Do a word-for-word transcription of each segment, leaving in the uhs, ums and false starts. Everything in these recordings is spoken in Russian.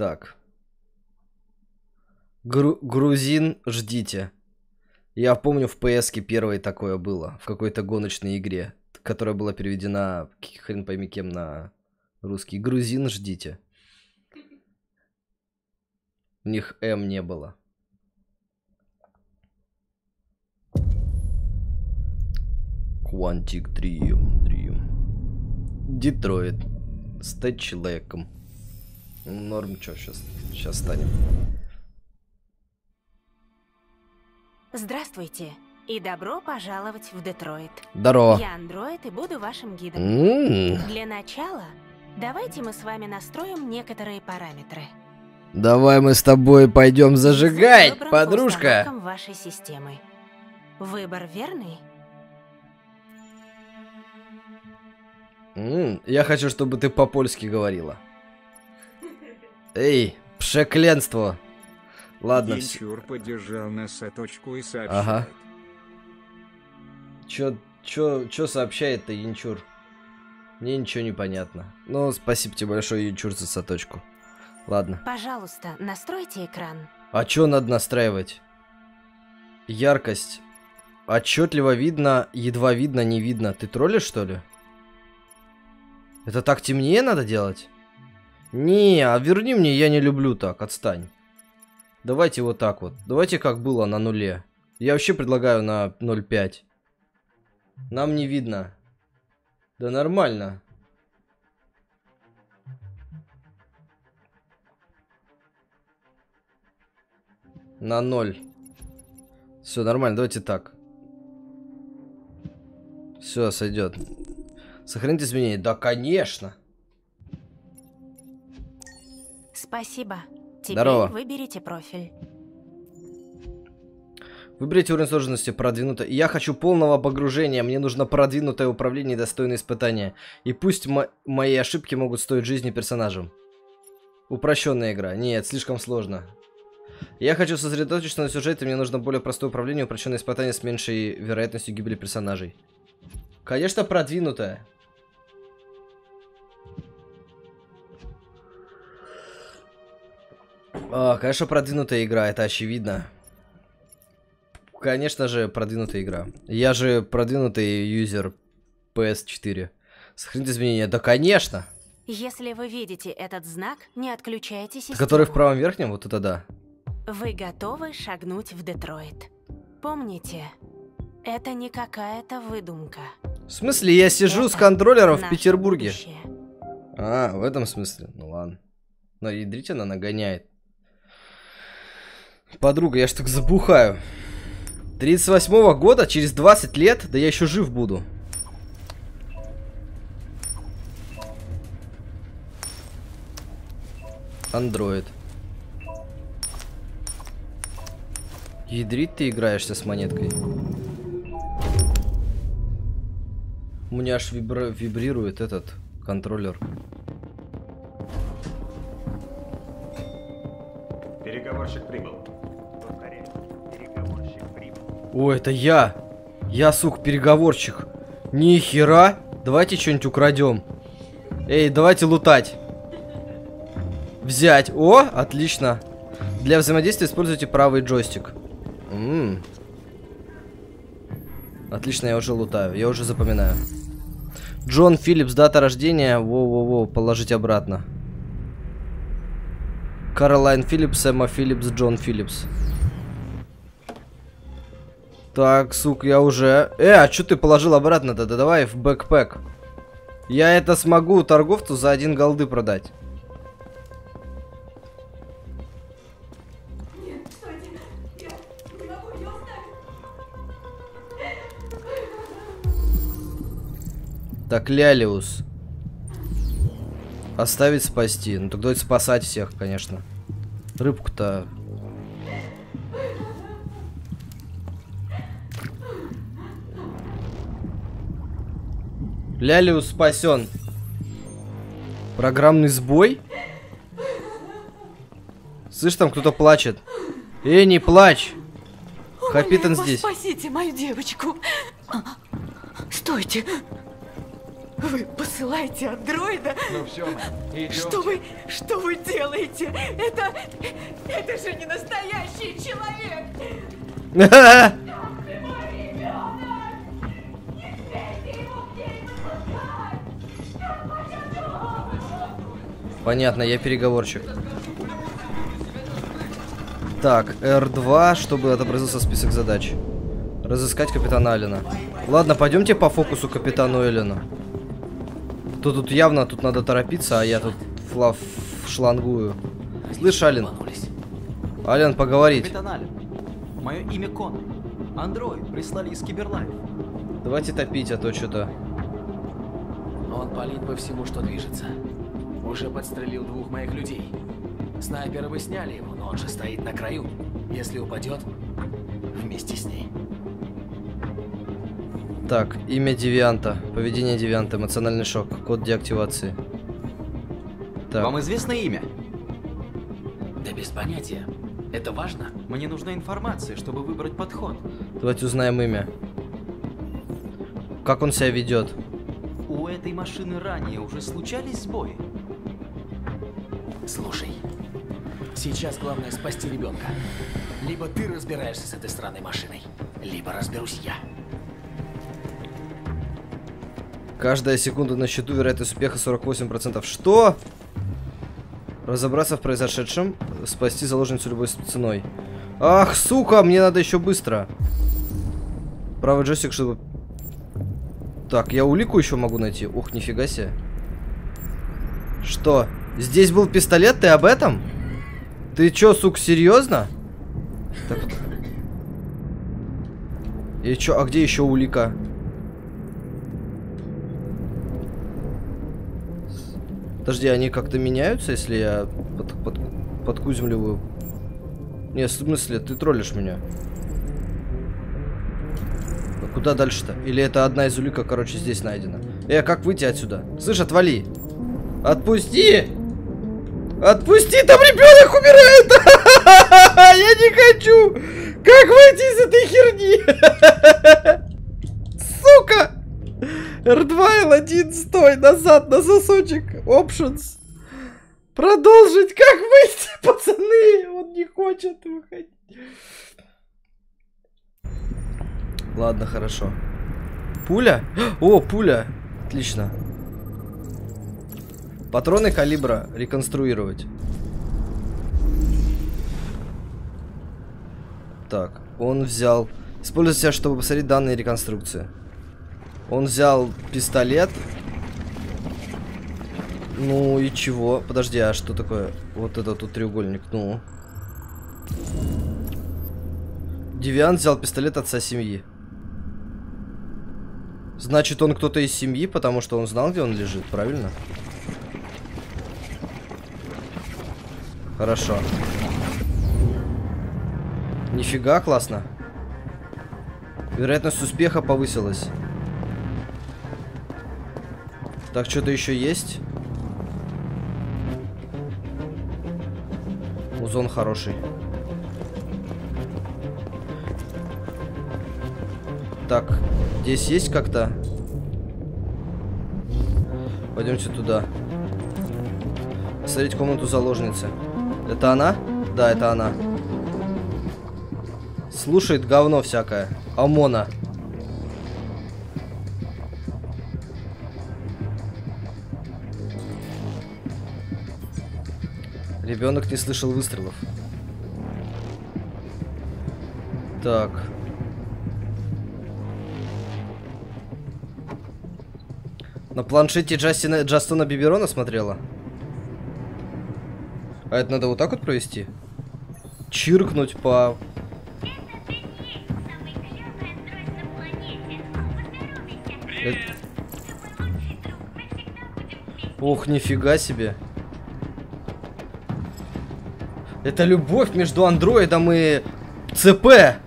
Так. Гру грузин, ждите. Я помню, в пи эс-ке первой такое было. В какой-то гоночной игре. Которая была переведена, хрен пойми кем, на русский. Грузин, ждите. У них М не было. Quantic Dream. Dream. Детройт. Стать человеком. Норм, что сейчас, сейчас станем. Здравствуйте и добро пожаловать в Детройт. Здорово. Я андроид и буду вашим гидом. Mm. Для начала давайте мы с вами настроим некоторые параметры. Давай мы с тобой пойдем зажигать, подружка. По вашей системы. Выбор верный? Mm. Я хочу, чтобы ты по-польски говорила. Эй, пшекленство. Ладно. Янчур поддержал нас соточку и сообщает. Ага. Чё, чё, чё сообщает-то Янчур? Мне ничего не понятно. Ну, спасибо тебе большое, Янчур, за соточку. Ладно. Пожалуйста, настройте экран. А чё надо настраивать? Яркость. Отчетливо видно, едва видно, не видно. Ты троллишь, что ли? Это так темнее надо делать? Не, а верни мне, я не люблю так, отстань. Давайте вот так вот. Давайте как было на нуле. Я вообще предлагаю на ноль пять. Нам не видно. Да нормально. На ноль. Все нормально, давайте так. Все, сойдет. Сохраните изменения. Да, конечно. Спасибо. Теперь Здорово. выберите профиль. Выберите уровень сложности продвинутое. Я хочу полного погружения. Мне нужно продвинутое управление и достойное испытание. И пусть мо мои ошибки могут стоить жизни персонажам. Упрощенная игра. Нет, слишком сложно. Я хочу сосредоточиться на сюжете. Мне нужно более простое управление и упрощенное испытание с меньшей вероятностью гибели персонажей. Конечно, продвинутое. А, конечно, продвинутая игра, это очевидно. Конечно же, продвинутая игра. Я же продвинутый юзер пи эс четыре. Сохраните изменения. Да, конечно. Если вы видите этот знак, не отключайте систему. Который в правом верхнем, вот это да. Вы готовы шагнуть в Детройт. Помните, это не какая-то выдумка. В смысле, я сижу это с контроллером в Петербурге? Будущее. А, в этом смысле. Ну ладно. Но ядрить она нагоняет. Подруга, я ж так забухаю. тридцать восьмого года, через двадцать лет, да я еще жив буду. Андроид. Ядрить ты играешься с монеткой. У меня аж вибра... вибрирует этот контроллер. Переговорщик прибыл. О, это я. Я, сука, переговорщик. Ни хера. Давайте что-нибудь украдем. Эй, давайте лутать. Взять. О, отлично. Для взаимодействия используйте правый джойстик. М-м. Отлично, я уже лутаю. Я уже запоминаю. Джон Филлипс, дата рождения. Воу-воу-воу, положить обратно. Каролайн Филлипс, Эмма Филлипс, Джон Филлипс. Так, сука, я уже... Э, а что ты положил обратно-то? Да давай в бэкпэк. Я это смогу торговцу за один голды продать. Нет, стойте. Я не могу ее оставить. Так, Лялиус. Оставить, спасти. Ну, так давайте спасать всех, конечно. Рыбку-то... Лялиус спасен. Программный сбой? Слышь, там кто-то плачет. Эй, не плачь. Капитан здесь. Спасите мою девочку. Стойте. Вы посылаете андроида? Ну все, идем. Что вы, что вы делаете? Это, это же не настоящий человек! Это мой ребенок! Не смейте его в день выпускать! Я хочу! Понятно, я переговорщик. Так, эр два, чтобы отобразился список задач. Разыскать капитана Аллена. Ладно, пойдемте по фокусу капитану Эллену. То тут явно тут надо торопиться, а я тут флав шлангую. Слышь, Аллен. Аллен, поговорить. Капитан Аллен, мое имя Конор. Андроид прислали из Киберлайф. Давайте топить, а то что-то. Он палит по всему, что движется. Уже подстрелил двух моих людей. Снайперы бы сняли его, но он же стоит на краю. Если упадет, вместе с ней. Так, имя девианта, поведение девианта, эмоциональный шок, код деактивации. Так. Вам известно имя? Да без понятия. Это важно? Мне нужна информация, чтобы выбрать подход. Давайте узнаем имя. Как он себя ведет? У этой машины ранее уже случались сбои? Слушай, сейчас главное спасти ребенка. Либо ты разбираешься с этой странной машиной, либо разберусь я. Каждая секунда на счету, вероятность успеха сорок восемь процентов. Что? Разобраться в произошедшем, спасти заложницу любой ценой. Ах, сука, мне надо еще быстро. Правый джойстик, чтобы... Так, я улику еще могу найти. Ух, нифига себе. Что? Здесь был пистолет, ты об этом? Ты чё, сука, серьезно? Так. И чё, а где еще улика? Подожди, они как-то меняются, если я под, под, подкузмливаю? Не, в смысле, ты троллишь меня. А куда дальше-то? Или это одна из улик, короче, здесь найдена? Э, как выйти отсюда? Слышь, отвали! Отпусти! Отпусти, там ребенок умирает! Я не хочу! Как выйти из этой херни? Сука! эр два эл один, стой, назад, на сосочек, options. Продолжить, как выйти, пацаны? Он не хочет выходить. Ладно, хорошо. Пуля? О, пуля. Отлично. Патроны калибра реконструировать. Так, он взял... Используйте, чтобы посмотреть данные реконструкции. Он взял пистолет. Ну и чего? Подожди, а что такое? Вот это тут треугольник, ну. Девиант взял пистолет отца семьи. Значит, он кто-то из семьи, потому что он знал, где он лежит, правильно? Хорошо. Нифига, классно. Вероятность успеха повысилась. Так, что-то еще есть? Узон хороший. Так, здесь есть как-то? Пойдемте туда. Смотреть комнату заложницы. Это она? Да, это она. Слушает говно всякое. ОМОНа. Ребенок не слышал выстрелов. Так. На планшете Джастина, Джастона Биберона смотрела? А это надо вот так вот провести? Чиркнуть по... Это... Ох, нифига себе. Это любовь между андроидом и ЦП.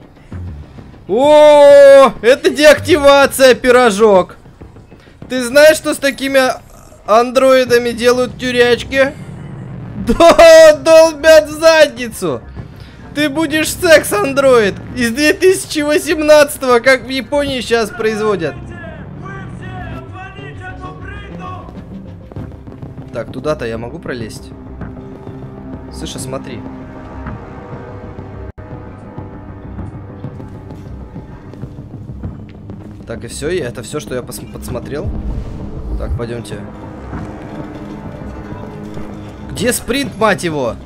О, это деактивация, пирожок. Ты знаешь, что с такими андроидами делают тюрячки? Да, долбят в задницу. Ты будешь секс-андроид из две тысячи восемнадцатого, как в Японии сейчас производят. Так, туда-то я могу пролезть? Слышь, смотри. Так, и все, и это все, что я подсмотрел. Так, пойдемте. Где спринт, мать его?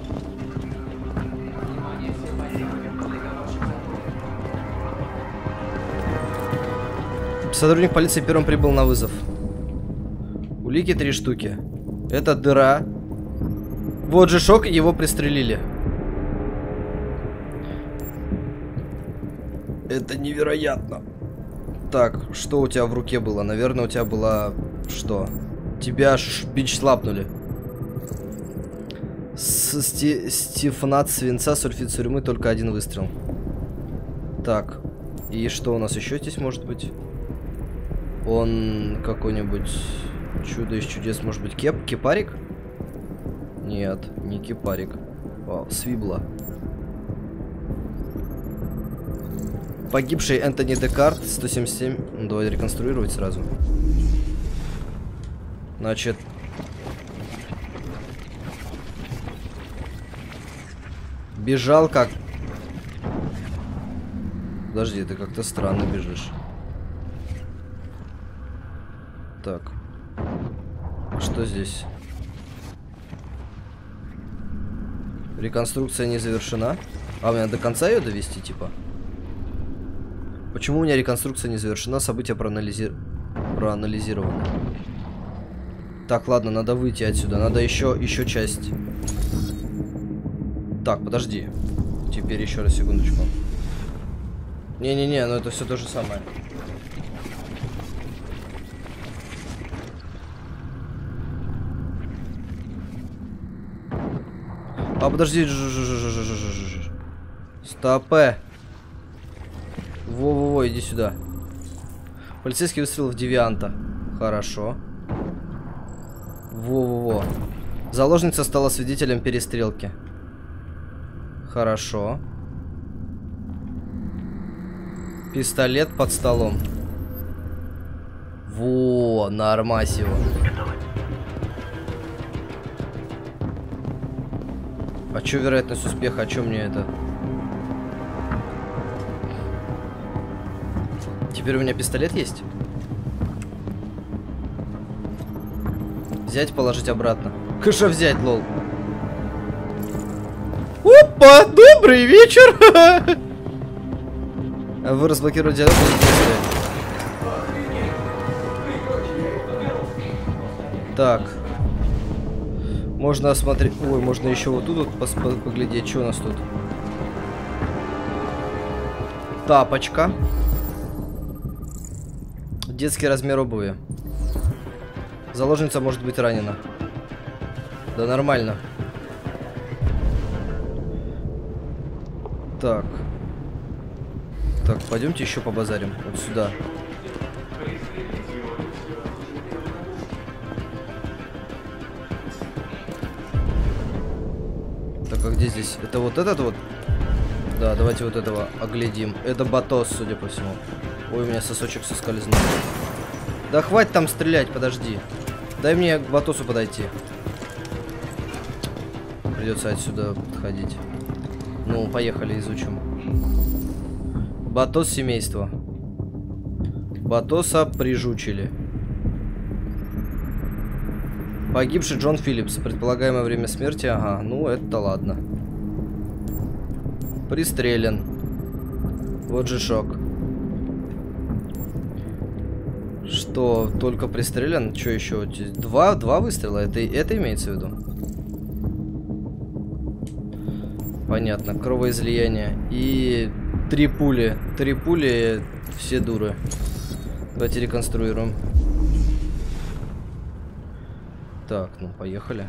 Сотрудник полиции первым прибыл на вызов. Улики три штуки. Это дыра. Вот же шок, его пристрелили. Это невероятно. Так, что у тебя в руке было? Наверное, у тебя была... Что? Тебя аж бич слапнули. С сти стифнат свинца, сульфид сурьмы, только один выстрел. Так. И что у нас еще здесь может быть? Он какой-нибудь чудо из чудес, может быть, кеп? Кипарик? Нет, не кипарик. Вау, свибла. Погибший Энтони Декарт, сто семьдесят семь. Ну, давай реконструировать сразу. Значит... Бежал как... Подожди, ты как-то странно бежишь. Так. Что здесь? Реконструкция не завершена. А, мне до конца ее довести, типа? Почему у меня реконструкция не завершена? События проанализи... проанализированы. Так, ладно, надо выйти отсюда. Надо еще, еще часть. Так, подожди. Теперь еще раз, секундочку. Не-не-не, ну это все то же самое. А, подожди. Стопэ. Во-во-во, иди сюда. Полицейский выстрел в девианта. Хорошо. Во-во-во. Заложница стала свидетелем перестрелки. Хорошо. Пистолет под столом. Во, нормась его. А чё вероятность успеха? А чё мне это? Теперь у меня пистолет есть? Взять, положить обратно. Кэша взять, лол. Опа, добрый вечер! Вы разблокировали диалог. Так. Можно осмотреть... Ой, можно еще вот тут вот поглядеть, что у нас тут. Тапочка. Детский размер обуви. Заложница может быть ранена. Да нормально. Так. Так, пойдемте еще побазарим. Вот сюда. Так, а где здесь? Это вот этот вот? Да, давайте вот этого оглядим. Это Батос, судя по всему. Ой, у меня сосочек соскользнул. Да хватит там стрелять, подожди. Дай мне к Батосу подойти. Придется отсюда подходить. Ну, поехали, изучим. Батос семейства. Батоса прижучили. Погибший Джон Филлипс. Предполагаемое время смерти. Ага, ну это ладно. Пристрелен. Вот же шок. Что, только пристрелен? Что еще? Два, два выстрела? Это, это имеется в виду? Понятно. Кровоизлияние. И три пули. Три пули, все дуры. Давайте реконструируем. Так, ну поехали.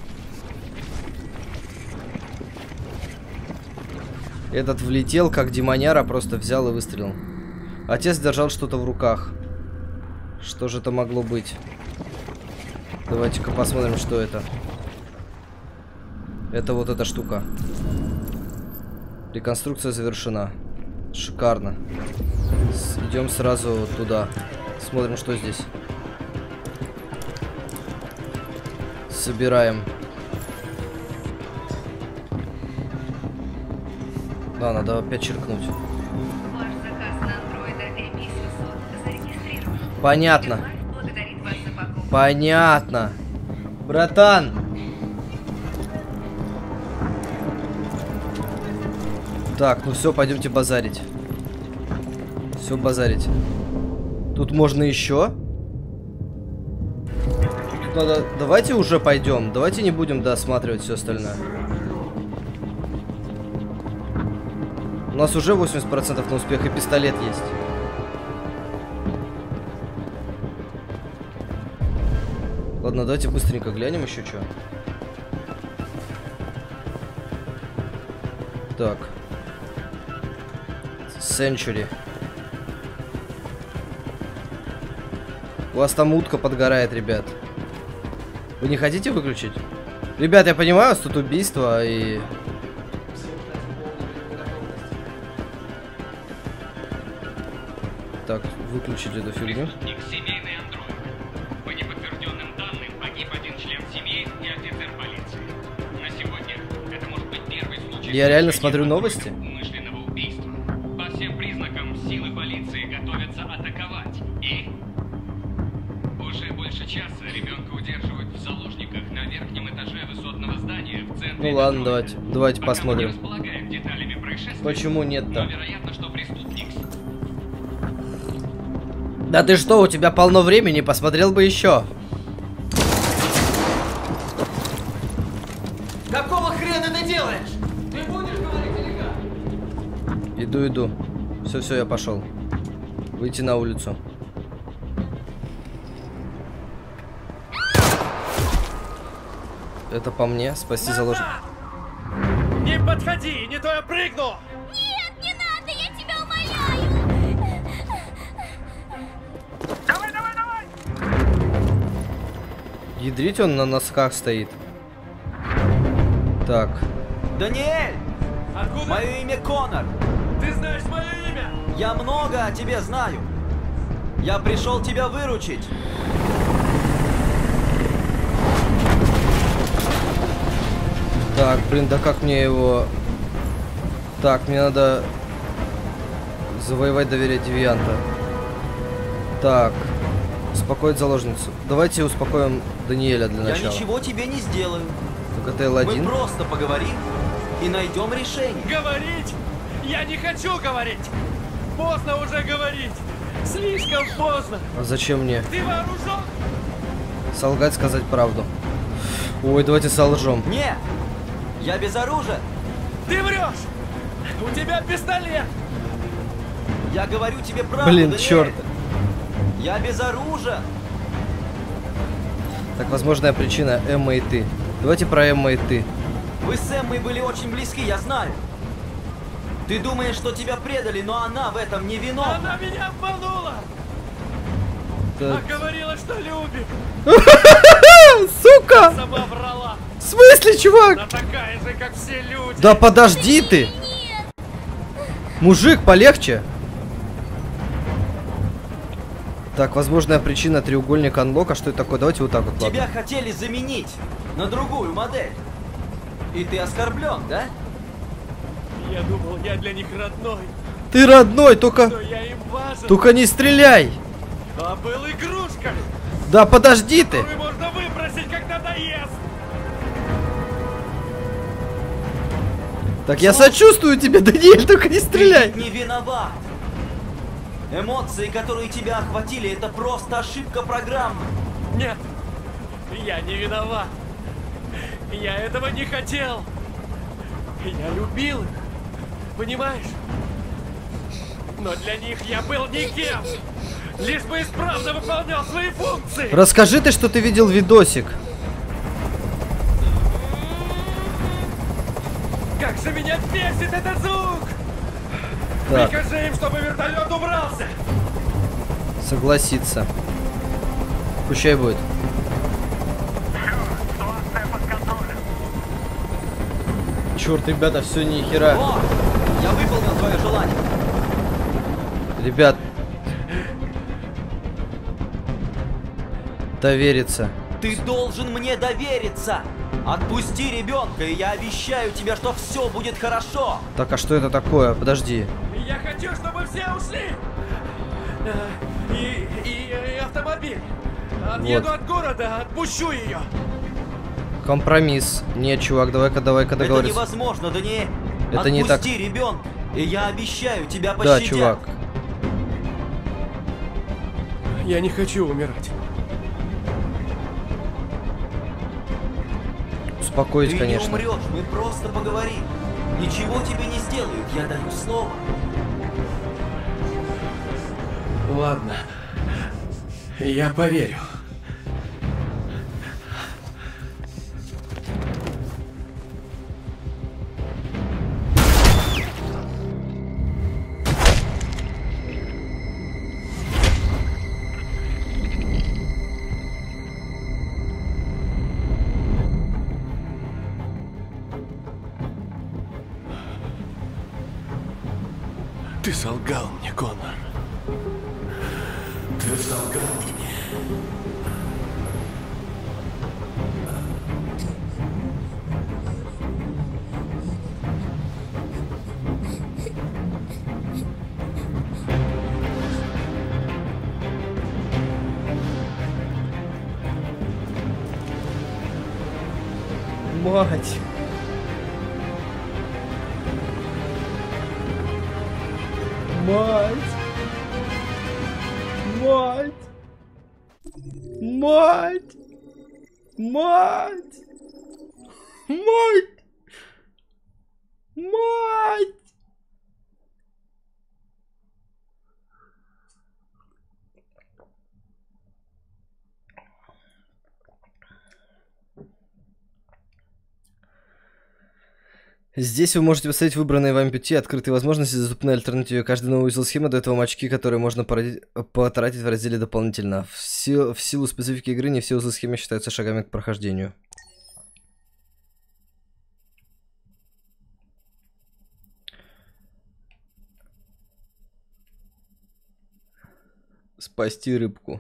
Этот влетел, как демоняра, просто взял и выстрелил. Отец держал что-то в руках. Что же это могло быть? Давайте-ка посмотрим, что это. Это вот эта штука. Реконструкция завершена. Шикарно. С идем сразу туда. Смотрим, что здесь. Собираем. Да, надо опять черкнуть. Ваш заказ на андроида эм и семьсот зарегистрирован. Понятно. Девайс благодарит вас за покупку. Понятно. Братан. Так, ну все, пойдемте базарить. Все базарить. Тут можно еще. Тут надо... Давайте уже пойдем. Давайте не будем досматривать все остальное. У нас уже восемьдесят процентов на успех и пистолет есть. Ладно, давайте быстренько глянем еще что. Так. Century. У вас там утка подгорает, ребят. Вы не хотите выключить? Ребят, я понимаю, у вас тут убийство и... Так, выключить эту фигню. Преступник семейный андроид. По неподтвержденным данным погиб один член семьи и офицер полиции. На сегодня это может быть первый случай. Я реально смотрю новости. Умышленного убийства. По всем признакам силы полиции готовятся атаковать. И уже больше часа ребенка удерживают в заложниках на верхнем этаже высотного здания в центре. Ну ладно, давайте, давайте Пока посмотрим. мы не располагаем деталями происшествия, Почему нет-то? но вероятно, что преступник... Да ты что, у тебя полно времени, посмотрел бы еще. Какого хрена ты делаешь? Ты будешь говорить или как? Иду, иду. Все, все, я пошел. Выйти на улицу. Это по мне, спасти заложник. Не подходи, не то я прыгну! Нет, не надо, я тебя умоляю! Давай, давай, давай! Ядрить он на носках стоит. Так. Даниэль! Откуда? Мое имя Конор. Ты знаешь мое имя? Я много о тебе знаю. Я пришел тебя выручить. Так, блин, да как мне его... Так, мне надо завоевать доверие девианта. Так, успокоить заложницу. Давайте успокоим Даниэля для начала. Я ничего тебе не сделаю. Так это эл один. Мы просто поговорим и найдем решение. Говорить? Я не хочу говорить! Поздно уже говорить! Слишком поздно! А зачем мне? Ты вооружен? Солгать, сказать правду. Ой, давайте солжем. Нет! Я без оружия! Ты врешь! У тебя пистолет! Я говорю тебе правду, Блин, Даниэль. черт. Я без оружия! Так, возможная причина Эмма и ты. Давайте про Эмма и ты. Вы с Эммой были очень близки, я знаю. Ты думаешь, что тебя предали, но она в этом не виновна. Она меня обманула! Да. А говорила, что любит! Сука! Сама врала! В смысле, чувак? Она такая же, как все люди! Да подожди ты! Мужик, полегче! Так, возможная причина треугольник анлока. Что это такое? Давайте вот так вот. Тебя Ладно. хотели заменить на другую модель. И ты оскорблен, да? Я думал, я для них родной, Ты родной, только... что я им важен, Только не стреляй! а был игрушкой, Да подожди ты! которую можно выбросить, как надоест! Так я сочувствую тебе, Даниэль, только не Ты стреляй! ведь не виноват. Эмоции, которые тебя охватили, это просто ошибка программы. Нет, я не виноват. Я этого не хотел. Я любил их, понимаешь? Но для них я был никем. Лишь бы исправно выполнял свои функции. Расскажи ты, что ты видел видосик. Как же меня бесит этот звук! Так, Прикажи им, чтобы вертолет убрался! согласиться. Пущай будет. Черт, ребята, все ни хера. О, я выполнил твое желание. Ребят. Довериться. Ты должен мне довериться. Отпусти ребенка, и я обещаю тебе, что все будет хорошо. Так, а что это такое? Подожди. Я хочу, чтобы все ушли. И, и, и автомобиль. Отъеду Вот. от города, отпущу ее. Компромисс. Нет, чувак, давай-ка, давай-ка Это договоримся. невозможно, Даниэль. Это Отпусти не так. ребенка, и я обещаю, тебя Да, пощадят. чувак. Я не хочу умирать. Успокоить, Ты конечно. не умрешь, мы просто поговорим. Ничего тебе не сделают, я даю слово. Ладно. Я поверю. Ты солгал мне, Коннор. Ты солгал мне. Мать. Мать. Мать. Мать. Мать. Мать. Мать. Здесь вы можете поставить выбранные вами пути, открытые возможности, доступные альтернативы. Каждый новый узел схемы дает вам очки, которые можно породить, потратить в разделе дополнительно. В, сил, в силу специфики игры не все узлы схемы считаются шагами к прохождению. Спасти рыбку.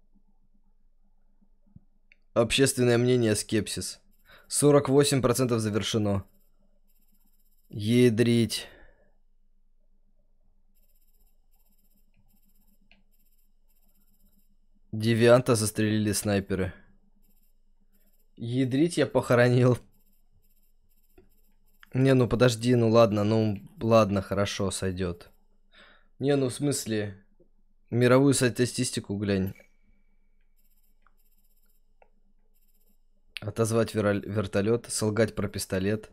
Общественное мнение скепсис. сорок восемь процентов завершено. Ядрить. Девианта застрелили снайперы. Ядрить я похоронил. Не, ну подожди, ну ладно, ну ладно, хорошо, сойдет. Не, ну в смысле, мировую статистику глянь. Отозвать вертолет, солгать про пистолет.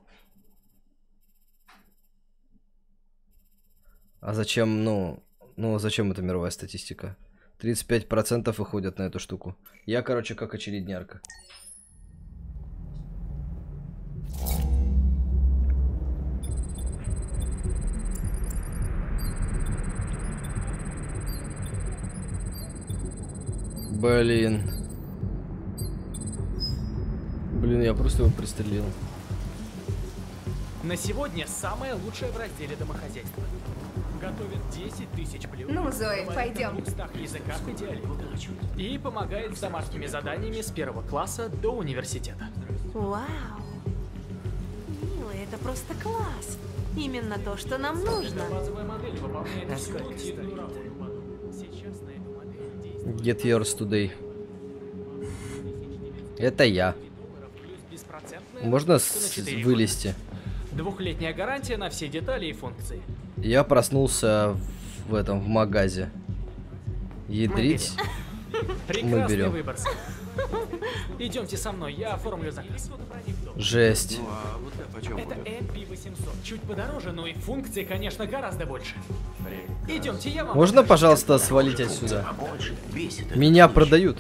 А зачем, ну, ну зачем эта мировая статистика? тридцать пять процентов выходят на эту штуку. Я, короче, как очереднярка. Блин. Блин, я просто его пристрелил. На сегодня самое лучшее в разделе домохозяйства. Готовит десять тысяч блюд. Ну, Зои, говорит пойдем. на двухстах языках идеально. И помогает с домашними заданиями с первого класса до университета. Вау. Милый, это просто класс. Именно то, что нам нужно. Базовая модель выполняет всю активную работу. Сейчас на эту модель Get yours today. Это я. Можно с- вылезти? Двухлетняя гарантия на все детали и функции. Я проснулся в этом, в магазе. Ядрить. Мы Прекрасный берем. выбор. Идемте со мной, я оформлю заказ. Жесть. Это эм пи восемьсот. Чуть подороже, но и функций, конечно, гораздо больше. Идемте, я вам... Можно, пожалуйста, свалить отсюда? Меня продают.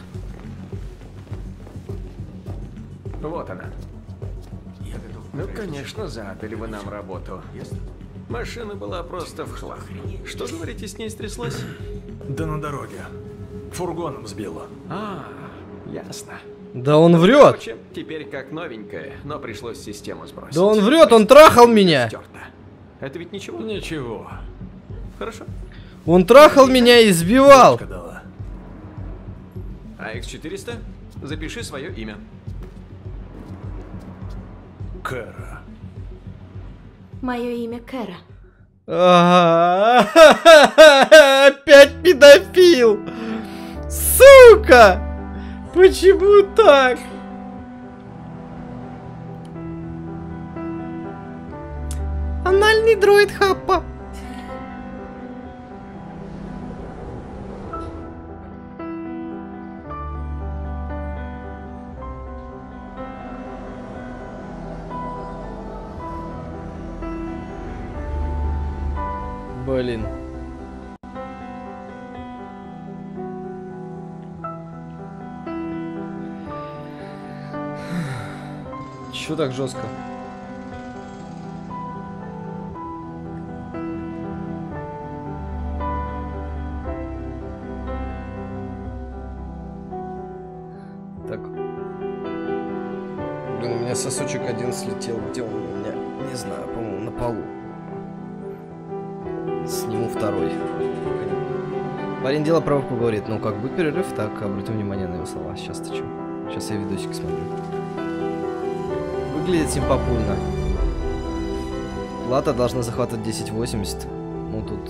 Вот она. Ну, конечно, задали вы нам работу. Машина была просто в хлам. Что, говорите, с ней стряслось? Да на дороге. Фургоном сбило. А, ясно. Да он врет. Короче, теперь как новенькая, но пришлось систему сбросить. Да он врет, он трахал меня. Стерто. Это ведь ничего? Ничего. Хорошо. Он трахал меня и избивал. А икс четыреста? Запиши свое имя. Кэра. Мое имя Кэра. Опять педофил! Сука! Почему так? Анальный дроид Хаппа. Блин. Чё так жестко? Так. Блин, у меня сосочек один слетел. Где он у меня? Не знаю, по-моему, на полу. Сниму второй. Парень дело правку говорит. Ну, как бы перерыв, так, обратим внимание на его слова. Сейчас-то чё? Сейчас я видосик смотрю. Выглядит симпапульно. Плата должна захватывать десять восемьдесят. Ну, тут...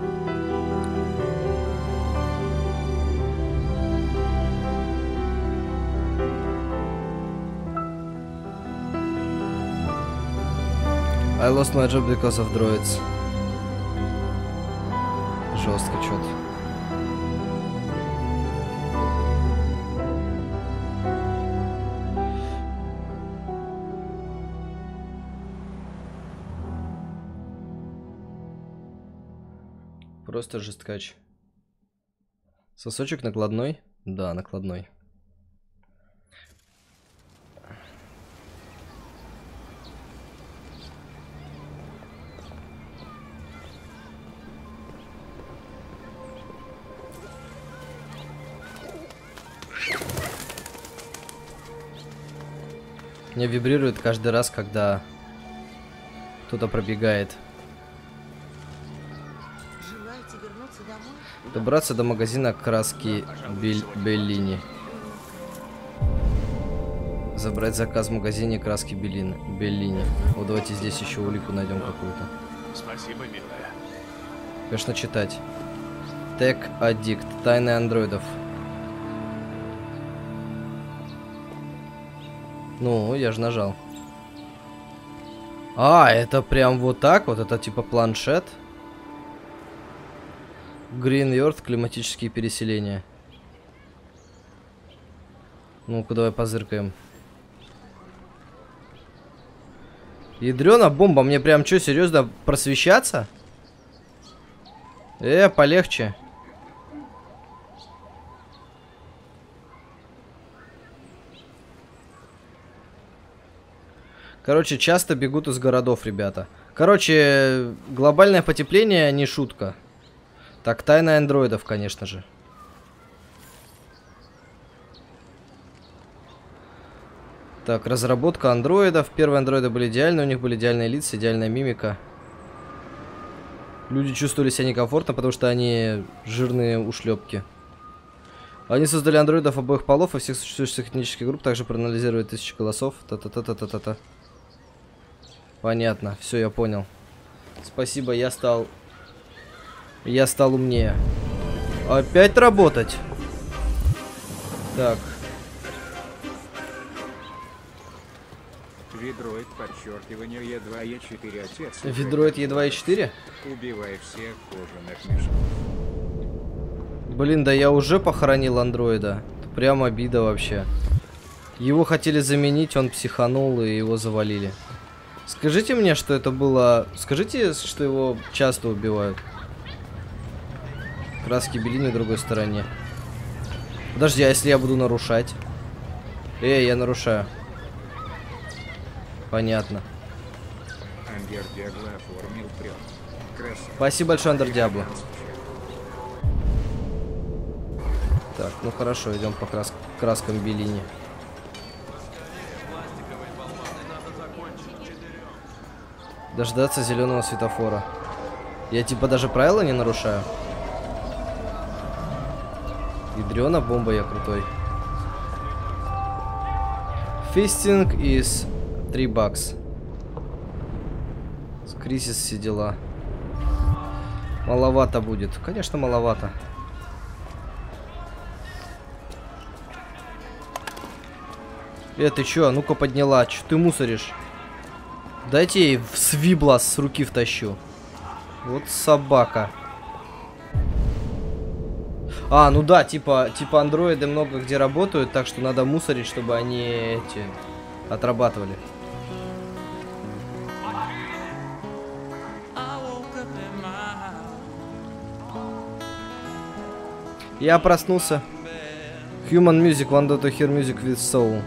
I lost my job because of droids. Жестко что-то. Просто жесткач. Сосочек накладной? Да, накладной. Меня вибрирует каждый раз, когда кто-то пробегает. Желаете вернуться домой? Добраться до магазина краски Бель... Беллини. Забрать заказ в магазине краски Беллини. Беллини. Вот давайте здесь еще улику найдем какую-то. Спасибо, милая. Конечно, читать. Tech Addict. Тайны андроидов. Ну, я же нажал. А, это прям вот так вот? Это типа планшет? Green Earth, климатические переселения. Ну-ка, давай позыркаем. Ядрёна бомба, мне прям что, серьезно просвещаться? Э, полегче. Короче, часто бегут из городов, ребята. Короче, глобальное потепление не шутка. Так, тайна андроидов, конечно же. Так, разработка андроидов. Первые андроиды были идеальны, у них были идеальные лица, идеальная мимика. Люди чувствовали себя некомфортно, потому что они жирные ушлепки. Они создали андроидов обоих полов и всех существующих этнических групп, также проанализировали тысячи голосов. Та-та-та-та-та-та. Понятно, все, я понял. Спасибо, я стал... Я стал умнее. Опять работать? Так. Видроид, подчеркивание, Е два Е четыре, отец. Видроид Е два Е четыре? Убивай всех кожаных мешков. Блин, да я уже похоронил андроида. Прям обида вообще. Его хотели заменить, он психанул и его завалили. Скажите мне, что это было... Скажите, что его часто убивают. Краски Беллини в другой стороне. Подожди, а если я буду нарушать? Эй, я нарушаю. Понятно. Андер Диабло оформил прём. Красиво. Спасибо большое, Андер Диабло. Так, ну хорошо, идем по крас... краскам Беллини. Дождаться зеленого светофора. Я типа даже правила не нарушаю. Ядрёна бомба, я крутой. Фистинг из три бакс. Кризис, все дела. Маловато будет. Конечно, маловато. Э, ты чё? Ну-ка подняла. Чё ты мусоришь? Дайте ей в свиблас с руки втащу. Вот собака. А, ну да, типа, типа андроиды много где работают, так что надо мусорить, чтобы они эти отрабатывали. Я проснулся. Human music, one to hear music with soul.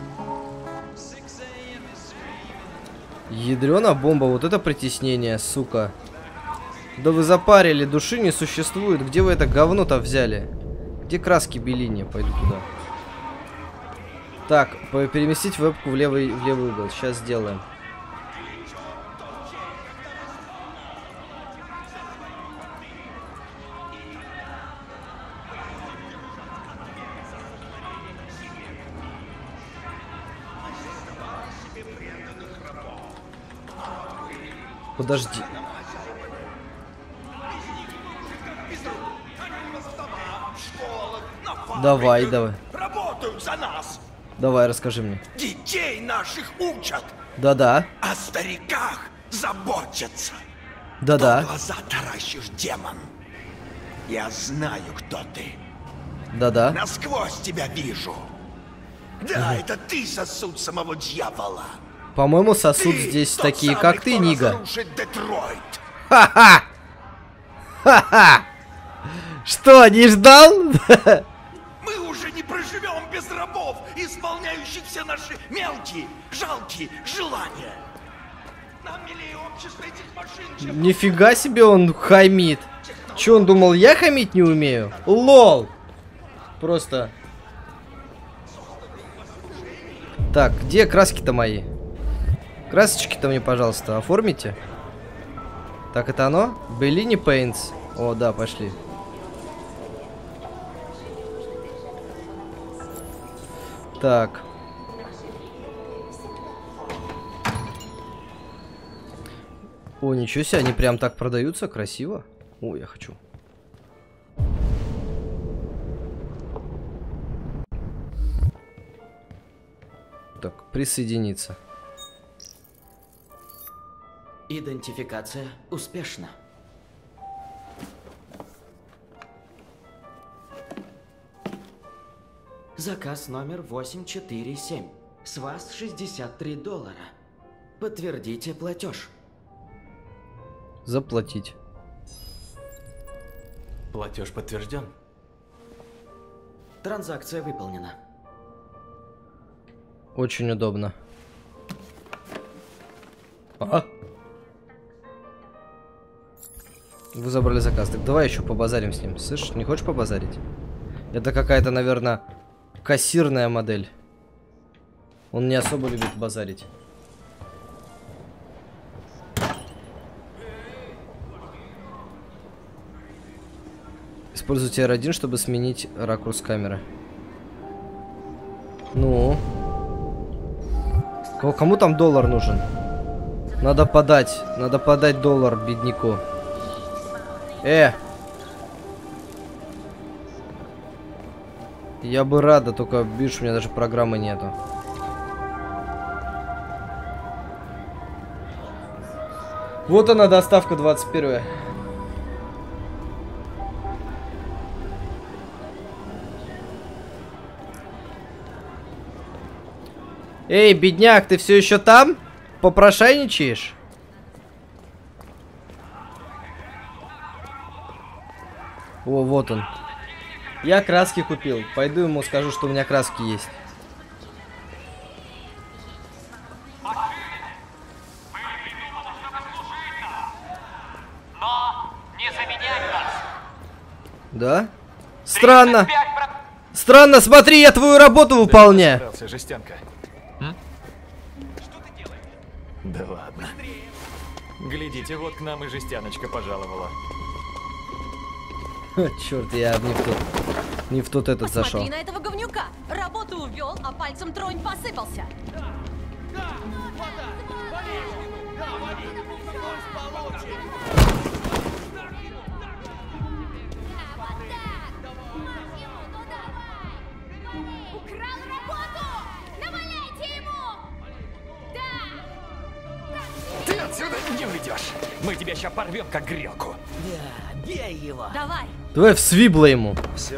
Ядрёна бомба, вот это притеснение, сука. Да вы запарили, души не существует. Где вы это говно-то взяли? Где краски Беллини? Пойду туда. Так, переместить вебку в левый, в левый угол. Сейчас сделаем. Подожди. Давай, давай. Работают за нас. Давай, расскажи мне. Детей наших учат. Да-да. О стариках заботятся. Да-да. Глаза таращишь, демон. Я знаю, кто ты. Да-да. Насквозь тебя вижу. Да, угу. Это ты сосуд самого дьявола. По-моему, сосуд ты здесь такие, самый, как ты, Нига. Ха-ха! Ха-ха! Что, не ждал? Мы уже не проживем без рабов, исполняющих все наши мелкие, жалкие желания. Нам милее общество этих машин, чем... Нифига себе он хамит. Че, он думал, я хамить не умею? Лол! Просто... Так, где краски-то мои? Красочки-то мне, пожалуйста, оформите. Так, это оно? Беллини Paints. О, да, пошли. Так. О, ничего себе, они прям так продаются, красиво. О, я хочу. Так, присоединиться. Идентификация успешна. Заказ номер восемь четыре семь. С вас шестьдесят три доллара. Подтвердите платеж. Заплатить. Платеж подтвержден. Транзакция выполнена. Очень удобно. Ага. Вы забрали заказ. Так давай еще побазарим с ним. Слышь, не хочешь побазарить? Это какая-то, наверное, кассирная модель. Он не особо любит базарить. Используйте эр один, чтобы сменить ракурс камеры. Ну? Кому там доллар нужен? Надо подать. Надо подать доллар бедняку. Э! Я бы рада, только, видишь, у меня даже программы нету. Вот она, доставка двадцать первая. Эй, бедняк, ты все еще там? Попрошайничаешь? О, вот он. Я краски купил. Пойду ему скажу, что у меня краски есть. Да? Странно. Странно, смотри, я твою работу выполняю. Жестянка. Да ладно. Глядите, вот к нам и жестяночка пожаловала. Черт, я не в тот, не в тот этот Посмотри зашел. на этого говнюка. Работу увел, а пальцем тронь посыпался. Украл работу! Наваляйте ему! Да! Ты отсюда не уйдешь. Мы тебя сейчас порвем, как грелку. Да, бей его. Давай. Давай в свибла ему. Все.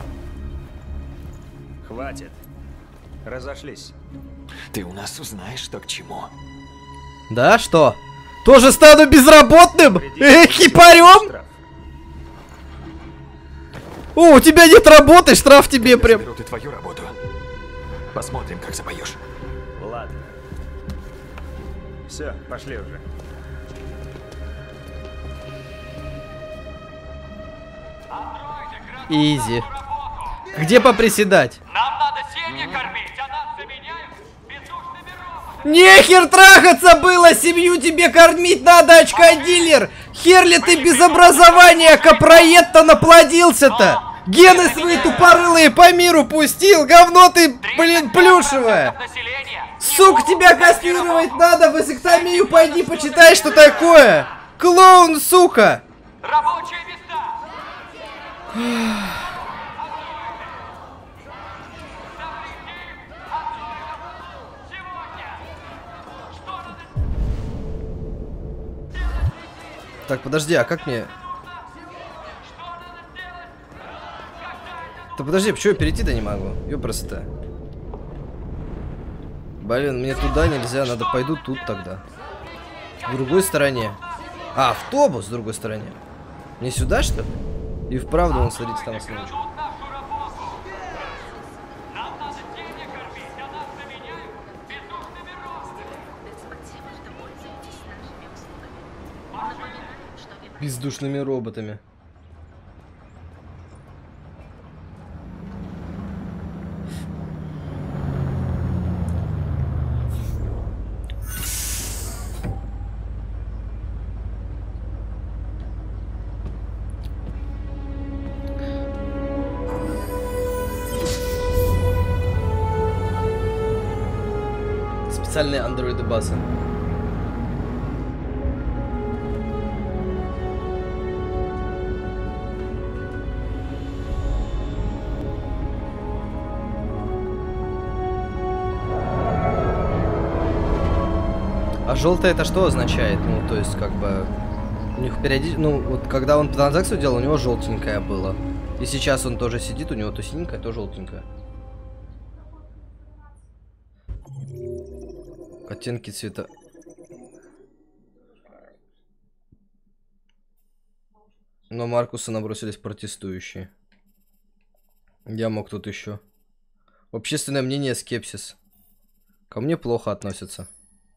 Хватит. Разошлись. Ты у нас узнаешь, что к чему. Да, что? Тоже стану безработным? Эх, хипарем? О, у тебя нет работы, штраф тебе прям. Заберут и твою работу. Посмотрим, как запоешь. Ладно. Все, пошли уже. Изи. Где поприседать? Нам надо семьи кормить, а нас заменяют бездушными роботами. Нехер трахаться было, семью тебе кормить надо, очкодилер! Хер ли ты без образования, капроед-то наплодился-то? Гены свои тупорылые по миру пустил, говно ты, блин, плюшевое! Сука, тебя кастрировать надо, вазэктомию пойди почитай, что такое! Клоун, сука! Рабочие места! Так, подожди, а как мне... Да подожди, почему я перейти-то не могу? Ёпросто. Блин, мне туда нельзя, надо пойду тут тогда. В другой стороне. А, автобус в другой стороне. Не сюда, что ли? И вправду, он, смотрите, там смотрит. Бездушными роботами. Специальные андроиды базы. А желтое это что означает? Ну, то есть, как бы... У них периодически... Ну, вот когда он транзакцию делал, у него желтенькое было. И сейчас он тоже сидит, у него то синенькое, то желтенькое. Оттенки цвета. На Маркуса набросились протестующие. Я мог тут еще. Общественное мнение скепсис. Ко мне плохо относятся.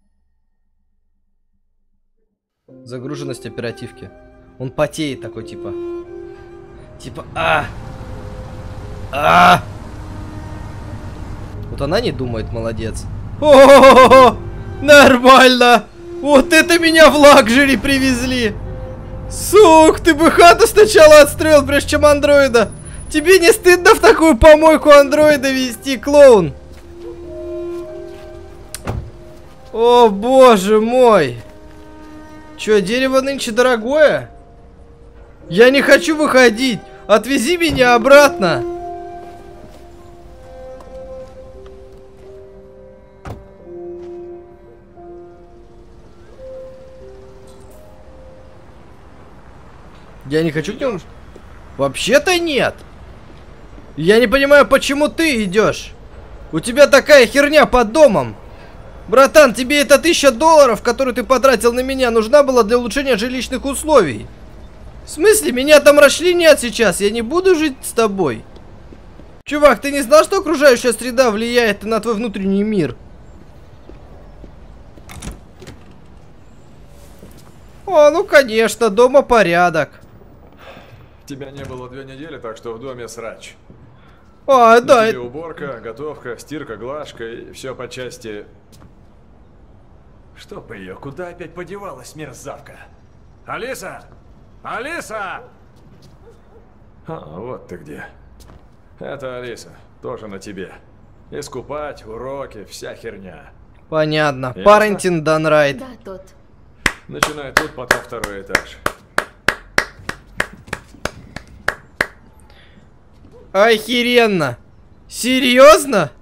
Загруженность оперативки. Он потеет такой, типа. Типа, а! А! Вот она не думает, молодец. О-о-о-о! Нормально! Вот это меня в лакжери привезли! Сук, ты бы хату сначала отстроил, прежде чем андроида! Тебе не стыдно в такую помойку андроида везти, клоун? О, боже мой! Чё, дерево нынче дорогое? Я не хочу выходить! Отвези меня обратно! Я не хочу к нему... Вообще-то нет! Я не понимаю, почему ты идешь? У тебя такая херня под домом! Братан, тебе эта тысяча долларов, которую ты потратил на меня, нужна была для улучшения жилищных условий. В смысле? Меня там расчленят сейчас, я не буду жить с тобой. Чувак, ты не знал, что окружающая среда влияет на твой внутренний мир? О, ну конечно, дома порядок. Тебя не было две недели, так что в доме срач. А, На да. тебе уборка, готовка, стирка, глажка и все по части... Чтоб ее, куда опять подевалась, мерзавка? Алиса! Алиса! А, вот ты где. Это Алиса, тоже на тебе. Искупать, уроки, вся херня. Понятно. Ясно? Parenting done right. Да, тот. Начинай тут, потом второй этаж. Охеренно. Серьезно?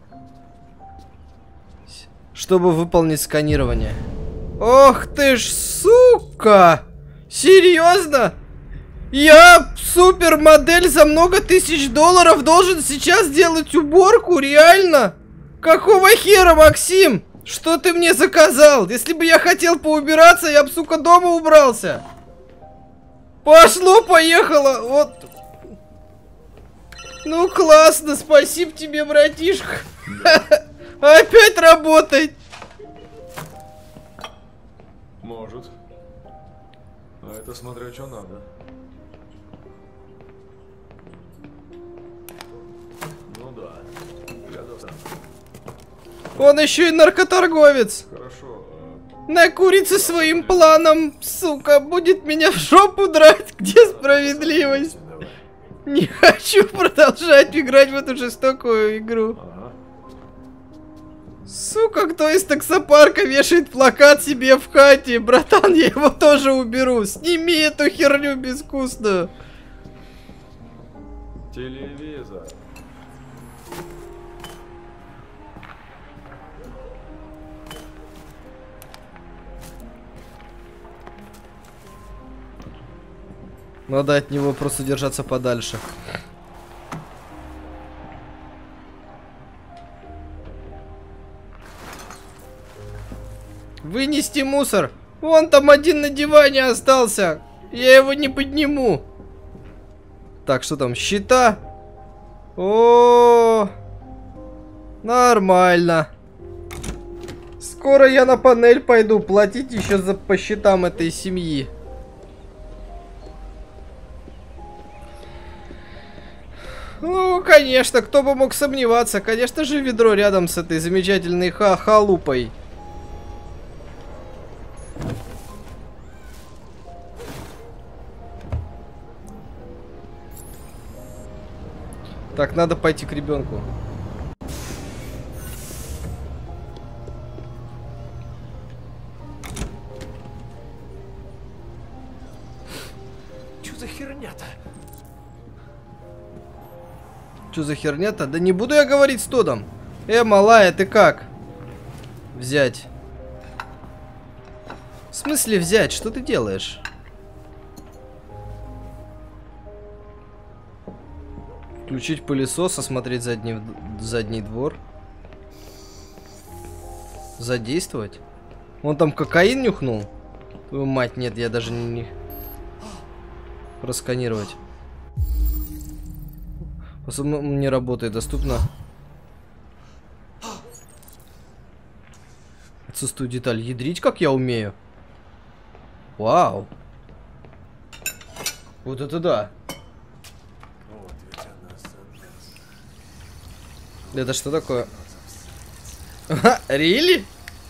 Чтобы выполнить сканирование. Ох ты ж, сука! Серьезно? Я, супермодель за много тысяч долларов, должен сейчас делать уборку? Реально? Какого хера, Максим? Что ты мне заказал? Если бы я хотел поубираться, я бы, сука, дома убрался. Пошло-поехало. Вот. Ну, классно. Спасибо тебе, братишка. Опять работает. Может. А это смотря что надо. Ну да. Я достал. Он еще и наркоторговец. Хорошо. Накурится своим планом, сука, будет меня в жопу драть. Где справедливость? Не хочу продолжать играть в эту жестокую игру. Ага. Сука, кто из таксопарка вешает плакат себе в хате? Братан, я его тоже уберу. Сними эту херню безвкусную. Телевизор. Надо от него просто держаться подальше. Вынести мусор. Вон там один на диване остался. Я его не подниму. Так, что там? Счета? О, нормально. Скоро я на панель пойду платить еще за по счетам этой семьи. Ну, конечно, кто бы мог сомневаться. Конечно же, ведро рядом с этой замечательной ха халупой. Так, надо пойти к ребенку. Что за херня-то? Что за херня-то? Да не буду я говорить с Тодом. Э, малая, ты как? Взять. В смысле взять? Что ты делаешь? Включить пылесос, осмотреть задний, задний двор. Задействовать? Он там кокаин нюхнул? Твою мать, нет, я даже не... не... Просканировать. Не работает, доступно. Отсутствует деталь. Ядрить, как я умею. Вау. Вот это да. Это что такое? Рили?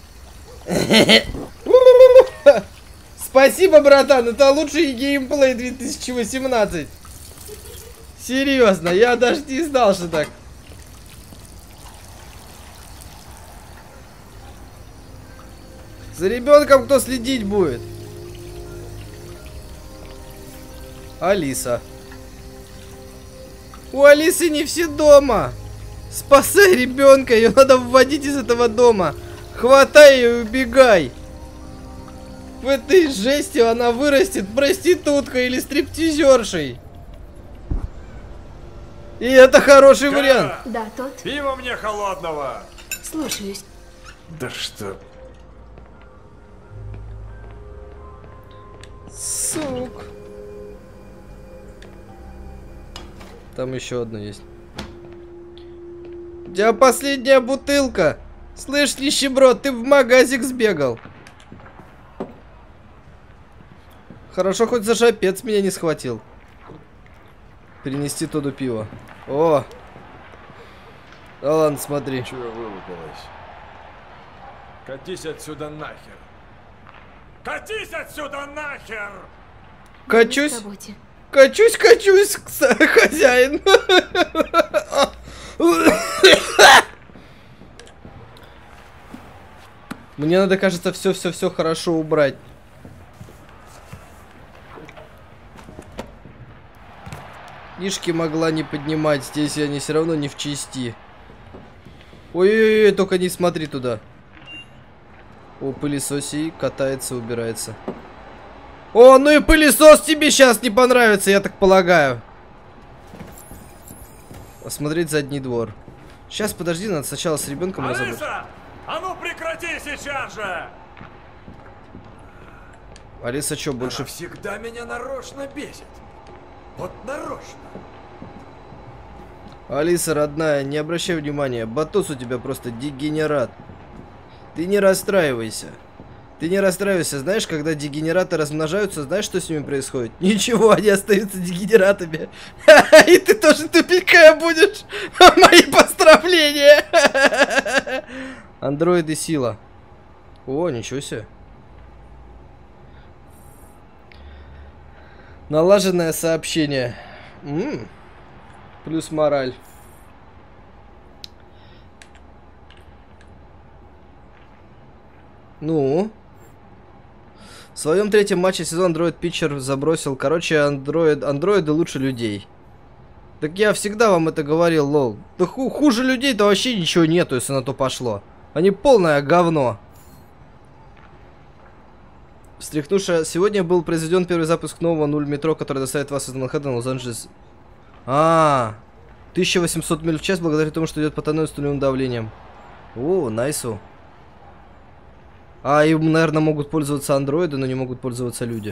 Спасибо, братан, это лучший геймплей две тысячи восемнадцать. Серьезно, я даже не знал, что так. За ребенком кто следить будет? Алиса. У Алисы не все дома. Спасай ребенка, ее надо вводить из этого дома. Хватай ее и убегай. В этой жести она вырастет проституткой или стриптизершей. И это хороший Кара! Да, вариант. тот. Пиво мне холодного. Слушаюсь. Да что? Сук. Там еще одно есть. У тебя последняя бутылка. Слышь, нищеброд, ты в магазик сбегал. Хорошо, хоть за жопец меня не схватил. Перенести Тоду пиво. О! Да ладно, смотри. Чего вылупилось? Катись отсюда нахер. Катись отсюда нахер! Качусь. Качусь, качусь, хозяин. Мне надо, кажется, все-все-все хорошо убрать. Ишки могла не поднимать, здесь они все равно не в чести. Ой-ой-ой, только не смотри туда. О, пылесоси катается, убирается. О, ну и пылесос тебе сейчас не понравится, я так полагаю. Осмотреть задний двор. Сейчас, подожди, надо сначала с ребенком разобраться. Алиса! А ну прекрати сейчас же! Алиса, что, больше... Она всегда меня нарочно бесит. Вот нарочно. Алиса, родная, не обращай внимания. Батос у тебя просто дегенерат. Ты не расстраивайся. Ты не расстраивайся. Знаешь, когда дегенераты размножаются, знаешь, что с ними происходит? Ничего, они остаются дегенератами. И ты тоже тупенькая будешь. Мои поздравления. Андроиды сила. О, ничего себе. Налаженное сообщение. М-м. Плюс мораль. Ну? В своем третьем матче сезон Android Pitcher забросил. Короче, андроид, андроиды лучше людей. Так я всегда вам это говорил, лол. Да ху хуже людей-то вообще ничего нету, если на то пошло. Они полное говно. Встряхнуша, сегодня был произведен первый запуск нового нуль метро, который доставит вас из Манхэттена в Лос-Анджелес. А, тысяча восемьсот миль в час благодаря тому, что идет по тоннелю с нулевым давлением. О, найсу. А, им, наверное, могут пользоваться андроиды, но не могут пользоваться люди.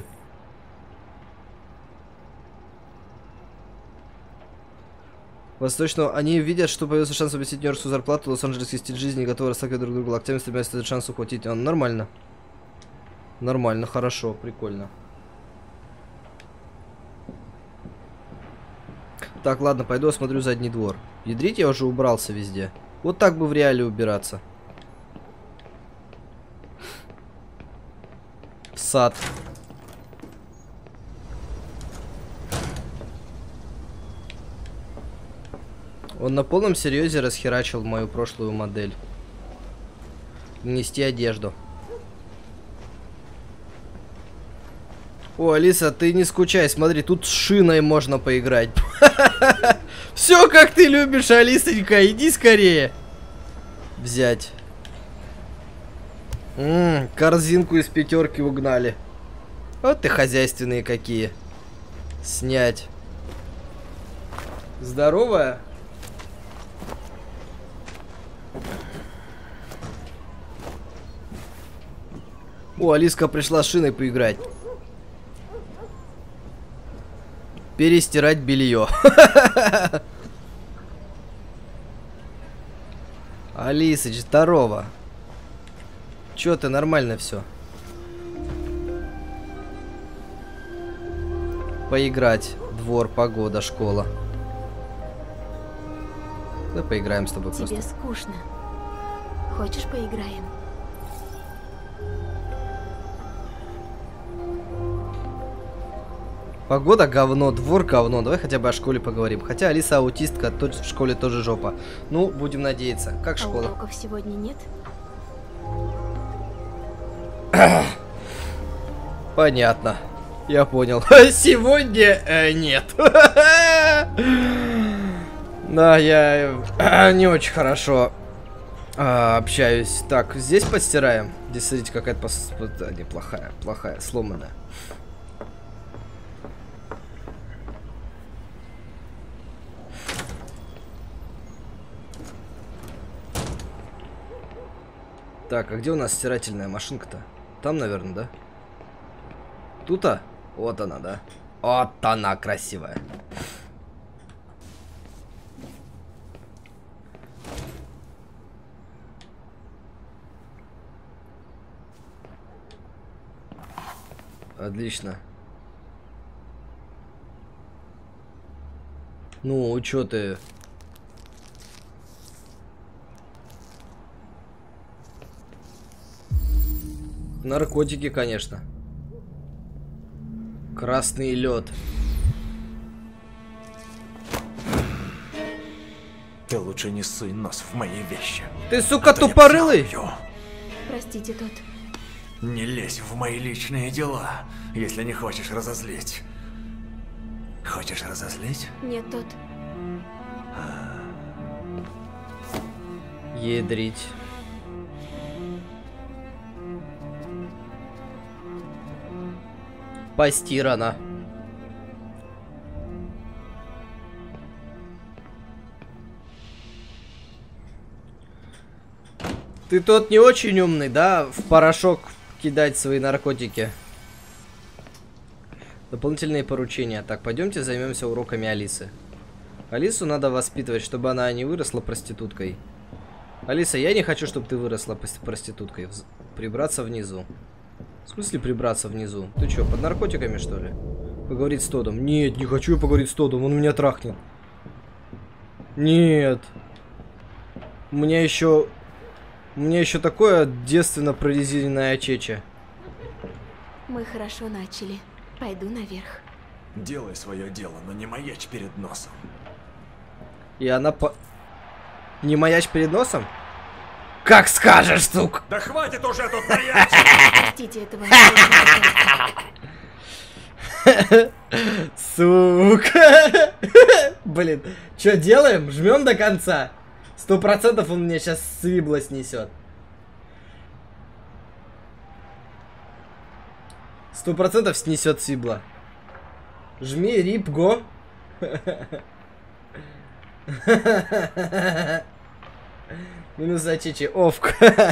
Восточного. Они видят, что появился шанс объяснить нью-йоркскую зарплату, лос-анджелесский стиль жизни, готовы расталкивать друг друга локтями, стремясь этот шанс ухватить. Он нормально. Нормально, хорошо, прикольно. Так, ладно, пойду осмотрю задний двор. Ядрить, я уже убрался везде. Вот так бы в реале убираться. В сад. Он на полном серьезе расхерачил мою прошлую модель. Нести одежду. О, Алиса, ты не скучай, смотри, тут с шиной можно поиграть. Все как ты любишь, Алисонька, иди скорее. Взять. Ммм, корзинку из пятерки угнали. Вот ты хозяйственные какие. Снять. Здоровая? О, Алиска пришла с шиной поиграть. Перестирать белье. Алисыч, здорово. Чё ты, нормально все? Поиграть. Двор, погода, школа. Да поиграем с тобой просто. Тебе скучно. Хочешь, поиграем? Погода говно, двор говно. Давай хотя бы о школе поговорим. Хотя Алиса аутистка, тут в школе тоже жопа. Ну, будем надеяться. Как школа? А уроков сегодня нет? Понятно. Я понял. Сегодня э, нет. Да, я э, не очень хорошо э, общаюсь. Так, здесь постираем. Здесь, смотрите, какая-то пос... да, неплохая, плохая, сломанная. Так, а где у нас стирательная машинка-то? Там, наверное, да? Тут-то? Вот она, да? Вот она красивая. Отлично. Ну, чё ты? Наркотики, конечно. Красный лед. Ты лучше не суй нос в мои вещи. Ты, сука, тупорылый? Простите, тот. Не лезь в мои личные дела, если не хочешь разозлить. Хочешь разозлить? Нет, тот. Ядрить. Постирано. Ты тот не очень умный, да? В порошок кидать свои наркотики. Дополнительные поручения. Так, пойдемте займемся уроками Алисы. Алису надо воспитывать, чтобы она не выросла проституткой. Алиса, я не хочу, чтобы ты выросла проституткой. Вз... Прибраться внизу. В смысле прибраться внизу? Ты что, под наркотиками, что ли? Поговорить с Тодом. Нет, не хочу я поговорить с Тодом, он меня трахнет. Нет. У меня еще... У меня еще такое девственно прорезиненное чече. Мы хорошо начали. Пойду наверх. Делай свое дело, но не маячь перед носом. И она по... Не маячь перед носом? Как скажешь, сука! Да хватит уже тут маячить! Простите этого. Сука! Блин, что делаем? Жмем до конца. Сто процентов он мне сейчас свибло снесет. Сто процентов снесет свибло. Жми, рип, го. Минус за чечи, овка.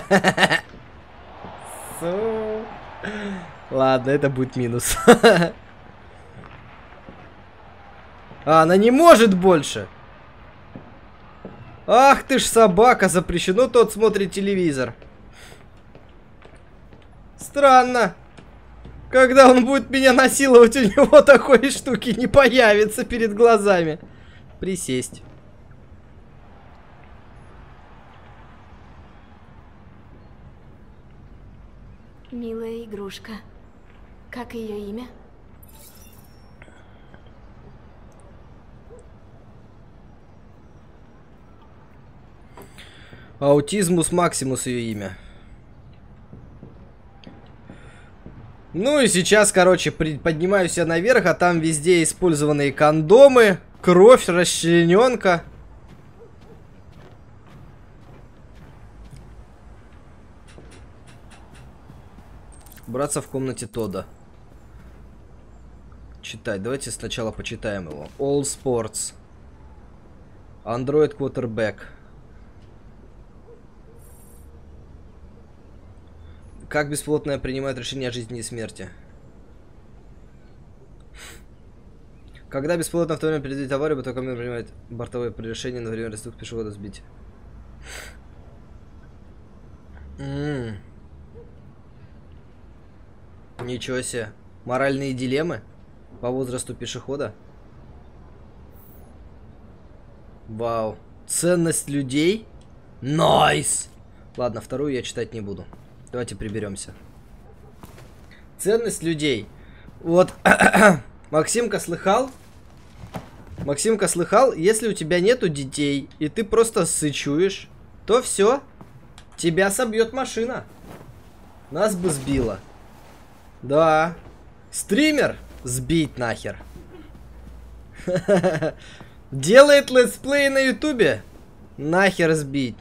Ладно, это будет минус. А, она не может больше. Ах ты ж собака, запрещено, тот смотрит телевизор. Странно. Когда он будет меня насиловать, у него такой штуки не появится перед глазами. Присесть. Милая игрушка. Как ее имя? Аутизмус Максимус ее имя. Ну и сейчас, короче, поднимаюсь я наверх, а там везде использованные кондомы, кровь, расчлененка. Браться в комнате Тодда. Читать. Давайте сначала почитаем его. All Sports. Android Quarterback. Как бесплотная принимает решение о жизни и смерти. Когда бесплотно автомобиль предвидит аварию, бортовой компьютер принимает бортовое решение на время растук пешехода сбить. М-м. Ничего себе. Моральные дилеммы по возрасту пешехода. Вау. Ценность людей. Найс. Ладно, вторую я читать не буду. Давайте приберемся. Ценность людей. Вот. Максимка слыхал? Максимка слыхал? Если у тебя нету детей, и ты просто сычуешь, то все. Тебя собьет машина. Нас бы сбила. Да. Стример сбить нахер. Делает летсплей на ютубе. Нахер сбить.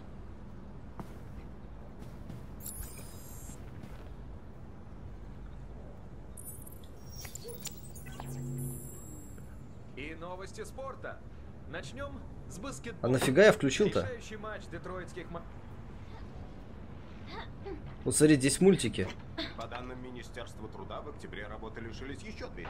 И новости спорта. Начнем с баскетбола. А нафига я включил-то? Решающий матч детройтских... Вот смотри, здесь мультики. По данным Министерства труда, в октябре работы лишились еще две.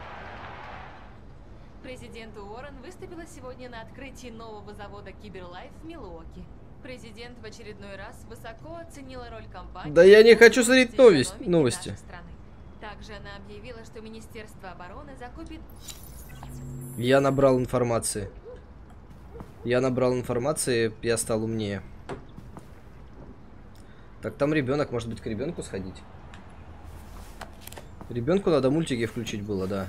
Президент Уоррен выступила сегодня на открытии нового завода Киберлайф в Милуоки. Президент в очередной раз высоко оценила роль компании. Да я не хочу смотреть новость, новости. Также она объявила, что Министерство обороны закупит... Я набрал информации. Я набрал информации, я стал умнее. Так, там ребенок, может быть, к ребенку сходить? Ребенку надо мультики включить было, да.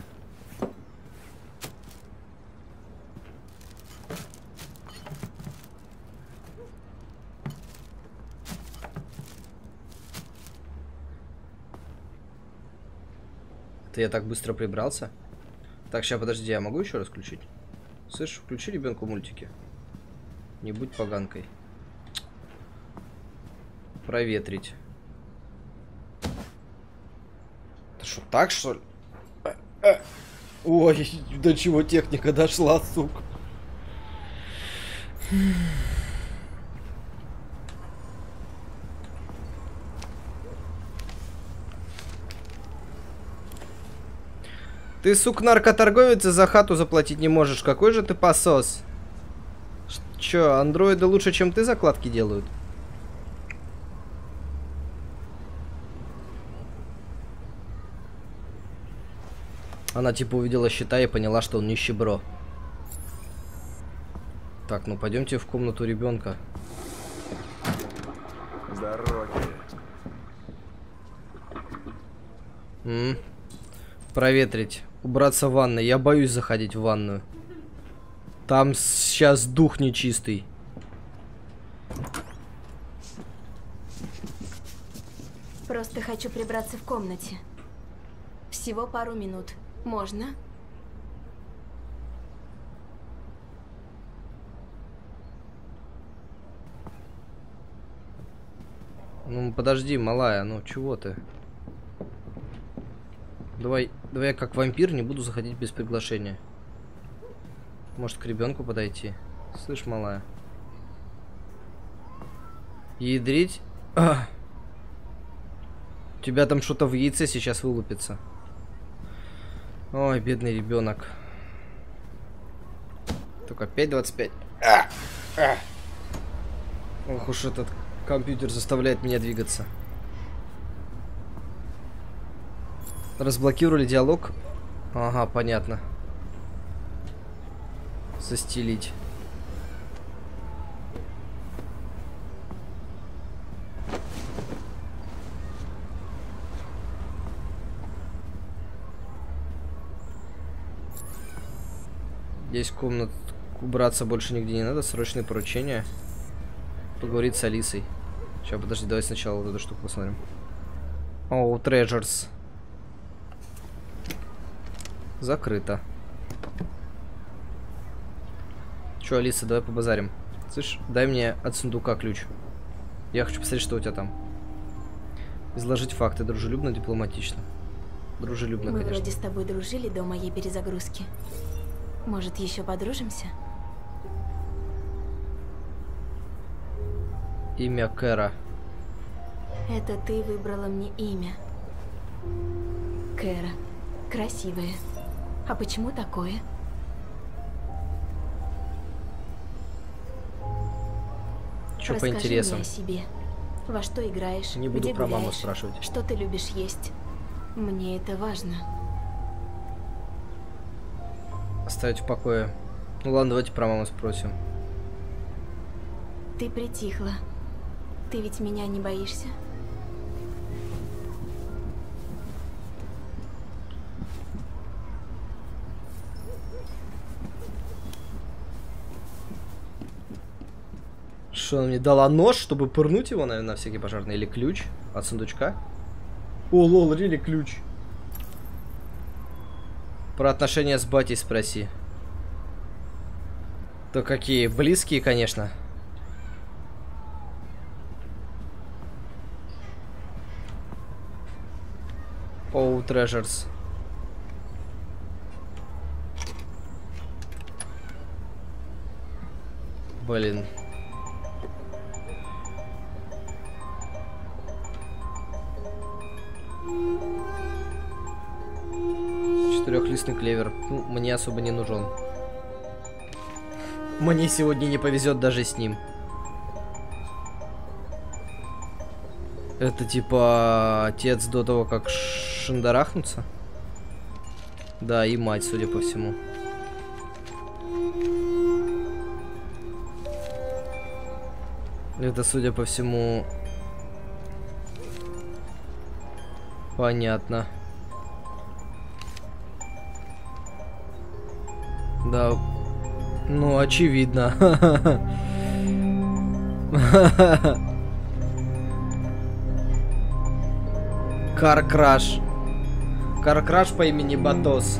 Это я так быстро прибрался. Так, сейчас, подожди, я могу еще раз включить? Слышь, включи ребенку мультики. Не будь поганкой. Проветрить. Это что, так, что ли? Ой, до чего техника дошла, сука. Ты, сука, наркоторговец, и за хату заплатить не можешь. Какой же ты посос? Чё, андроиды лучше, чем ты, закладки делают? Она типа увидела счета и поняла, что он нищебро. Так, ну пойдемте в комнату ребенка. С дороги. М-м. Проветрить. Убраться в ванной. Я боюсь заходить в ванную. Там сейчас дух нечистый. Просто хочу прибраться в комнате. Всего пару минут. Можно? Ну, подожди, малая, ну чего ты? Давай, давай я как вампир не буду заходить без приглашения. Может, к ребенку подойти? Слышь, малая. Ядрить? А! У тебя там что-то в яйце сейчас вылупится. Ой, бедный ребенок. Только пять двадцать пять. А! А! Ох уж этот компьютер заставляет меня двигаться. Разблокировали диалог. Ага, понятно. Застелить. Здесь комнат. Убраться больше нигде не надо. Срочные поручения. Поговорить с Алисой. Сейчас, подожди, давай сначала вот эту штуку посмотрим. О, oh, Treasures. Закрыто. Че, Алиса, давай побазарим. Слышь, дай мне от сундука ключ. Я хочу посмотреть, что у тебя там. Изложить факты. Дружелюбно, дипломатично. Дружелюбно, Мы конечно. вроде с тобой дружили до моей перезагрузки. Может, еще подружимся? Имя Кэра. Это ты выбрала мне имя. Кэра. Красивое. А почему такое? Чё по Расскажи интересам? мне о себе. Во что играешь? Не буду где про маму гуляешь, спрашивать. Что ты любишь есть? Мне это важно. Оставить в покое. Ну ладно, давайте про маму спросим. Ты притихла. Ты ведь меня не боишься? Что, она мне дала нож, чтобы пырнуть его, наверное, на всякий пожарный? Или ключ от сундучка? О, лол, рили ключ. Про отношения с батей спроси. То какие? Близкие, конечно. Оу, Treasures. Блин. Четырехлистный клевер. Ну, мне особо не нужен. Мне сегодня не повезет даже с ним. Это типа отец до того, как шандарахнуться? Да, и мать, судя по всему. Это, судя по всему... Понятно. Да. Ну, очевидно. Кар-краш. Каркраш по имени Батос.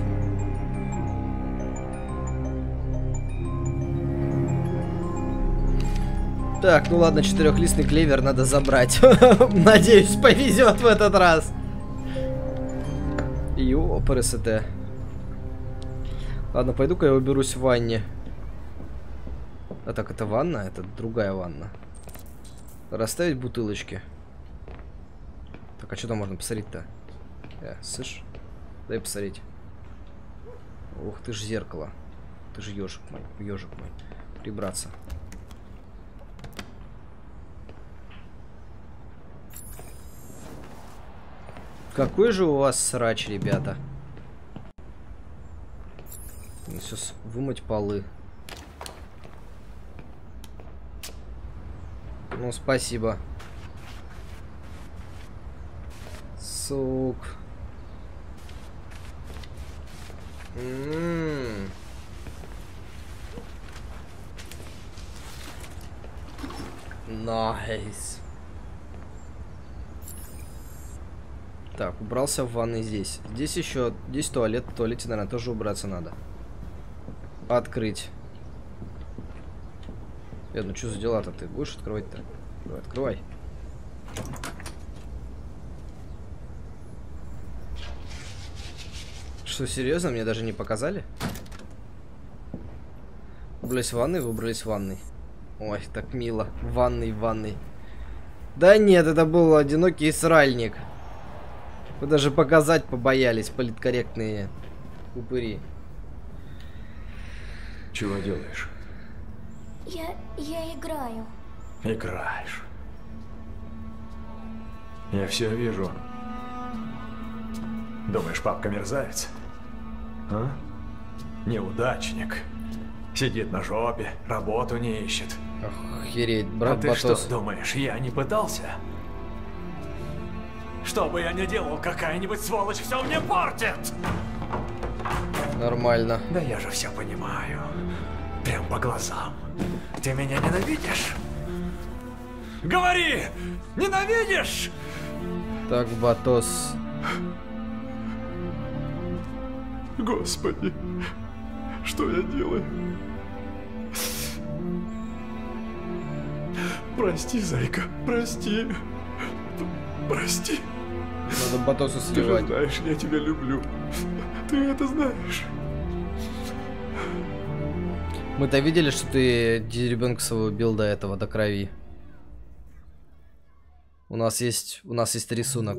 Так, ну ладно, четырехлистный клевер надо забрать. Надеюсь, повезет в этот раз. Ёпрст. Ладно, пойду-ка я уберусь в ванне. А так, это ванна? Это другая ванна. Расставить бутылочки. Так, а что там можно посмотреть-то? Э, слышь? Дай посмотреть. Ух, ты ж зеркало. Ты же ежик мой. Ежик мой. Прибраться. Какой же у вас срач, ребята? Сейчас вымыть полы. Ну, спасибо. Сук. М-м-м. Найс. Так, убрался в ванной здесь. Здесь еще, здесь туалет. В туалете, наверное, тоже убраться надо. Открыть. Э, ну что за дела-то? Ты будешь открывать-то? Давай, открывай. Что, серьезно? Мне даже не показали? Выбрались в ванной, выбрались в ванной. Ой, так мило. В ванной, в ванной. Да нет, это был одинокий сральник. Вы даже показать побоялись, политкорректные упыри. Чего делаешь? Я... я играю. Играешь. Я все вижу. Думаешь, папка мерзавец? А? Неудачник. Сидит на жопе, работу не ищет. Охереть, брат А ты Батос. что думаешь, я не пытался? Что бы я ни делал, какая-нибудь сволочь все мне портит! Нормально. Да я же все понимаю. Прям по глазам. Ты меня ненавидишь? Говори! Ненавидишь? Так, Батос. Господи, что я делаю? Прости, зайка, прости. Прости. Надо Батосу сливать. Ты же знаешь, я тебя люблю. Ты это знаешь. Мы-то видели, что ты ребенка своего убил до этого, до крови. У нас есть, у нас есть рисунок.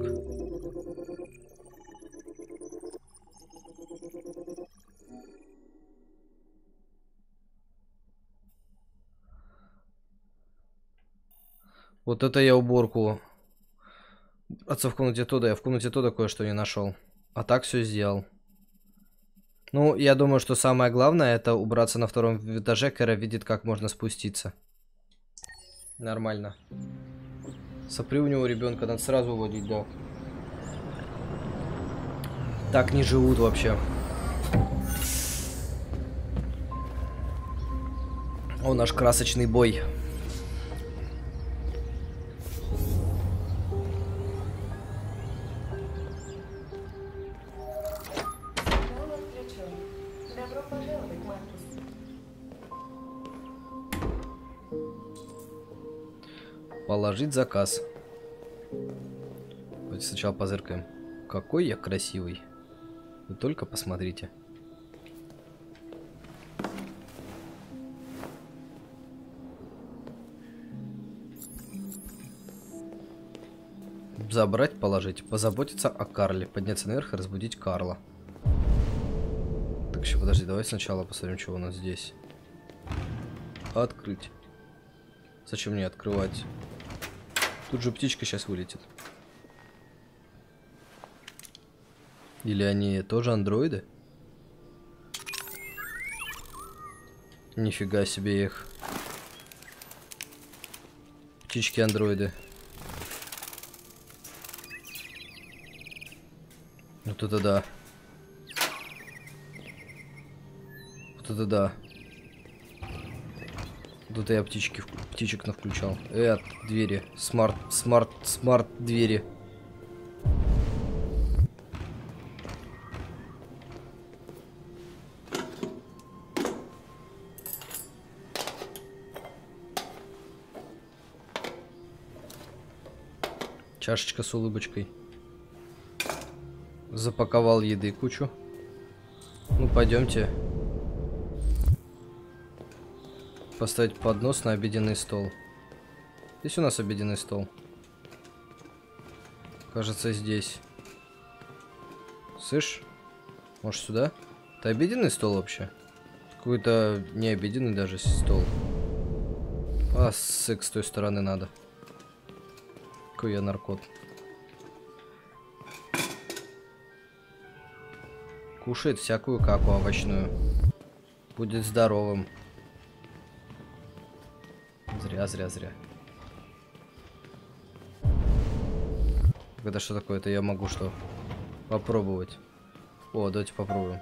Вот это я уборку. Отца в комнате Тодда. Я в комнате Тодда кое-что не нашел. А так все сделал. Ну, я думаю, что самое главное это убраться на втором этаже. Кэра видит, как можно спуститься. Нормально. Сопли у него ребенка, надо сразу уводить, да. Так не живут вообще. О, наш красочный бой. Положить заказ. Давайте сначала позыркаем. Какой я красивый. Вы только посмотрите. Забрать, положить. Позаботиться о Карле. Подняться наверх и разбудить Карла. Так, еще подожди, давай сначала посмотрим, что у нас здесь. Открыть. Зачем мне открывать? Тут же птичка сейчас вылетит. Или они тоже андроиды? Нифига себе их. Птички андроиды. Вот это да. Вот это да. Тут я птички, птичек навключал. Э, от двери. Смарт, смарт, смарт двери. Чашечка с улыбочкой. Запаковал еды кучу. Ну, пойдемте. Поставить поднос на обеденный стол. Здесь у нас обеденный стол. Кажется, здесь. Слышь? Может, сюда? Это обеденный стол вообще? Какой-то не обеденный даже стол. А, секс с той стороны надо. Какой я наркот. Кушает всякую каку овощную. Будет здоровым. Зря, зря, зря. Это что такое? Это я могу что? Попробовать. О, давайте попробуем.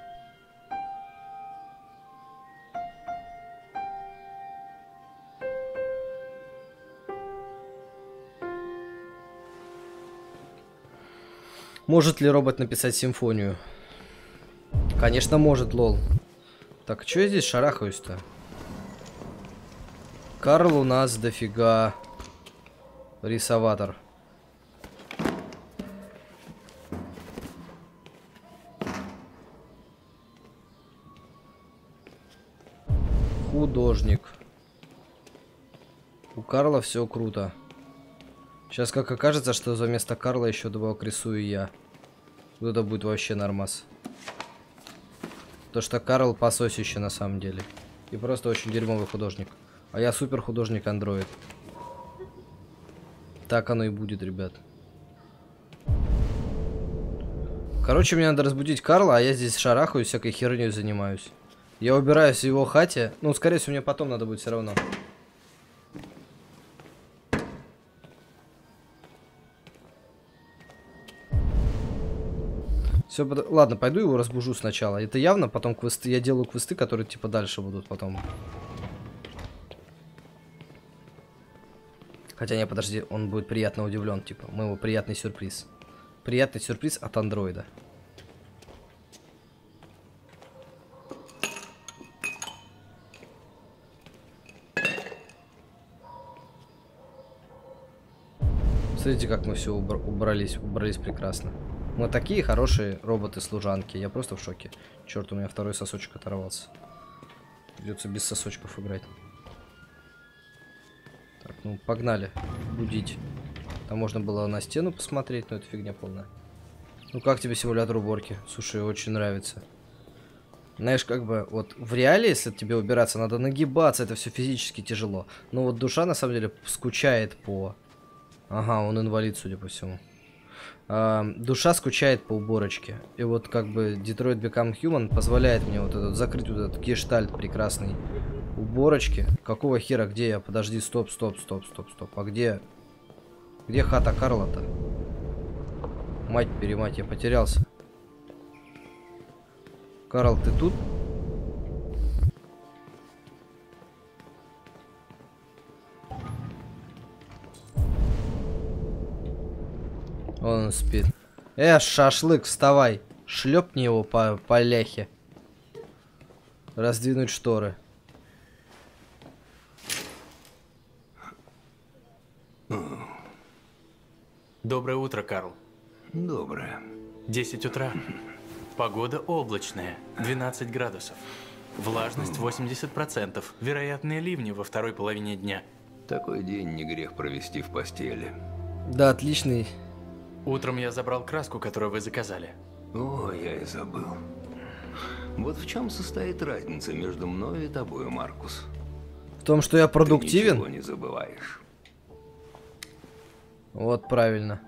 Может ли робот написать симфонию? Конечно может, лол. Так, что я здесь шарахаюсь-то? Карл у нас дофига. Рисоватор. Художник. У Карла все круто. Сейчас как окажется, что за место Карла еще добавок рисую я. Вот это будет вообще нормас. То, что Карл пососище на самом деле. И просто очень дерьмовый художник. А я супер художник андроид. Так оно и будет, ребят. Короче, мне надо разбудить Карла, а я здесь шарахаю, всякой херней занимаюсь. Я убираюсь в его хате. Ну, скорее всего, мне потом надо будет все равно. Все, ладно, пойду его разбужу сначала. Это явно потом квесты. Я делаю квесты, которые типа дальше будут потом. Хотя не, подожди, он будет приятно удивлен, типа. Мы его приятный сюрприз. Приятный сюрприз от андроида. Смотрите, как мы все убр убрались, убрались прекрасно. Мы такие хорошие роботы-служанки. Я просто в шоке. Черт, у меня второй сосочек оторвался. Придется без сосочков играть. Так, ну погнали. Будить. Там можно было на стену посмотреть, но это фигня полная. Ну как тебе симулятор уборки? Слушай, очень нравится. Знаешь, как бы, вот в реале, если тебе убираться, надо нагибаться, это все физически тяжело. Но вот душа, на самом деле, скучает по... Ага, он инвалид, судя по всему. А, душа скучает по уборочке. И вот как бы Detroit Become Human позволяет мне вот этот закрыть вот этот гештальт прекрасный уборочки. Какого хера, где я? Подожди, стоп, стоп, стоп, стоп, стоп. А где? Где хата Карла-то? Мать-перемать, я потерялся. Карл, ты тут? Он спит. Э, шашлык, вставай. Шлепни его по, по ляхе. Раздвинуть шторы. Доброе утро, Карл. Доброе. десять утра. Погода облачная, двенадцать градусов. Влажность восемьдесят процентов. Вероятные ливни во второй половине дня. Такой день не грех провести в постели. Да, отличный. Утром я забрал краску, которую вы заказали. О, я и забыл. Вот в чем состоит разница между мной и тобой, Маркус? В том, что я продуктивен? Ты ничего не забываешь. Вот правильно.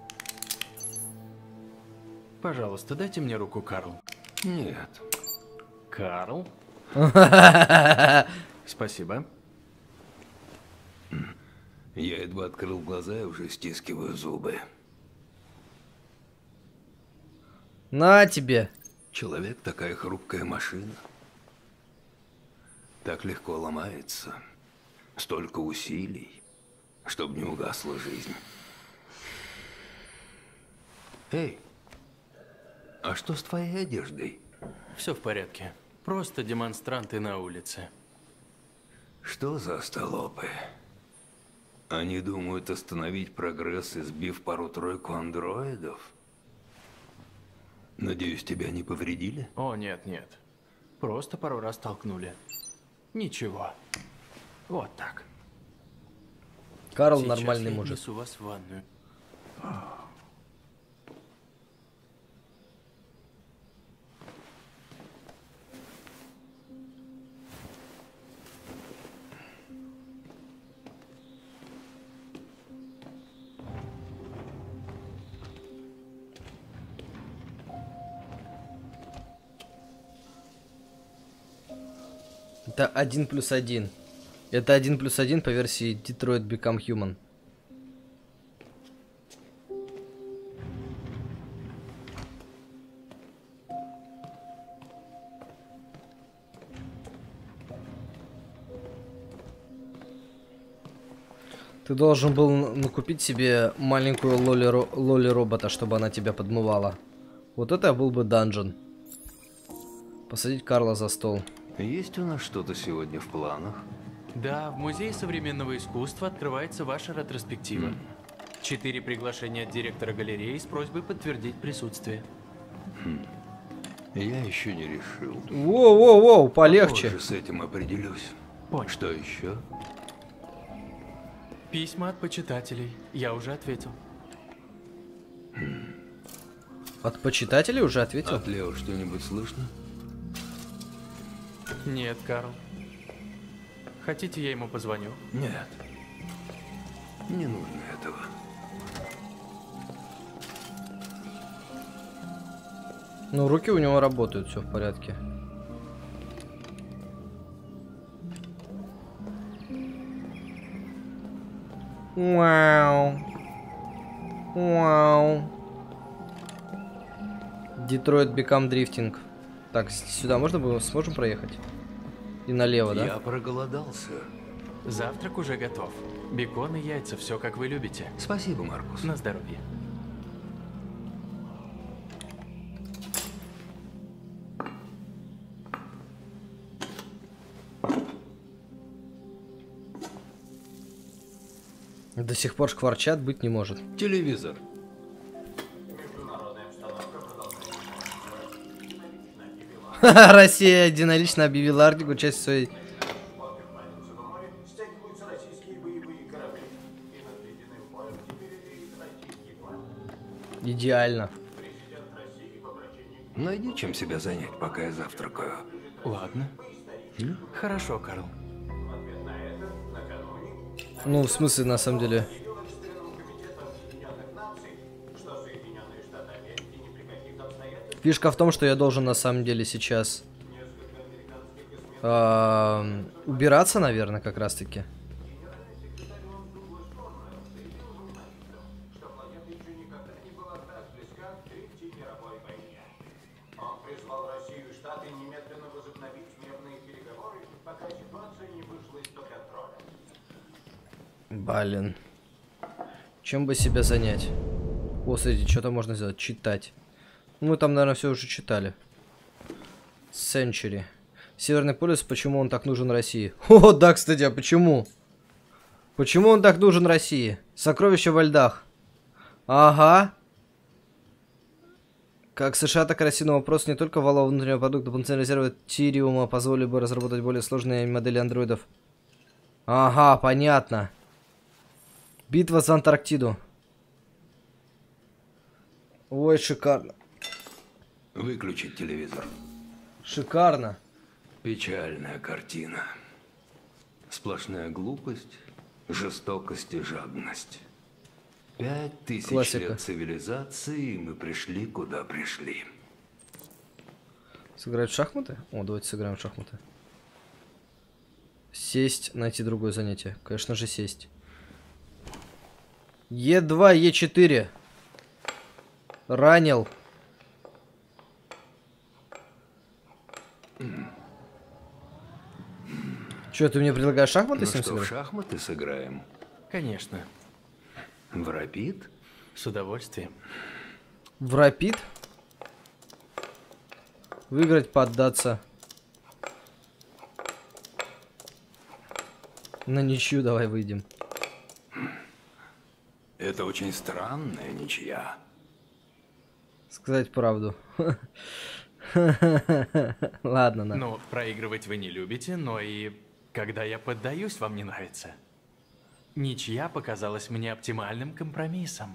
Пожалуйста, дайте мне руку, Карл. Нет. Карл? Спасибо. Я едва открыл глаза и уже стискиваю зубы. На тебе. Человек такая хрупкая машина. Так легко ломается. Столько усилий, чтобы не угасла жизнь. Эй, а что с твоей одеждой? Все в порядке. Просто демонстранты на улице. Что за остолопы? Они думают остановить прогресс, избив пару-тройку андроидов. Надеюсь, тебя не повредили? О, нет, нет. Просто пару раз толкнули. Ничего. Вот так. Карл Сейчас нормальный я мужик. отнесу вас в ванную. Это один плюс один. Это один плюс один по версии Detroit Become Human. Ты должен был накупить себе маленькую лоли-робота, чтобы она тебя подмывала. Вот это был бы данжен. Посадить Карла за стол. Есть у нас что-то сегодня в планах? Да, в Музее современного искусства открывается ваша ретроспектива. Mm. Четыре приглашения от директора галереи с просьбой подтвердить присутствие. Хм. Я еще не решил. Воу-воу-воу, полегче. Позже с этим определюсь. Понял. Что еще? Письма от почитателей. Я уже ответил. Хм. От почитателей уже ответил? От Лео что-нибудь слышно? Нет, Карл. Хотите, я ему позвоню? Нет. Не нужно этого. Ну, руки у него работают, все в порядке. Вау. Вау. Detroit Become Drifting. Так, сюда можно было, сможем проехать? И налево, да? Я проголодался. Завтрак уже готов. Бекон и яйца, все как вы любите. Спасибо, Маркус. На здоровье. До сих пор шкварчат, быть не может. Телевизор. Россия единолично объявила Арктику часть своей... Идеально. Найди чем себя занять, пока я завтракаю. Ладно. М? Хорошо, Карл. Ну, в смысле, на самом деле... Фишка в том, что я должен на самом деле сейчас э, убираться, наверное, как раз таки. Блин. Чем бы себя занять? О, смотрите, что-то можно сделать. Читать. Мы там, наверное, все уже читали. Century. Северный полюс, почему он так нужен России? О, да, кстати, а почему? Почему он так нужен России? Сокровища во льдах. Ага. Как США, так и Россия, но вопрос не только валового внутреннего продукта. Дополнительные резервы Тириума позволили бы разработать более сложные модели андроидов. Ага, понятно. Битва за Антарктиду. Ой, шикарно. Выключить телевизор. Шикарно. Печальная картина. Сплошная глупость, жестокость и жадность. Пять тысяч Классика. лет цивилизации, и мы пришли, куда пришли. Сыграть в шахматы? О, давайте сыграем в шахматы. Сесть, найти другое занятие. Конечно же, сесть. Е два, Е четыре. Ранил. Че, ты мне предлагаешь шахматы Ну с ним что, в сыграть? шахматы сыграем? Конечно. В рапид? С удовольствием. В рапид? Выиграть, поддаться. На ничью давай выйдем. Это очень странная ничья. Сказать правду. Ладно, на. Ну, проигрывать вы не любите, но и когда я поддаюсь, вам не нравится. Ничья показалась мне оптимальным компромиссом.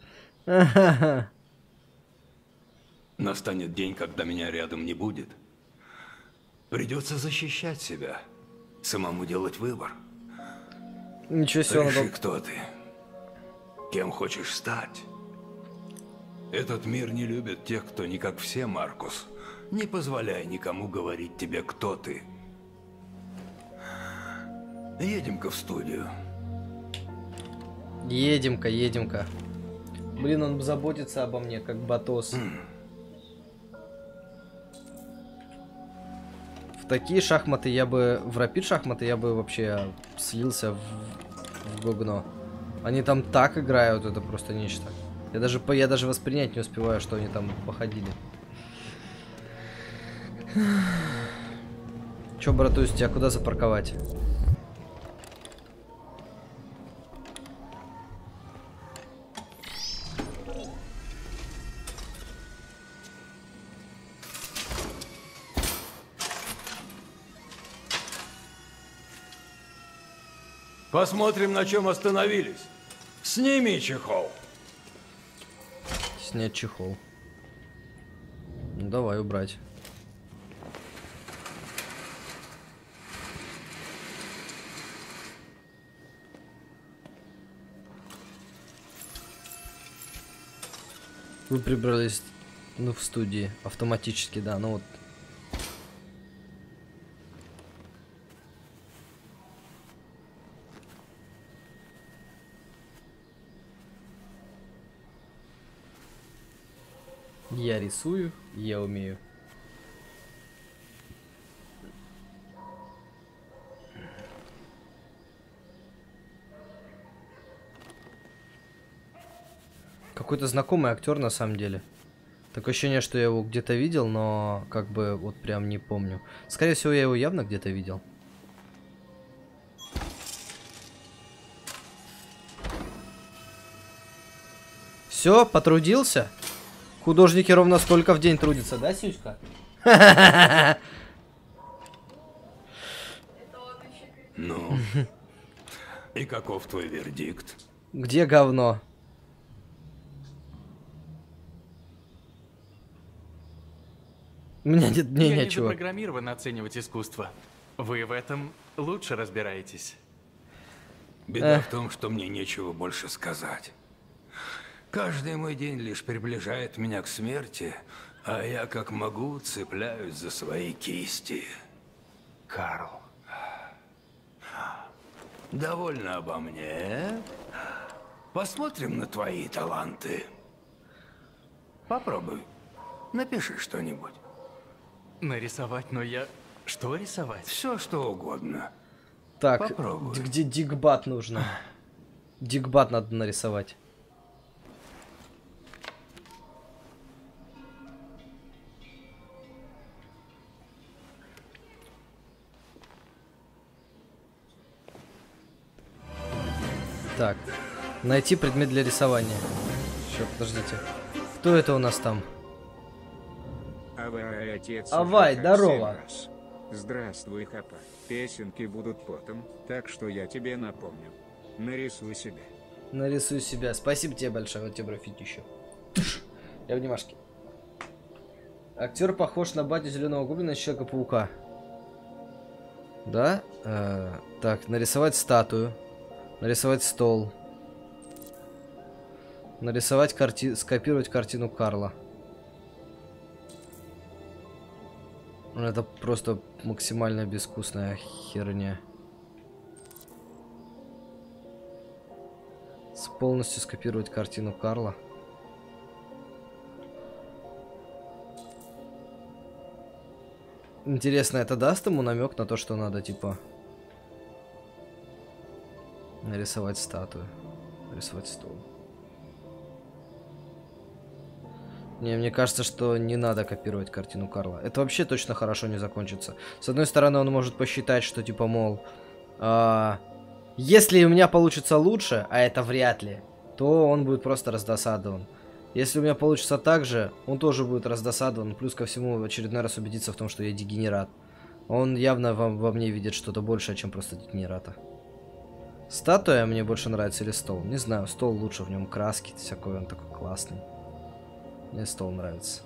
Настанет день, когда меня рядом не будет. Придется защищать себя. Самому делать выбор. Ничего себе. Реши, кто ты. Кем хочешь стать. Этот мир не любит тех, кто не как все, Маркус. Не позволяй никому говорить тебе, кто ты. Едем-ка в студию. Едем-ка, едем-ка. Блин, он заботится обо мне, как Батос. Mm. В такие шахматы я бы... В рапид шахматы я бы вообще слился в, в говно. Они там так играют, это просто нечто. Я даже, я даже воспринять не успеваю, что они там походили. Чё, братусь, тебя куда запарковать? Посмотрим, на чем остановились. Сними чехол. Снять чехол. Ну, давай убрать. Вы прибрались, ну, в студии автоматически, да, ну вот. Я рисую, я умею. Какой-то знакомый актер на самом деле. Такое ощущение, что я его где-то видел, но как бы вот прям не помню. Скорее всего, я его явно где-то видел. Все, потрудился? Художники ровно столько в день трудятся, да, Сюська? Ну, и каков твой вердикт? Где говно? Мне нет, мне Я нечего. не запрограммирован оценивать искусство. Вы в этом лучше разбираетесь. Беда Эх. в том, что мне нечего больше сказать. Каждый мой день лишь приближает меня к смерти, а я как могу цепляюсь за свои кисти. Карл. Довольно обо мне. Посмотрим на твои таланты. Попробуй. Напиши что-нибудь. Нарисовать, но я... Что рисовать? Все, что угодно. Так, Попробуй. где дикбат нужно? Дикбат надо нарисовать. Так, найти предмет для рисования. Сейчас, подождите. Кто это у нас там? Авай, отец. Авай, уже как здорово. семь раз. Здравствуй, Хапа. Песенки будут потом, так что я тебе напомню. Нарисуй себя. Нарисуй себя. Спасибо тебе большое. Вот тебе граффити еще. Я внимашки. Актер похож на батю Зеленого Гоблина из Человека-паука. Да? Э, так, нарисовать статую. Нарисовать стол. Нарисовать карти... Скопировать картину Карла. Это просто максимально безвкусная херня. С полностью скопировать картину Карла. Интересно, это даст ему намек на то, что надо, типа, нарисовать статую, нарисовать стол. Не, мне кажется, что не надо копировать картину Карла. Это вообще точно хорошо не закончится. С одной стороны, он может посчитать, что, типа, мол, а, если у меня получится лучше, а это вряд ли, то он будет просто раздосадован. Если у меня получится так же, он тоже будет раздосадован. Плюс ко всему в очередной раз убедиться в том, что я дегенерат. Он явно во, во мне видит что-то большее, чем просто дегенерата. Статуя мне больше нравится или стол? Не знаю, стол лучше, в нем краски, всякое, он такой классный. Мне стол нравится.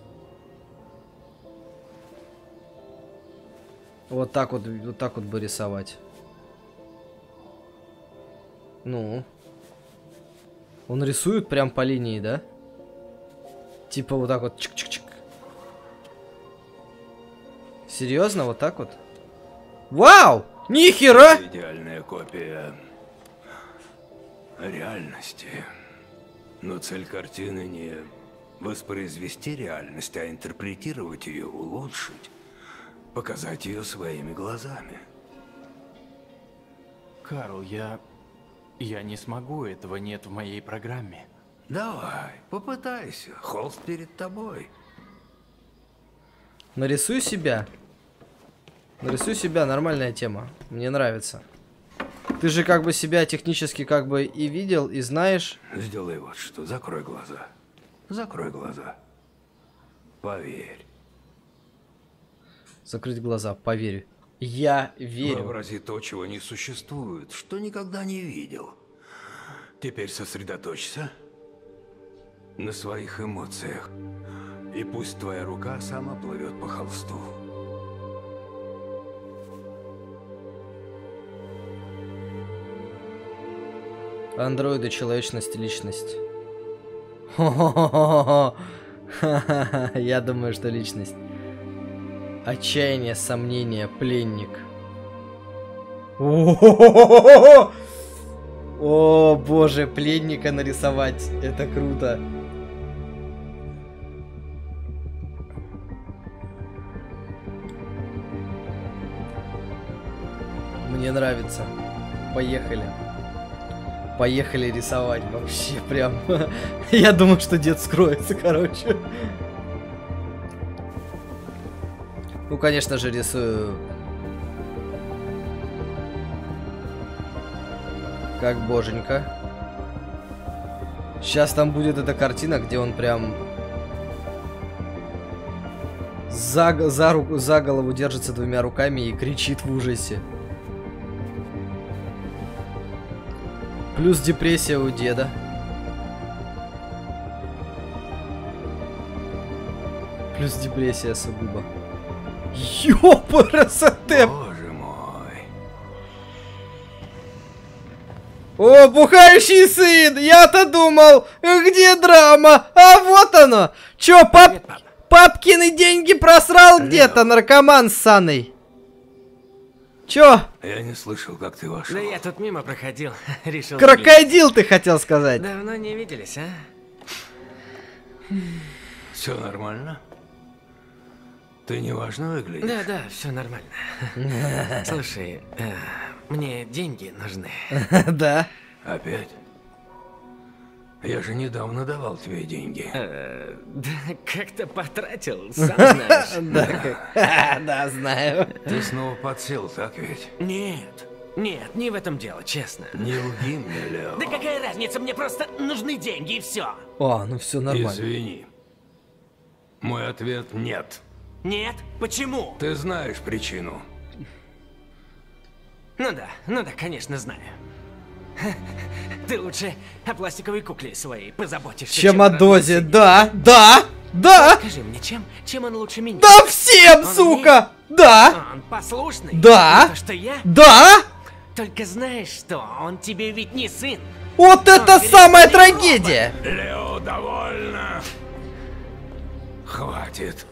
Вот так вот, вот так вот бы рисовать. Ну. Он рисует прям по линии, да? Типа вот так вот. Чик-чик-чик. Серьезно, вот так вот? Вау! Нихера! Идеальная копия реальности. Но цель картины не воспроизвести реальность, а интерпретировать ее, улучшить. Показать ее своими глазами. Карл, я... Я не смогу, этого нет в моей программе. Давай, попытайся. Холст перед тобой. Нарисуй себя. Нарисуй себя, нормальная тема. Мне нравится. Ты же как бы себя технически как бы и видел, и знаешь. Сделай вот что, закрой глаза. Закрой глаза. Поверь. Закрыть глаза, поверь. Я верю. Вообрази то, чего не существует, что никогда не видел. Теперь сосредоточься на своих эмоциях. И пусть твоя рука сама плывет по холсту. Андроиды, человечность, личность. Я думаю, что личность. Отчаяние, сомнение, пленник. О, боже, пленника нарисовать. Это круто. Мне нравится. Поехали. Поехали рисовать. Вообще прям. Я думаю, что дед скроется, короче. Ну, конечно же, рисую как боженька. Сейчас там будет эта картина, где он прям за, за, руку, за голову держится двумя руками и кричит в ужасе. Плюс депрессия у деда. Плюс депрессия сугубо. Ёпарасоте! Боже мой. О, бухающий сын! Я-то думал, где драма? А вот оно! Чё, пап... папкины деньги просрал где-то, наркоман ссаный? Чё? Я не слышал, как ты вошел. Да я тут мимо проходил, решил... Крокодил, ты хотел сказать. Давно не виделись, а? Все нормально? Ты неважно выглядишь. Да, да, все нормально. Слушай, э, мне деньги нужны. Да. Опять? Я же недавно давал тебе деньги. Э, да, как-то потратил, сам знаешь. Да, знаю. Ты снова подсел, так ведь? Нет, нет, не в этом дело, честно. Не лги мне, Лео. Да какая разница, мне просто нужны деньги и все. О, ну все нормально. Извини. Мой ответ нет. Нет? Почему? Ты знаешь причину. Ну да, ну да, конечно, знаю. Ты лучше о пластиковой кукле своей позаботишься. Чем о дозе, да, да, да. Скажи мне, чем, чем он лучше меня? Да всем, он сука, не... да. Он послушный? Да. То, что я? Да. Только знаешь что, он тебе ведь не сын. Вот он это самая трагедия. Лео, довольно. Хватит.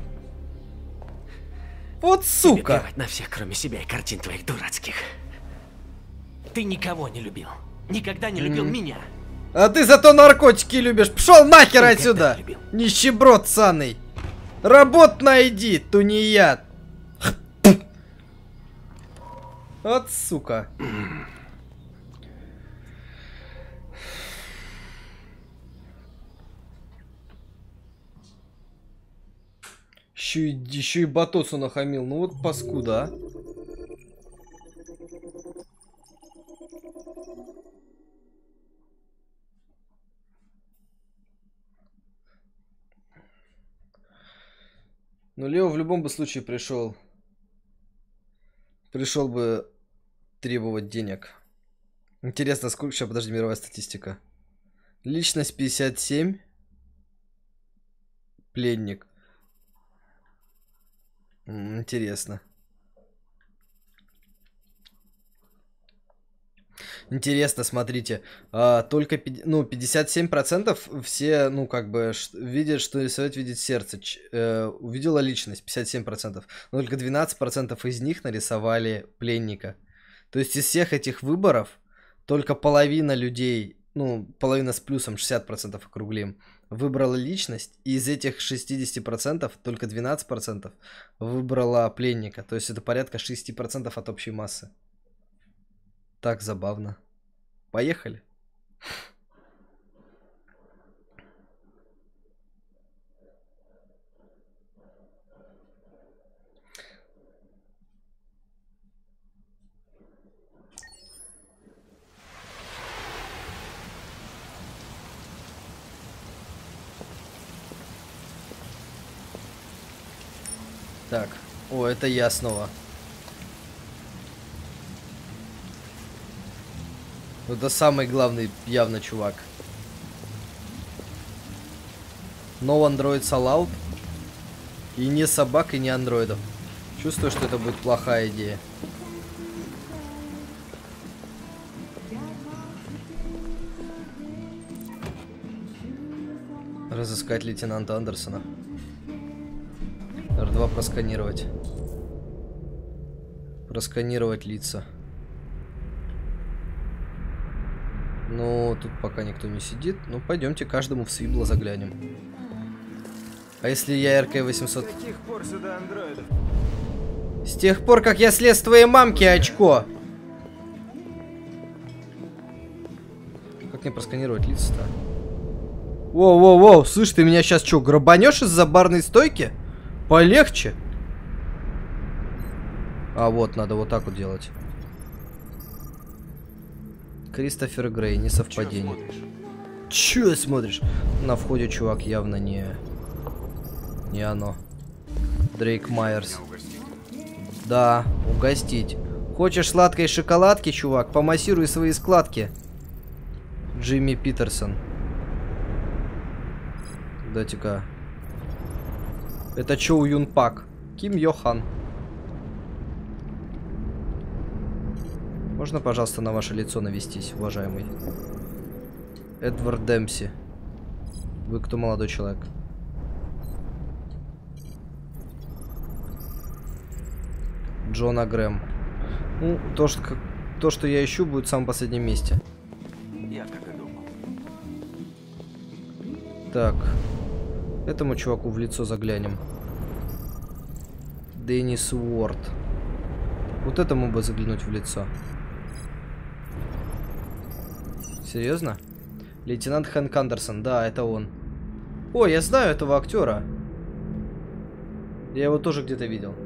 Вот сука. Тебе плевать на всех, кроме себя и картин твоих дурацких. Ты никого не любил. Никогда не любил mm. меня. А ты зато наркотики любишь. Пшел нахер никогда отсюда. Нищеброд саный. Работ найди, тунеяд. Вот сука. Еще и, еще и Батосу нахамил. Ну вот паскуда, а. Ну, Лео в любом бы случае пришел. Пришел бы требовать денег. Интересно, сколько сейчас, подожди, мировая статистика. Личность пятьдесят семь. Пленник. Интересно. Интересно, смотрите, а, только ну, пятьдесят семь процентов все, ну, как бы, видят, что рисовать видит сердце. Ч, э, увидела личность, пятьдесят семь процентов. Но только двенадцать процентов из них нарисовали пленника. То есть из всех этих выборов только половина людей, ну, половина с плюсом, шестьдесят процентов округлим, выбрала личность. И из этих шестидесяти процентов только двенадцать процентов выбрала пленника. То есть это порядка шесть процентов от общей массы. Так забавно. Поехали. Так. О, это я снова. Это самый главный, явно, чувак. No androids allowed. И не собак, и не андроидов. Чувствую, что это будет плохая идея. Разыскать лейтенанта Андерсона. эр два просканировать. Просканировать лица. Но тут пока никто не сидит. Ну, пойдемте каждому в свибло заглянем. А если я эр кей восемьсот? С каких пор сюда андроидов? С тех пор, как я слез с твоей мамки, очко! Как мне просканировать лица-то? Воу-воу-воу, слышь, ты меня сейчас что, грабанешь из-за барной стойки? Полегче. А вот, надо вот так вот делать. Кристофер Грей, не совпадение. Чё смотришь? На входе чувак явно не... Не оно. Дрейк Майерс. Да, угостить. Хочешь сладкой шоколадки, чувак? Помассируй свои складки. Джимми Питерсон. Дайте-ка. Это Чоу Юн Пак. Ким Йохан. Можно, пожалуйста, на ваше лицо навестись, уважаемый? Эдвард Демпси. Вы кто, молодой человек? Джона Грэм. Ну, то, что, то, что я ищу, будет в самом последнем месте. Я так и думал. Так. Этому чуваку в лицо заглянем. Деннис Уорд. Вот этому бы заглянуть в лицо. Серьезно? Лейтенант Хэнк Андерсон. Да, это он. О, я знаю этого актера. Я его тоже где-то видел.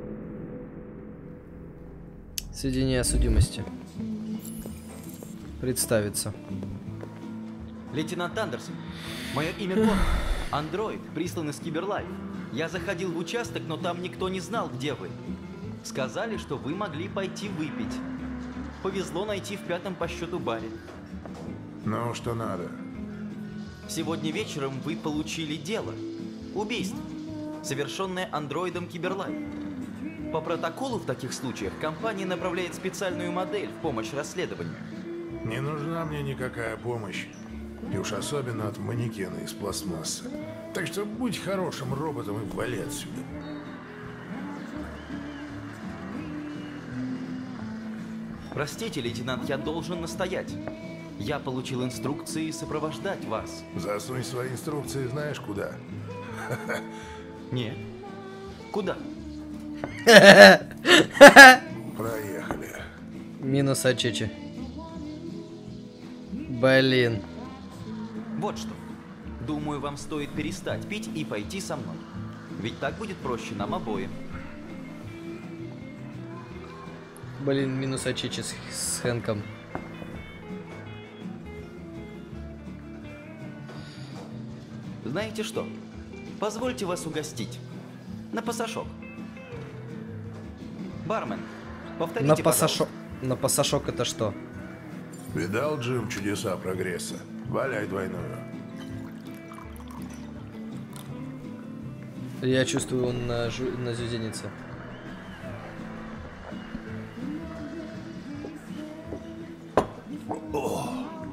Сведения о судимости. Представиться. Лейтенант Андерсон, мое имя Конор. Андроид, прислан из Киберлайф. Я заходил в участок, но там никто не знал, где вы. Сказали, что вы могли пойти выпить. Повезло найти в пятом по счету баре. Ну, что надо? Сегодня вечером вы получили дело. Убийство, совершенное андроидом Киберлайф. По протоколу в таких случаях компания направляет специальную модель в помощь расследованию. Не нужна мне никакая помощь. И уж особенно от манекена из пластмассы. Так что будь хорошим роботом и вали отсюда. Простите, лейтенант, я должен настоять. Я получил инструкции сопровождать вас. Засунь свои инструкции знаешь куда? Нет. Куда? Проехали. Минус Ачечи. Блин. Вот что. Думаю, вам стоит перестать пить и пойти со мной. Ведь так будет проще нам обоим. Блин, минус Ачечи с, с Хэнком. Знаете что? Позвольте вас угостить. На пасашок. Бармен, повторите, На пожалуйста. пасашок. На пасашок это что? Видал, Джим, чудеса прогресса? Валяй двойную. Я чувствую, он на, жу... на зюзенице. О.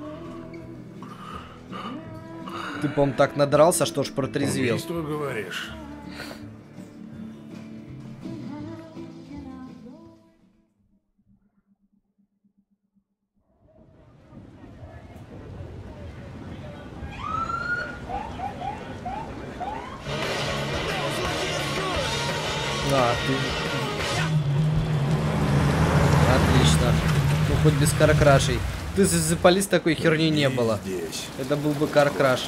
Ты, по-моему, так надрался, что ж протрезвел. Убийство, говоришь? А, ты... Отлично. Ну, хоть без каркрашей. Ты запалис, такой херни не было. Здесь. Это был бы каркраш.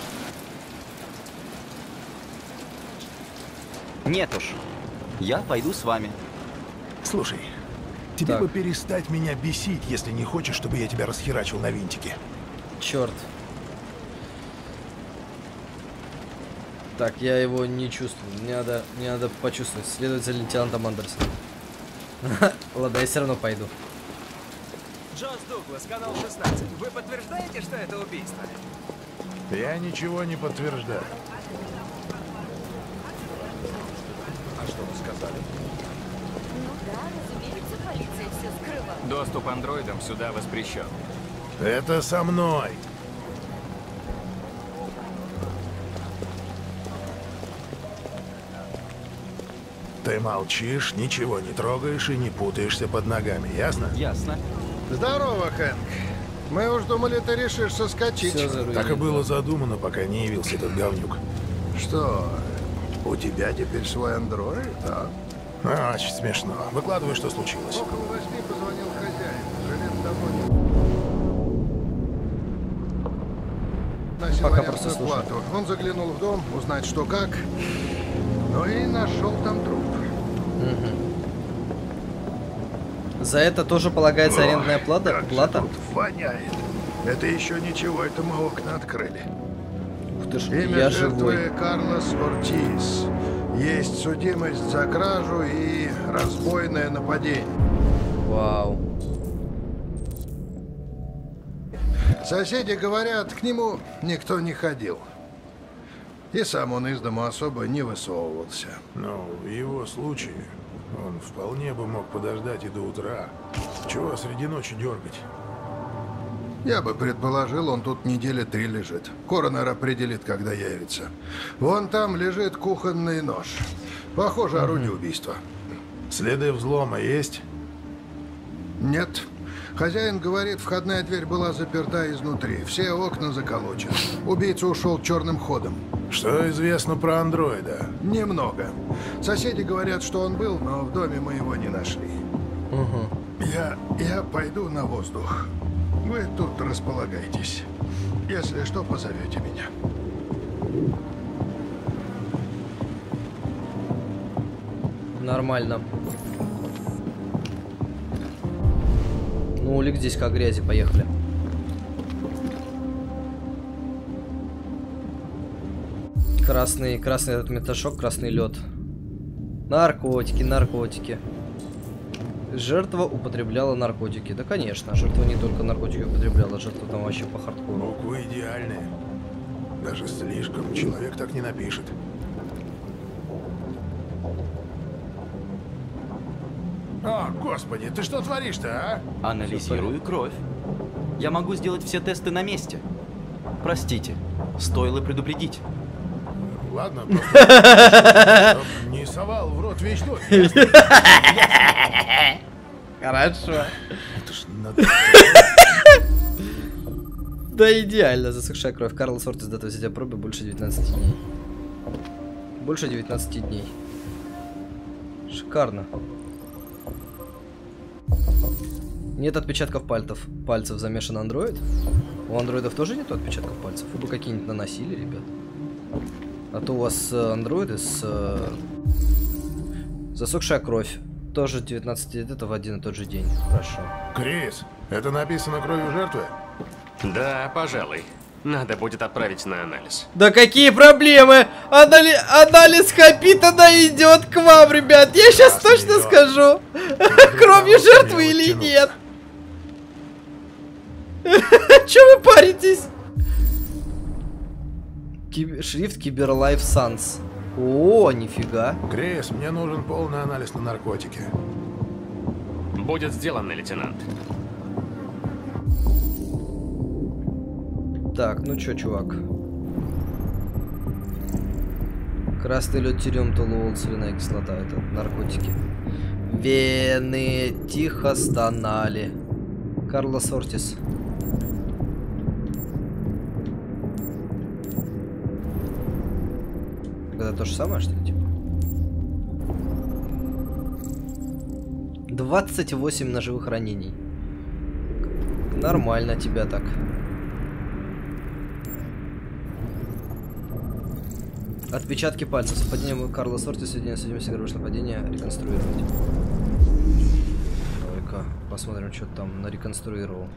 Нет уж. Я пойду с вами. Слушай, тебе Так. бы перестать меня бесить, если не хочешь, чтобы я тебя расхерачил на винтики. Черт. Так, я его не чувствую. Мне надо, мне надо почувствовать. Следовать за лейтенантом Андерсоном. Ладно, я все равно пойду. Джонс Дуглас, канал шестнадцать. Вы подтверждаете, что это убийство? Я ничего не подтверждаю. А что вы сказали? Ну да, разумеется, полиция все скрывала. Доступ андроидам сюда воспрещен. Это со мной. Ты молчишь, ничего не трогаешь и не путаешься под ногами, ясно? Ясно. Здорово, Хэнк. Мы уж думали, ты решишь соскочить. Так и было задумано, пока не явился этот говнюк. Что, у тебя теперь свой андроид, а? А, очень смешно. Выкладывай, что случилось. Около восьми позвонил хозяин. Жилет домой. Носил Пока арендную просто слушаю. плату. Он заглянул в дом, узнать, что как. Ну и нашел там труп. Угу. За это тоже полагается арендная плата? Как же плата? тут воняет. Это еще ничего, это мы окна открыли. Ух ты ж, Имя я жертвы живой. Карлос Ортис. Есть судимость за кражу и разбойное нападение. Вау. Соседи говорят, к нему никто не ходил. И сам он из дома особо не высовывался. Ну, в его случае он вполне бы мог подождать и до утра. Чего среди ночи дергать? Я бы предположил, он тут недели три лежит. Коронер определит, когда явится. Вон там лежит кухонный нож. Похоже, орудие убийства. Следы взлома есть? Нет. Хозяин говорит, входная дверь была заперта изнутри. Все окна заколочены. Убийца ушел черным ходом. Что известно про андроида? Немного. Соседи говорят, что он был, но в доме мы его не нашли. Угу. Я, я пойду на воздух. Вы тут располагайтесь. Если что, позовете меня. Нормально. Ну, улик здесь как грязи, поехали. Красный, красный этот меташок, красный лед. Наркотики, наркотики. Жертва употребляла наркотики. Да, конечно, жертва не только наркотики употребляла, жертва там вообще по хардкору. Буквы идеальные. Даже слишком. Человек так не напишет. О, господи, ты что творишь-то, а? Анализирую кровь. Я могу сделать все тесты на месте. Простите, стоило предупредить. Ладно, просто чтоб не совал в рот вещь тут. Хорошо. Это ж надо... Да идеально, засохшая кровь. Карлос Ортис, дата взятия пробы больше девятнадцати дней. Больше девятнадцати дней. Шикарно. Нет отпечатков пальцев. Пальцев замешан андроид. У андроидов тоже нет отпечатков пальцев. Вы бы какие-нибудь наносили, ребят. А то у вас э, андроиды с... Э, засохшая кровь. Тоже девятнадцать лет, это в один и тот же день. Хорошо. Крис, это написано кровью жертвы? Да, пожалуй. Надо будет отправить на анализ. Да какие проблемы? Анали... Анализ Хапитана идет к вам, ребят. Я сейчас точно скажу. Кровью жертвы или нет? Че вы паритесь? Киб... Шрифт Киберлайф Санс. О, нифига. Крис, мне нужен полный анализ на наркотики. Будет сделано, лейтенант. Так, ну чё, чувак? Красный лед, тириум, толуол, соляная кислота. Это наркотики. Вены тихо стонали. Карлос Ортис. Это то же самое, что ли, типа? двадцать восемь ножевых ранений. Нормально тебя так. Отпечатки пальцев. Совпадение Карла Сорти, соединение с этим сыгрываешь нападение. Реконструировать. Давай-ка посмотрим, что там нареконструировал.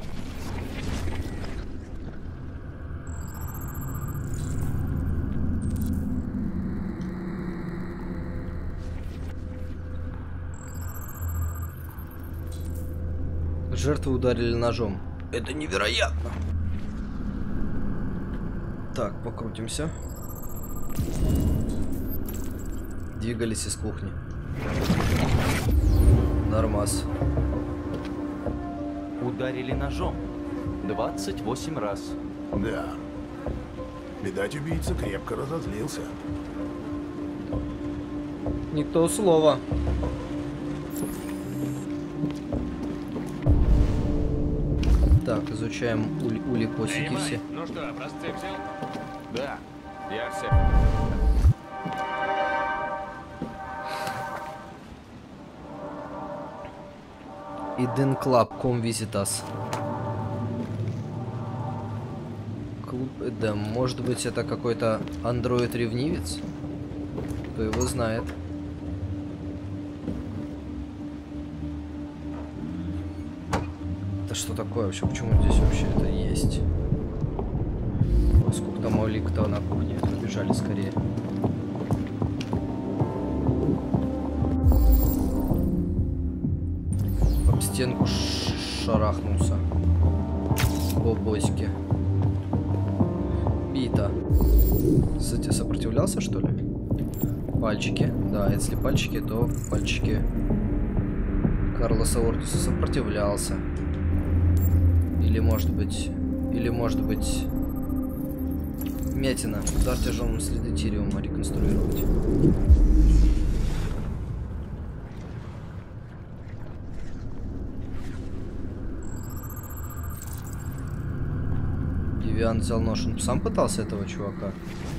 Жертву ударили ножом. Это невероятно. Так, покрутимся. Двигались из кухни. Нормас. Ударили ножом. двадцать восемь раз. Да. Видать, убийца крепко разозлился. Не то слово. Так, изучаем ули уликосики все. Ну что, образцы взял? Да, я все. Иден Клаб, ком визитас. Клуб Эдем. Может быть, это какой-то андроид-ревнивец? Кто его знает? Это что такое вообще? Почему здесь вообще это есть? Ой, сколько там улик-то на кухне. Побежали скорее. Об стенку шарахнулся. Бобоськи. Бита. Кстати, сопротивлялся, что ли? Пальчики. Да, если пальчики, то пальчики Карлоса Ортиса сопротивлялся. Или может быть... Или может быть... Мятина. Удар тяжелым следы тириума реконструировать. Девиант взял нож. Он сам пытался этого чувака?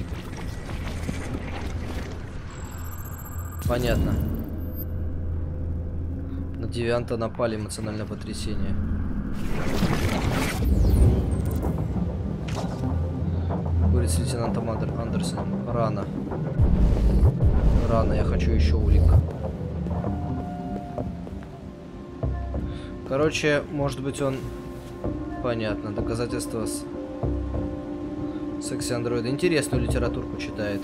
Понятно. На Девианта напали, эмоциональное потрясение. Говорит с лейтенантом Андер Андерсоном. Рано. Рано, я хочу еще улик. Короче, может быть он... Понятно, доказательства с... Секси андроида. Интересную литературку читает.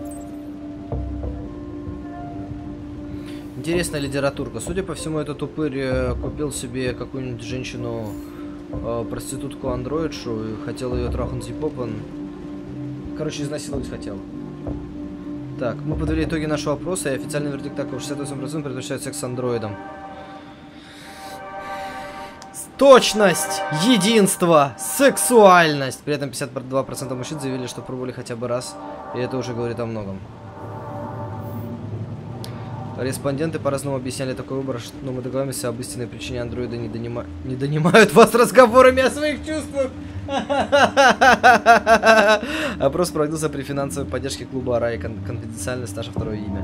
Интересная литературка. Судя по всему, этот упырь купил себе какую-нибудь женщину, э, проститутку андроидшу, и хотел ее трахнуть и попан. Короче, изнасиловать хотел. Так, мы подвели итоги нашего опроса, и официальный вердикт такой: шестьдесят восемь процентов предпочитают секс с андроидом. Точность, единство, сексуальность. При этом пятьдесят два процента мужчин заявили, что пробовали хотя бы раз, и это уже говорит о многом. Респонденты по-разному объясняли такой выбор, но мы договоримся об истинной причине андроида не, донима... не донимают вас разговорами о своих чувствах. Опрос проводился при финансовой поддержке клуба Ара, и кон конфиденциальность наше второе имя.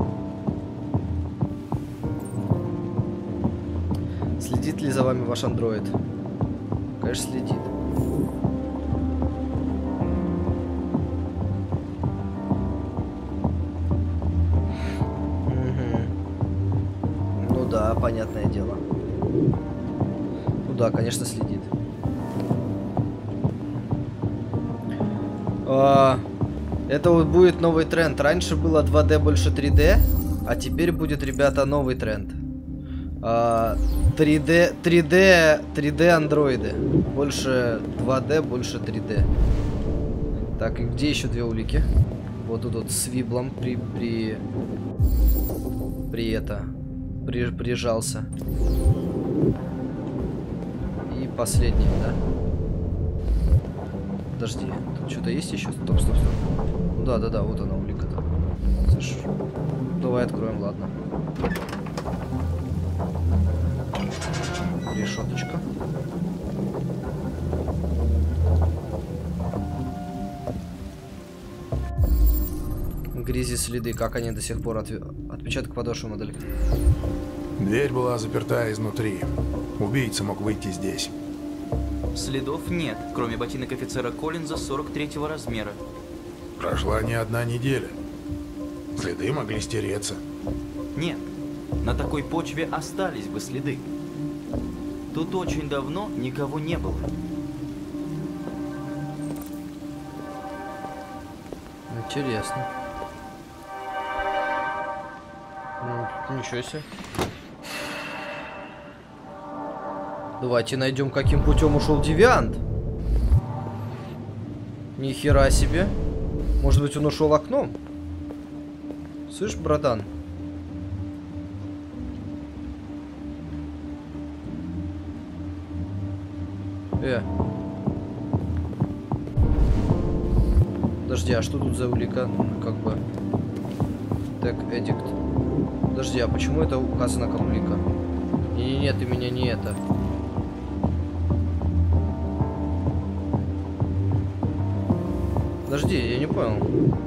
Следит ли за вами ваш андроид? Конечно, следит. Да, понятное дело. Ну да, конечно, следит. А, это вот будет новый тренд. Раньше было два дэ больше три дэ, а теперь будет, ребята, новый тренд. А, три дэ, три дэ, три дэ андроиды. Больше два дэ, больше три дэ. Так, и где еще две улики? Вот тут вот с виблом при... при... При это... При, прижался. И последний, да? Подожди, тут что-то есть еще? Стоп, стоп, стоп. Ну да, да, да, вот она улика-то. Слышь, давай откроем, ладно. Решеточка. Грязи следы, как они до сих пор от... отпечаток подошвы модели. Дверь была заперта изнутри. Убийца мог выйти здесь. Следов нет, кроме ботинок офицера Коллинза сорок третьего размера. Прошла не одна неделя. Следы могли стереться. Нет, на такой почве остались бы следы. Тут очень давно никого не было. Интересно. Ну, ничего себе. Давайте найдем, каким путем ушел Девиант. Ни хера себе. Может быть, он ушел окном? Слышь, братан? Э. Подожди, а что тут за улика? Как бы. Так, эдикт. Подожди, а почему это указано как улика? Не-не-не, ты меня не это. Подожди, я не понял.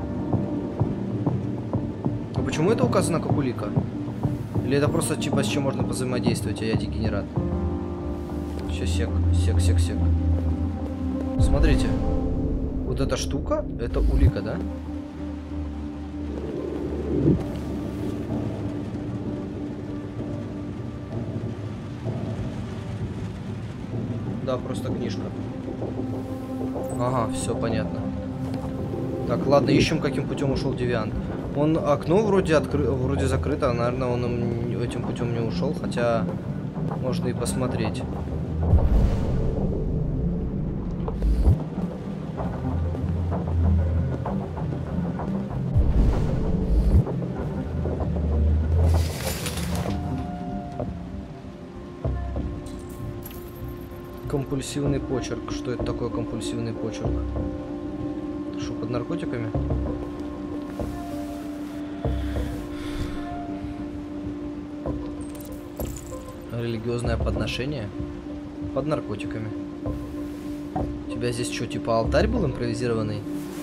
А почему это указано как улика? Или это просто типа с чем можно взаимодействовать, а я дегенерат? Сейчас, сек, сек, сек, сек. Смотрите. Вот эта штука, это улика, да? Да, просто книжка. Ага, все понятно. Так, ладно, ищем, каким путем ушел Девиант. Он окно вроде откры... вроде закрыто, а, наверное, он этим путем не ушел, хотя можно и посмотреть. Компульсивный почерк. Что это такое компульсивный почерк? Что, под наркотиками? Религиозное подношение? Под наркотиками. У тебя здесь что, типа алтарь был импровизированный?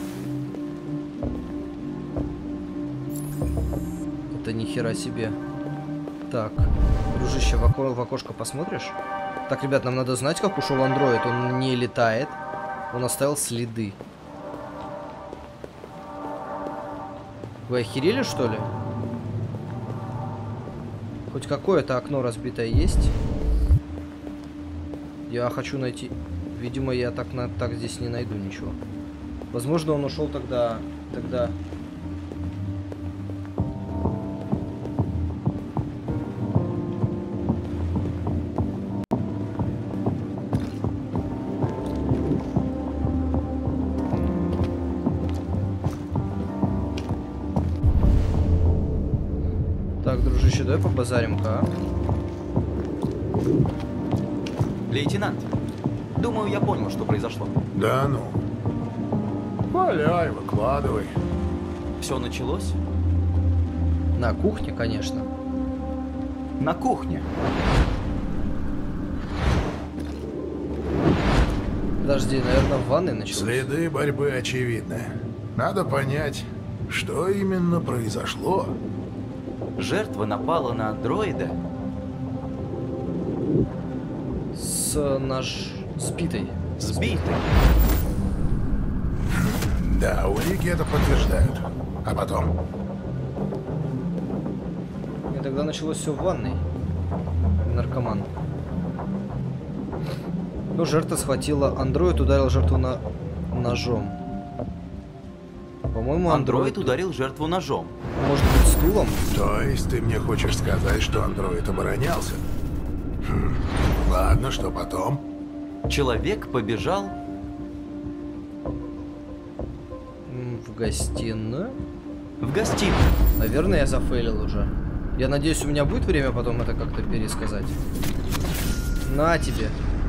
Это ни хера себе. Так, дружище, в, око в окошко посмотришь? Так, ребят, нам надо знать, как ушел андроид. Он не летает. Он оставил следы. Вы охерели, что ли? Хоть какое-то окно разбитое есть? Я хочу найти... Видимо, я так, на... так здесь не найду ничего. Возможно, он ушел тогда... Тогда... Так, дружище, давай побазарим-ка, а? Лейтенант, думаю, я понял, что произошло. Да ну. Валяй, выкладывай. Все началось? На кухне, конечно. На кухне. Подожди, наверное, в ванной началось. Следы борьбы очевидны. Надо понять, что именно произошло. Жертва напала на андроида. С наш... сбитой. Сбитой? Да, улики это подтверждают. А потом? И тогда началось все в ванной. Наркоман. Ну, жертва схватила. Андроид ударил жертву на... ножом. По-моему, андроид ударил жертву ножом. Может быть, стулом? То есть ты мне хочешь сказать, что андроид оборонялся? Хм. Ладно, что потом? Человек побежал... В гостиную? В гостиную. Наверное, я зафейлил уже. Я надеюсь, у меня будет время потом это как-то пересказать. На тебе.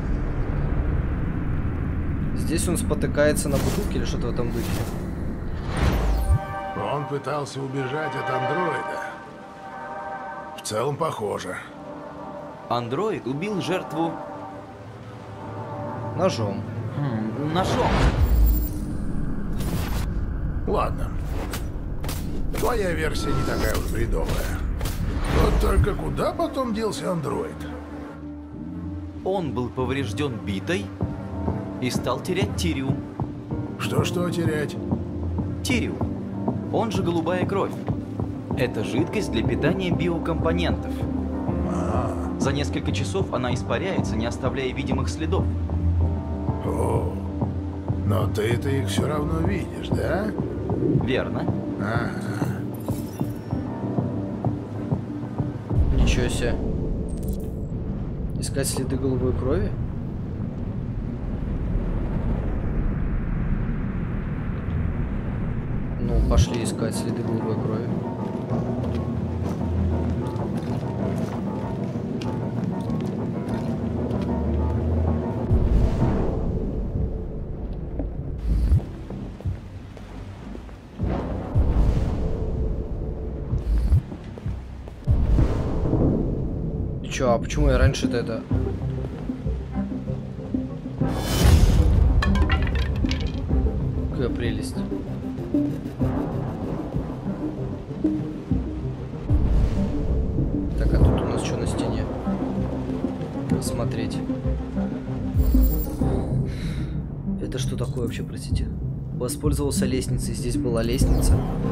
Здесь он спотыкается на бутылке или что-то в этом духе. Он пытался убежать от андроида. В целом похоже. Андроид убил жертву... Ножом. Хм, ножом. Ладно. Твоя версия не такая уж бредовая. Вот только куда потом делся андроид? Он был поврежден битой и стал терять тириум. Что-что терять? Тириум. Он же голубая кровь. Это жидкость для питания биокомпонентов. А-а-а. За несколько часов она испаряется, не оставляя видимых следов. О, но ты-то их все равно видишь, да? Верно. Ага. Ничего себе. Искать следы голубой крови? Ну, пошли искать следы голубой крови. Чё, а почему я раньше-то это... Какая прелесть. Так, а тут у нас что на стене? Посмотреть. Это что такое вообще, простите? Воспользовался лестницей. Здесь была лестница.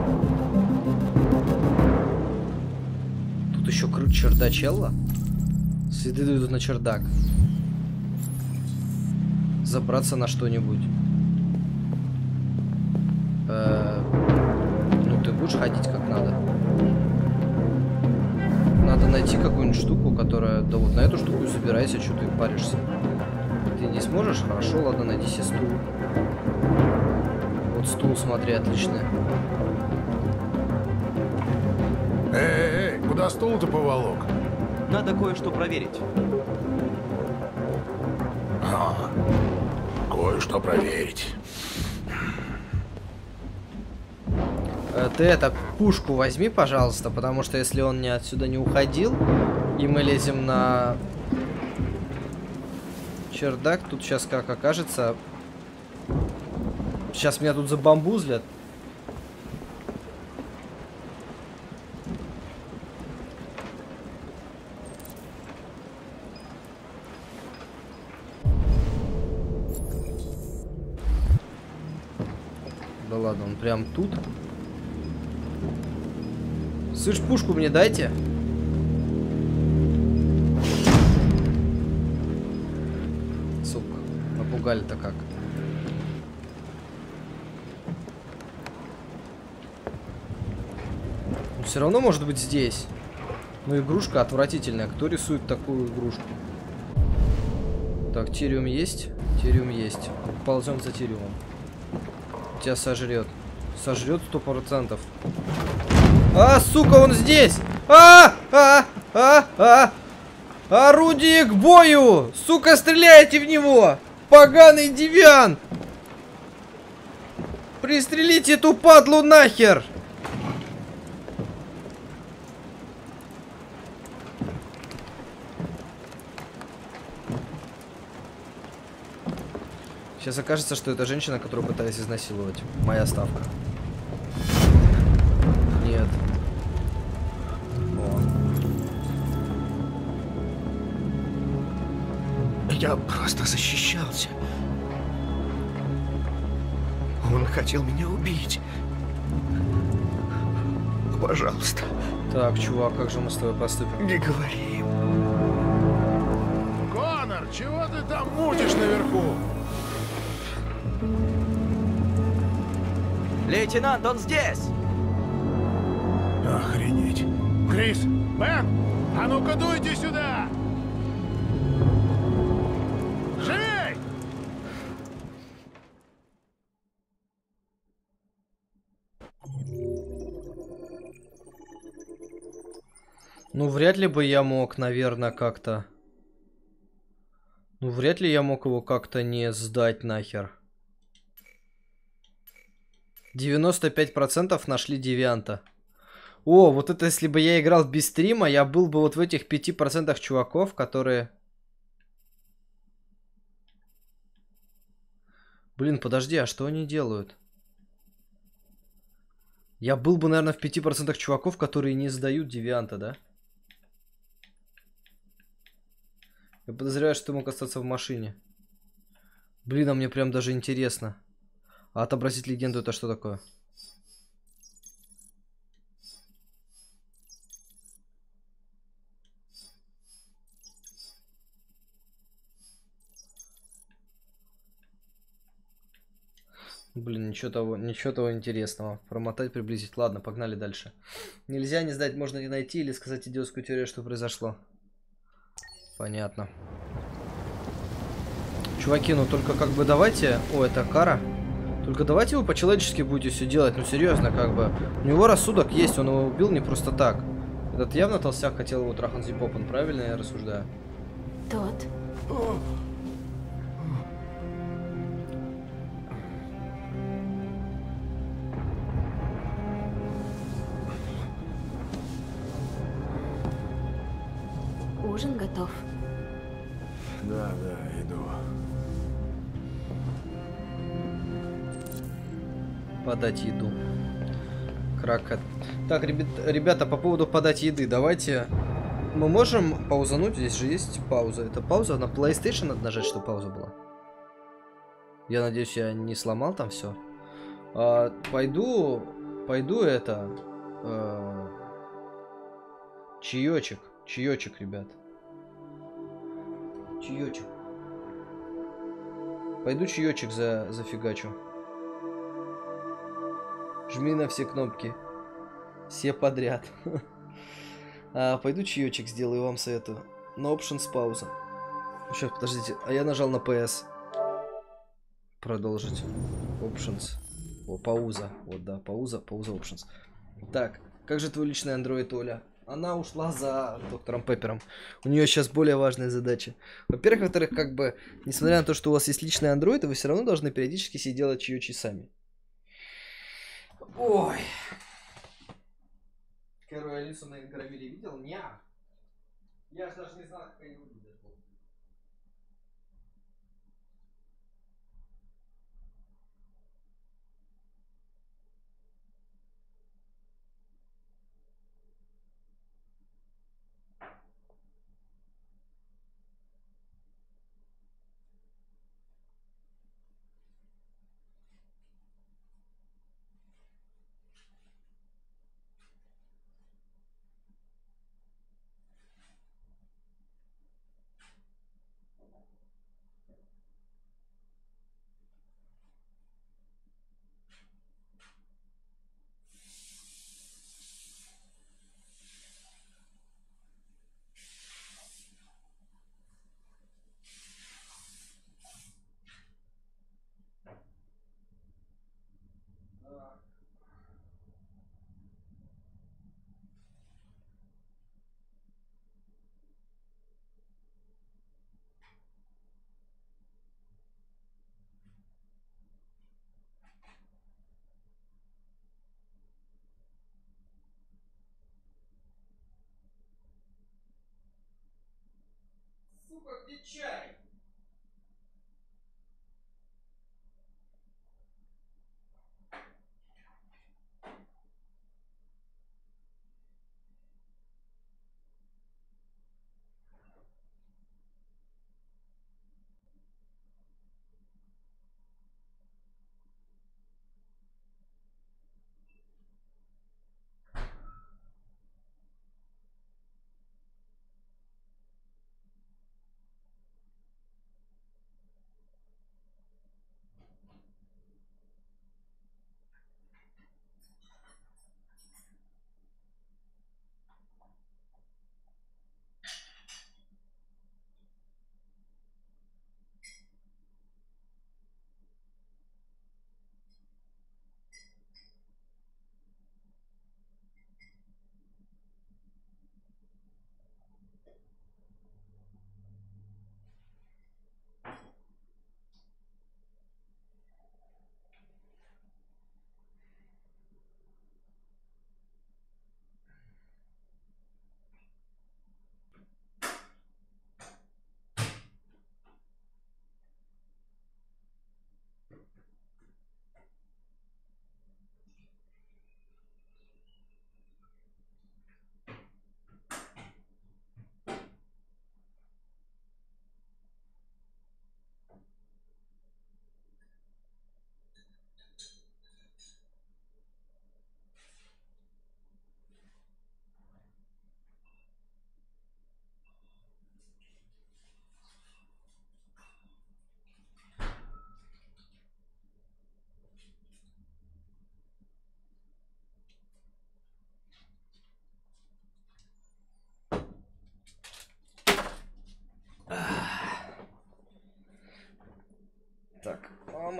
Тут еще крут чердачелла. Следы идут на чердак. Забраться на что-нибудь. Э-э- ну ты будешь ходить как надо. Надо найти какую-нибудь штуку, которая... Да вот на эту штуку забирайся, что ты паришься. Ты не сможешь? Хорошо, ладно, найди себе стул. Вот стул, смотри, отличный. Эй, эй, куда стул-то поволок? Надо кое-что проверить. А, кое-что проверить. Ты это, пушку возьми, пожалуйста, потому что если он не отсюда не уходил, и мы лезем на чердак, тут сейчас как окажется... Сейчас меня тут забамбузлят. Да ладно, он прям тут. Слышь, пушку мне дайте. Сука, напугали-то как. Но все равно может быть здесь. Но игрушка отвратительная. Кто рисует такую игрушку? Так, тириум есть? Тириум есть. Ползем за тириумом. Тебя сожрет. Сожрет сто процентов. А, сука, он здесь! А, а, а, а! Орудие к бою! Сука, стреляйте в него! Поганый девиан! Пристрелите эту падлу нахер! Сейчас окажется, что это женщина, которую пытались изнасиловать. Моя ставка. Нет. О. Я просто защищался. Он хотел меня убить. Пожалуйста. Так, чувак, как же мы с тобой поступим? Не говори им. Конор, чего ты там мутишь наверху? Лейтенант, он здесь! Охренеть. Крис! Бен! А ну-ка дуйте сюда! Живей! Ну, вряд ли бы я мог, наверное, как-то... Ну, вряд ли я мог его как-то не сдать нахер. девяносто пять процентов нашли девианта. О, вот это если бы я играл без стрима, я был бы вот в этих пяти процентах чуваков, которые... Блин, подожди, а что они делают? Я был бы, наверное, в пяти процентах чуваков, которые не сдают девианта, да? Я подозреваю, что ты мог остаться в машине. Блин, а мне прям даже интересно. А отобразить легенду это что такое? Блин, ничего того, ничего того интересного. Промотать, приблизить. Ладно, погнали дальше. Нельзя не сдать, можно не найти или сказать идиотскую теорию, что произошло. Понятно. Чуваки, ну только как бы давайте... О, это Кара. Только давайте вы по-человечески будете все делать. Ну серьезно, как бы. У него рассудок есть, он его убил не просто так. Этот явно толстяк хотел его трахнуть зипопан, правильно я рассуждаю? Тот. Ужин готов. Да, да, иду. Подать еду. Кракат. Так, ребят, ребята, по поводу подать еды, давайте... Мы можем паузануть? Здесь же есть пауза. Это пауза? На PlayStation надо нажать, чтобы пауза была. Я надеюсь, я не сломал там все. А, пойду... Пойду это... А, чаечек. Чаечек, ребят. Чаечек. Пойду чаечек за, зафигачу. Жми на все кнопки. Все подряд. а, пойду чаечек сделаю, вам советую. На Options пауза. Сейчас, подождите. А я нажал на пи эс. Продолжить. Options. О, пауза. Вот, да, пауза, пауза Options. Так, как же твой личный Android, Оля? Она ушла за доктором Пеппером. У нее сейчас более важная задача. Во-первых, во-вторых, как бы, несмотря на то, что у вас есть личный Android, вы все равно должны периодически себе делать чаечки сами. Ой. Кэру и Алису на Игромире видел? Ня. Я же даже не знал, как они выглядят. Сука, где чай?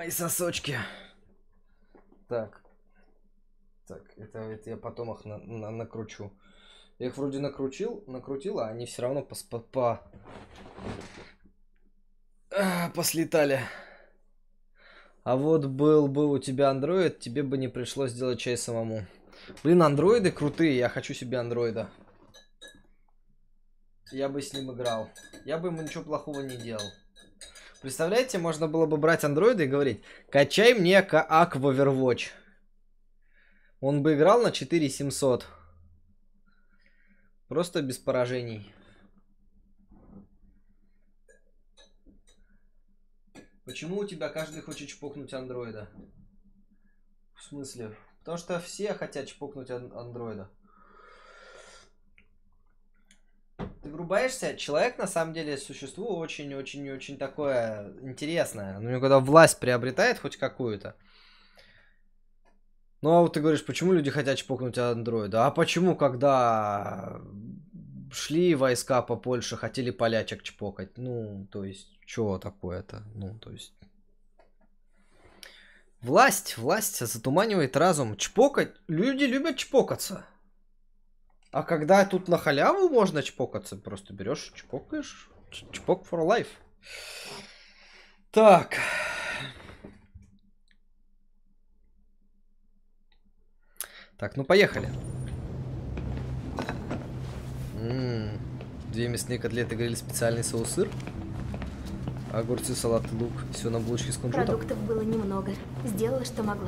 Мои сосочки. Так. Так, это, это я потом их на, на, накручу. Я их вроде накрутил, накрутил, а они все равно по, по, по... А, послетали. А вот был бы у тебя андроид, тебе бы не пришлось делать чай самому. Блин, андроиды крутые, я хочу себе андроида. Я бы с ним играл. Я бы ему ничего плохого не делал. Представляете, можно было бы брать андроида и говорить: качай мне ак в Overwatch. Он бы играл на четыре семьсот. Просто без поражений. Почему у тебя каждый хочет чпокнуть андроида? В смысле? Потому что все хотят чпокнуть ан андроида. Ты врубаешься? Человек на самом деле существо очень-очень-очень такое интересное. Ну, когда власть приобретает хоть какую-то. Ну, а вот ты говоришь, почему люди хотят чпокнуть андроида? А почему, когда шли войска по Польше, хотели полячек чпокать? Ну, то есть, что такое-то? Ну, то есть... Власть, власть затуманивает разум. Чпокать, люди любят чпокаться. А когда тут на халяву можно чпокаться, просто берешь, чпокаешь. Чпок for life. Так. Так, ну поехали. М-м-м. Две мясные котлеты, гриль, специальный соус-сыр. Огурцы, салат, лук. Все на булочке с кунжутом. Продуктов было немного. Сделала, что могла.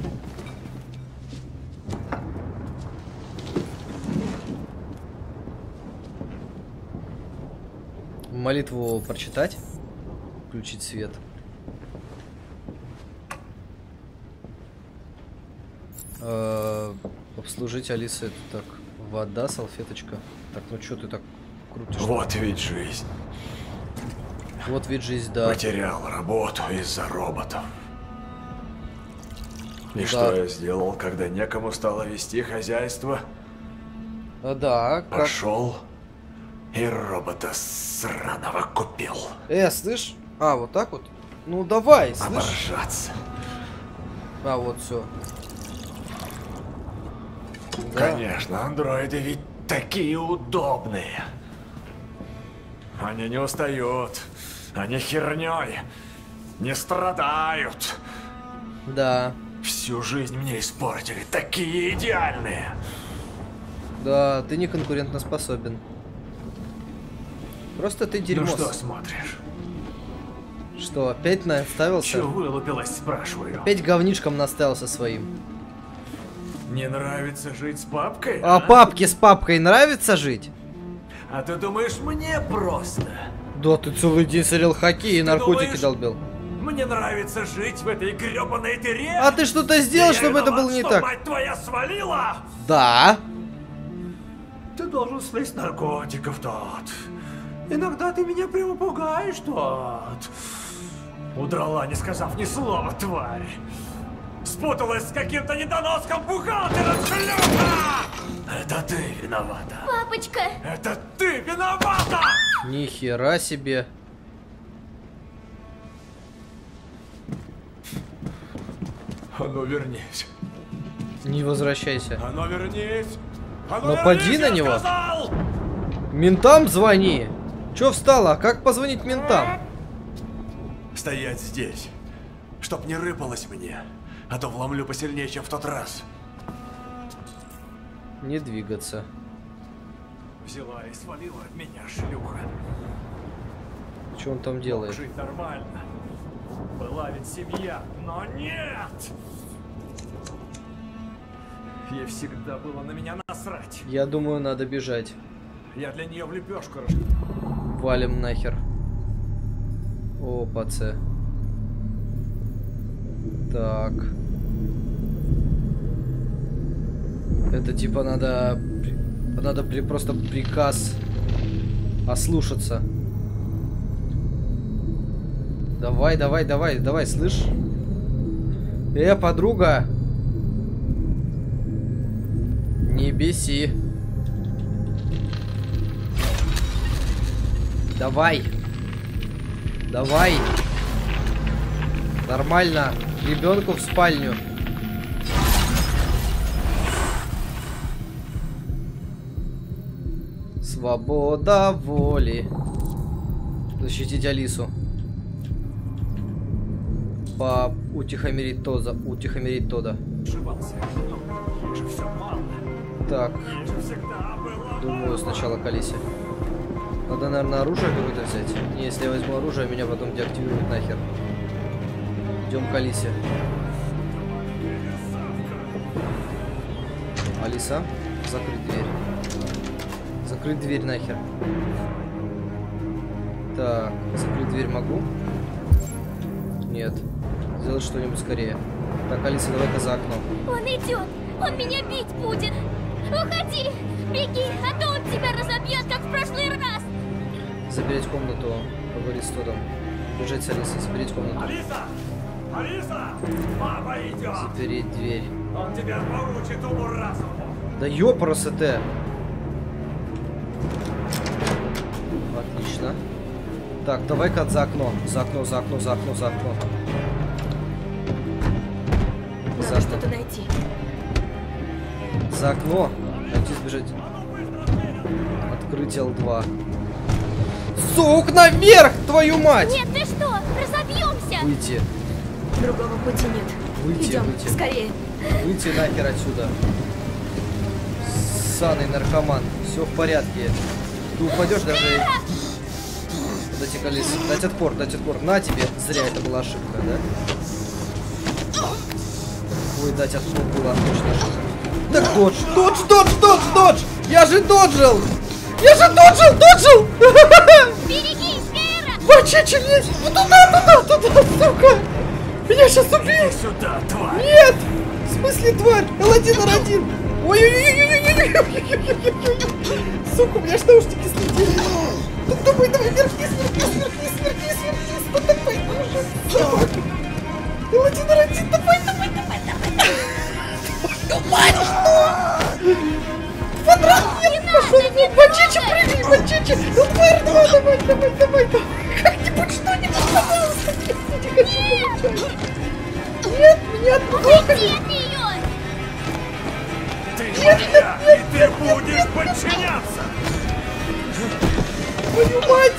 Молитву прочитать. Включить свет. Э-э- обслужить Алиса. Это так. Вода, салфеточка. Так, ну что ты так крутишь? Вот ведь жизнь. Вот ведь жизнь, да. Потерял работу из-за роботов. И да. Что я сделал, когда некому стало вести хозяйство? А, да. Пошел и робота сраного купил. Э, слышь? А, вот так вот? Ну давай, слышь. Оборжаться. А, вот все. Конечно, андроиды ведь такие удобные. Они не устают. Они херней не страдают. Да. Всю жизнь мне испортили. Такие идеальные. Да, ты не конкурентоспособен. Просто ты дерьмо. Ну что смотришь? Что, опять наставился? Чего вылупилась, спрашиваю? Опять говнишком наставился своим. Не нравится жить с папкой? А, а папке с папкой нравится жить? А ты думаешь, мне просто? Да, ты целый день смотрел хоккей и Ты наркотики думаешь, долбил. Мне нравится жить в этой гребаной дыре? А ты что-то сделал, чтобы это было не что так? Мать твоя свалила? Да. Ты должен слезть наркотиков, тот. Иногда ты меня прямо пугаешь, тот. Удрала, не сказав ни слова, тварь. Спуталась с каким-то недоноском бухгалтером, шлюха! Это ты виновата. Папочка! Это ты виновата! Ни хера себе. А ну вернись. Не возвращайся. А ну вернись. А ну Напади вернись, на я него. сказал! Ментам звони. Чё встала? Как позвонить ментам? Стоять здесь, чтоб не рыпалось мне, а то вломлю посильнее, чем в тот раз. Не двигаться. Взяла и свалила от меня, шлюха. Что он там делает? Мог жить нормально. Была ведь семья, но нет! Ей всегда было на меня насрать. Я думаю, надо бежать. Я для нее в лепешку. Валим нахер. О, паце. Так. Это типа надо... Надо при... просто приказ ослушаться. Давай, давай, давай, давай, слышь? Э, подруга! Не беси. Давай. Давай. Нормально. Ребенку в спальню. Свобода воли. Защитить Алису. По утихомирить Тодда. Утихомирить Тодда. Так. Думаю, сначала к Алисе. Надо, наверное, оружие какое-то взять. Не, если я возьму оружие, меня потом деактивируют нахер. Идем к Алисе. Алиса, закрыть дверь. Закрыть дверь нахер. Так, закрыть дверь могу? Нет. Сделать что-нибудь скорее. Так, Алиса, давай-ка за окно. Он идет! Он меня бить будет! Уходи! Беги, а то он тебя разобьет, как в прошлый раз! Заберите комнату. Поговори с Тодом. Бежать с Алисой. Заберите комнату. Алиса! Алиса! Папа идет! Запереть дверь. Он тебя получит уму-разуму! Да ёпрст! Отлично. Так, давай-ка за окно. За окно, за окно, за окно, за окно. Надо За что-то найти. За окно. Найти, сбежать. Открыть эл два. Сук, наверх, твою мать! Нет, ты что? Разобьемся! Выйти. Другого пути нет. Выйти, Идем, выйти. скорее. Выйти нахер отсюда. Ссаный наркоман. Все в порядке. Ты упадешь даже... Дайте колесо. Дать отпор, дать отпор. На тебе. Зря это была ошибка, да? Ой, дать отпор была точно ошибка. Так, додж, додж, додж, додж, додж! Я же доджил! Я же доджил, доджил! Берегись, Кэра! Бачечи лезь! Туда, туда, туда, сука! Меня сейчас убьют! Сюда, тварь! Нет! В смысле, тварь? эл один эр один! Ой-ой-ой-ой-ой-ой-ой-ой-ой-ой-ой! Сука, у меня аж наушники слетели! Давай, давай, вверх, вниз, вверх, вниз, вверх, вниз, вверх, вниз, вверх, вниз! Ну давай, боже! эл один эр один, давай, давай, давай, давай! Тварь, что? Квадрат, нет, пошел! Бачечи, прыгай, бачечи! Ну, тварь, давай, давай, давай, давай! Как-нибудь что-нибудь, пожалуйста! Не хочу получать! Нет, меня отпугали! Ты моя, и ты будешь подчиняться! Твою мать!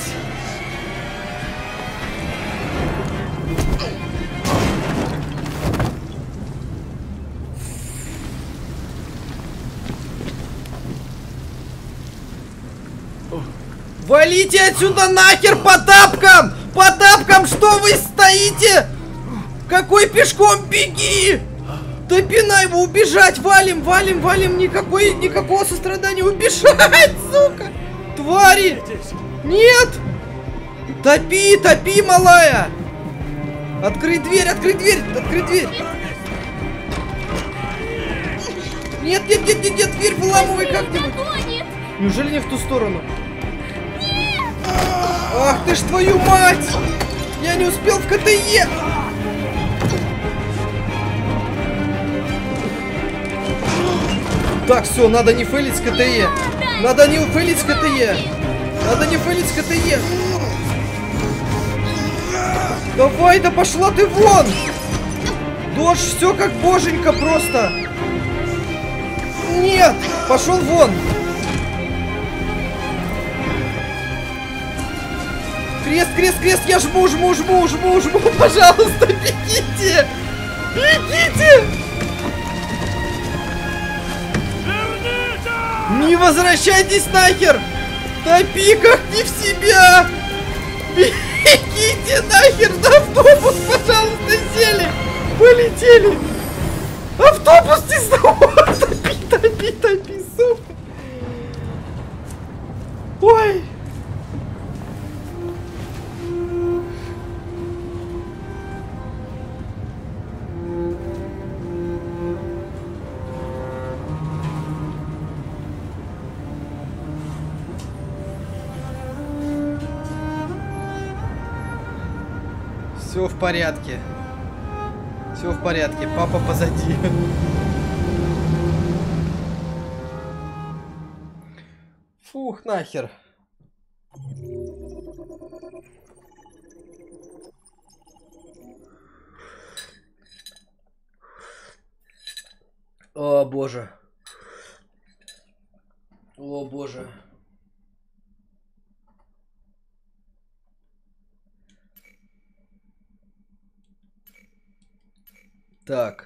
Валите отсюда нахер по тапкам! По тапкам, что вы стоите? Какой пешком, беги! Да пинай его, убежать! Валим, валим, валим! Никакой, никакого сострадания! Убежать, сука! Твари! Нет! Топи, топи, малая! Открыть дверь, открыть дверь, открыть дверь! Нет, нет, нет, нет, нет, дверь выламывай как-нибудь! Неужели не в ту сторону? Ах ты ж твою мать! Я не успел в ка тэ е! Так, все, надо не фейлить с ка тэ е. Надо не фейлить с ка тэ е. Надо не фейлить с ка тэ е. Давай, да пошла ты вон! Дождь, все как боженька просто. Нет, пошел вон. Крест, крест, крест, я жму, жму, жму, жму, жму, пожалуйста, бегите! Бегите! Не возвращайтесь нахер! Топи как не в себя! Бегите нахер на автобус, пожалуйста, сели! Полетели! Автобус не снова! Топи, топи, топи, сука! Ой! Все в порядке. Все в порядке. Папа позади. Фух, нахер. О боже. О боже. Так.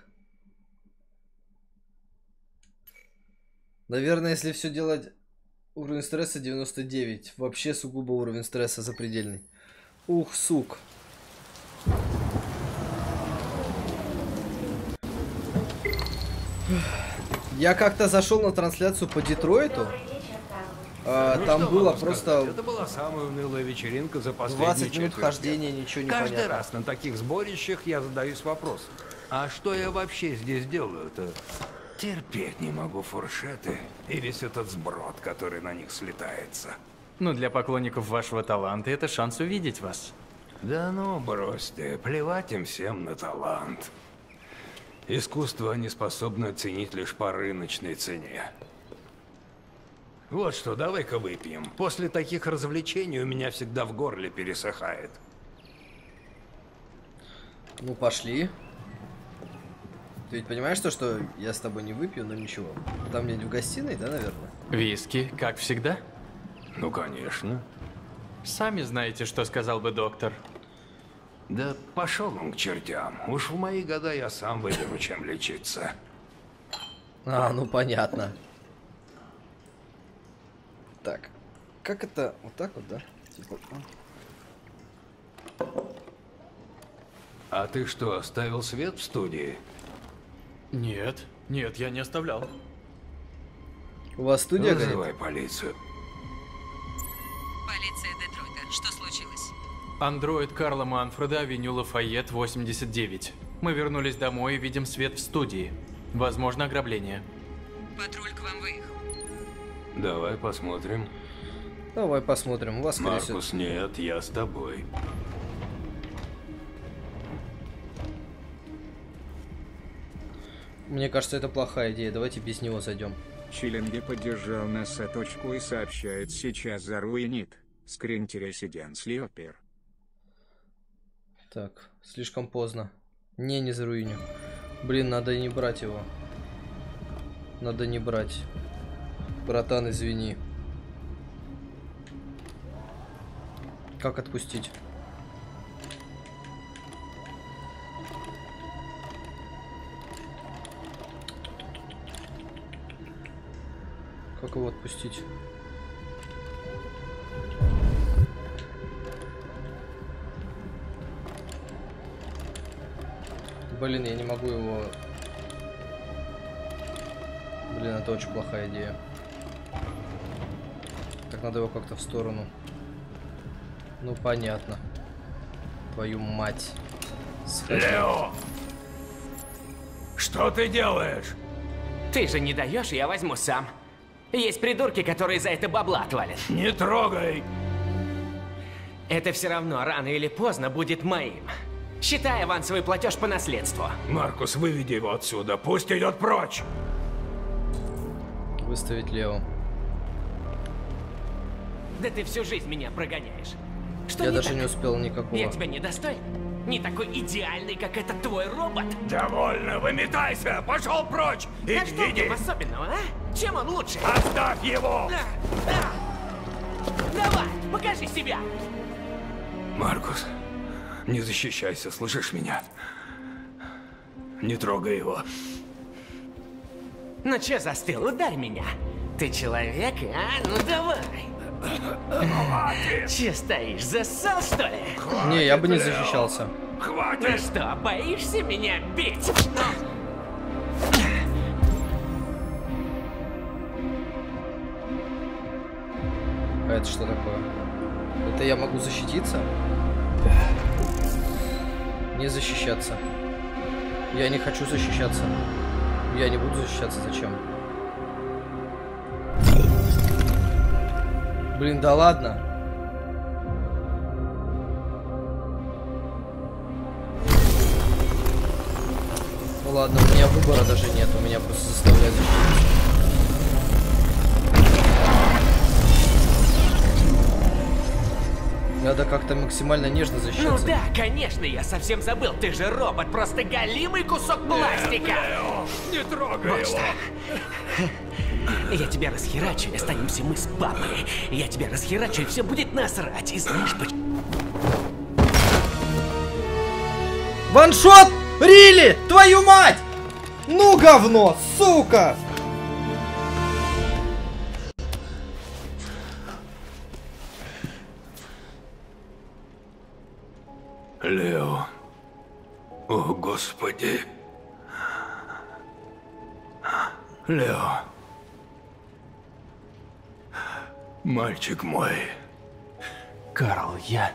Наверное, если все делать, уровень стресса девяносто девять. Вообще сугубо уровень стресса запредельный. Ух, сук. Я как-то зашел на трансляцию по Детройту. А, Ну, там что было могу просто сказать? Это была самая унылая вечеринка за последние двадцать минут четверть хождения, века. ничего не Каждый понятно. раз на таких сборищах я задаюсь вопросом. А что я вообще здесь делаю-то? Терпеть не могу фуршеты и весь этот сброд, который на них слетается. Ну, для поклонников вашего таланта это шанс увидеть вас. Да ну, брось ты, плевать им всем на талант. Искусство они способны оценить лишь по рыночной цене. Вот что, давай-ка выпьем. После таких развлечений у меня всегда в горле пересыхает. Ну, пошли. Ты ведь понимаешь то, что я с тобой не выпью, но ничего. Там где-нибудь в гостиной, да, наверное? Виски, как всегда? Ну, конечно. Сами знаете, что сказал бы доктор. Да пошел он к чертям. Уж в мои года я сам выберу, чем лечиться. А, ну понятно. Так. Как это? Вот так вот, да? Типа... А ты что, оставил свет в студии? Нет, нет, я не оставлял. У вас студия горит? Вызывай полицию. Полиция Детройта. Что случилось? Андроид Карла Манфреда, авеню Лафайет, восемьдесят девять. Мы вернулись домой и видим свет в студии. Возможно, ограбление. Патруль к вам выехал. Давай посмотрим. Давай посмотрим. У вас, скорее всего... Маркус, нет, я с тобой. Мне кажется, это плохая идея. Давайте без него зайдем. Чиленги поддержал нас соточку и сообщает, сейчас заруинит. Скриньте Residence Leoper. Так, слишком поздно. Не, не заруиню. Блин, надо не брать его. Надо не брать. Братан, извини. Как отпустить? Как его отпустить? Блин, я не могу его... Блин, это очень плохая идея. Так, надо его как-то в сторону. Ну, понятно. Твою мать. Сходи. Лео! Что ты делаешь? Ты же не даешь, я возьму сам. Есть придурки, которые за это бабла отвалят. Не трогай! Это все равно рано или поздно будет моим. Считай авансовый платеж по наследству. Маркус, выведи его отсюда, пусть идет прочь! Выставить Лео. Да ты всю жизнь меня прогоняешь. Что Я не даже так? не успел никакого. Я тебя не достоин? Не такой идеальный, как этот твой робот? Довольно, выметайся! Пошел прочь! А Иди, что в иди! нем особенного, а? Чем он лучше? Оставь его! Да, да. Давай, покажи себя! Маркус, не защищайся, слышишь меня? Не трогай его. Ну чё застыл? Ударь меня! Ты человек, а? Ну давай! Че стоишь, зассал, что ли? Не, я бы не защищался. Хватит! Ну что, боишься меня бить? А это что такое? Это я могу защититься? Не защищаться. Я не хочу защищаться. Я не буду защищаться. Зачем? Блин, да ладно. Ну ладно, у меня выбора даже нет. У меня просто заставляют защититься. Надо как-то максимально нежно защищаться. Ну да, конечно, я совсем забыл. Ты же робот, просто голимый кусок пластика. Лео, не трогай вот его. Так. Я тебя расхерачу, и останемся мы с папой. Я тебя расхерачу, и все будет насрать. И знаешь почему? Ваншот! Рили! Твою мать! Ну говно, сука! Лео. О, Господи. Лео. Мальчик мой. Карл, я...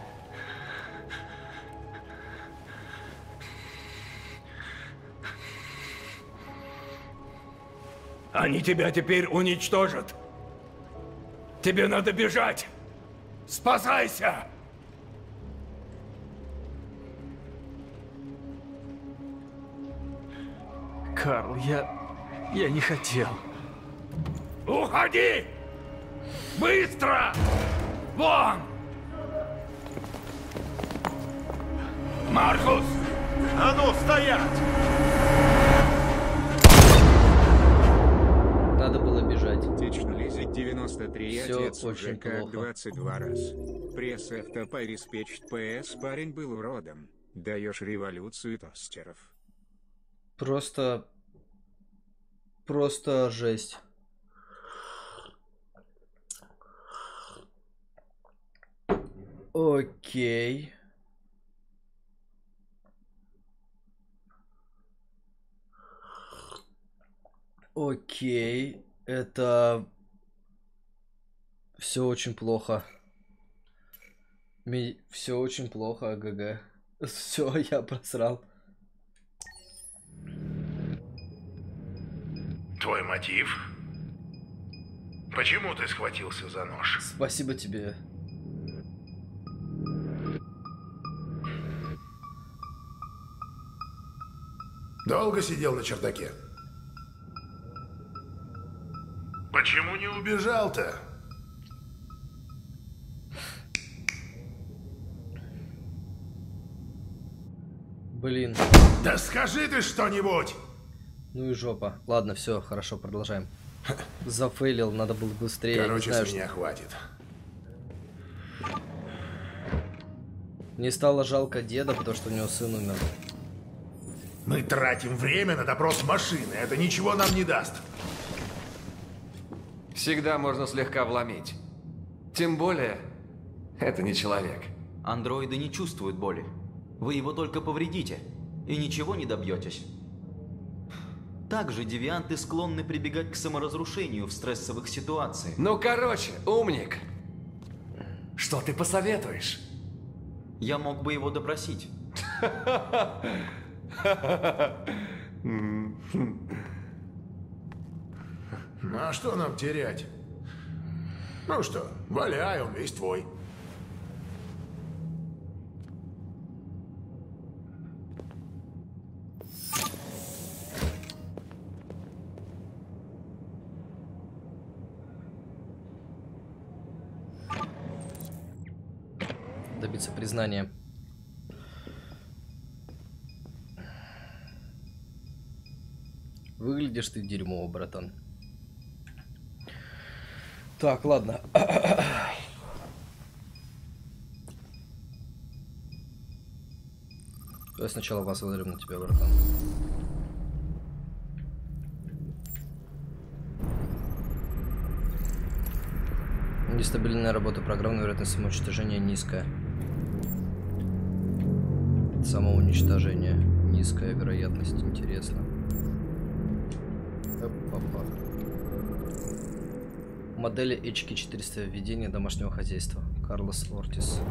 Они тебя теперь уничтожат. Тебе надо бежать. Спасайся! Карл, я... я не хотел. Уходи! Быстро! Вон! Маркус! А ну, стоять! Надо было бежать. Течнолизик девяносто три, Всё отец очень уже как плохо. двадцать два раз. Пресс автопариспечт ПС, парень был уродом. Даешь революцию тостеров. Просто... Просто жесть. Окей. Окей. Это... Все очень плохо. Ми... Все очень плохо, ГГ. Все, я просрал. Твой мотив? Почему ты схватился за нож? Спасибо тебе. Долго сидел на чердаке? Почему не убежал-то? Блин. Да скажи ты что-нибудь! Ну и жопа. Ладно, все, хорошо, продолжаем. Зафейлил, надо было быстрее. Короче, знаю, с меня что... хватит. Мне стало жалко деда, потому что у него сын умер. Мы тратим время на допрос машины. Это ничего нам не даст. Всегда можно слегка вломить. Тем более, это не человек. Андроиды не чувствуют боли. Вы его только повредите, и ничего не добьетесь. Также девианты склонны прибегать к саморазрушению в стрессовых ситуациях. Ну, короче, умник. Что ты посоветуешь? Я мог бы его допросить. Ну а что нам терять? Ну что, валяй, он весь твой. Добиться признания. Выглядишь ты дерьмово, братан. Так, ладно. Я сначала посмотрим на тебя, братан. Нестабильная работа программы, вероятность самоуничтожения низкая. Самоуничтожение. Низкая вероятность. Интересно. Опа-па. Модели эйч кей четыреста. Введение домашнего хозяйства. Карлос Ортис.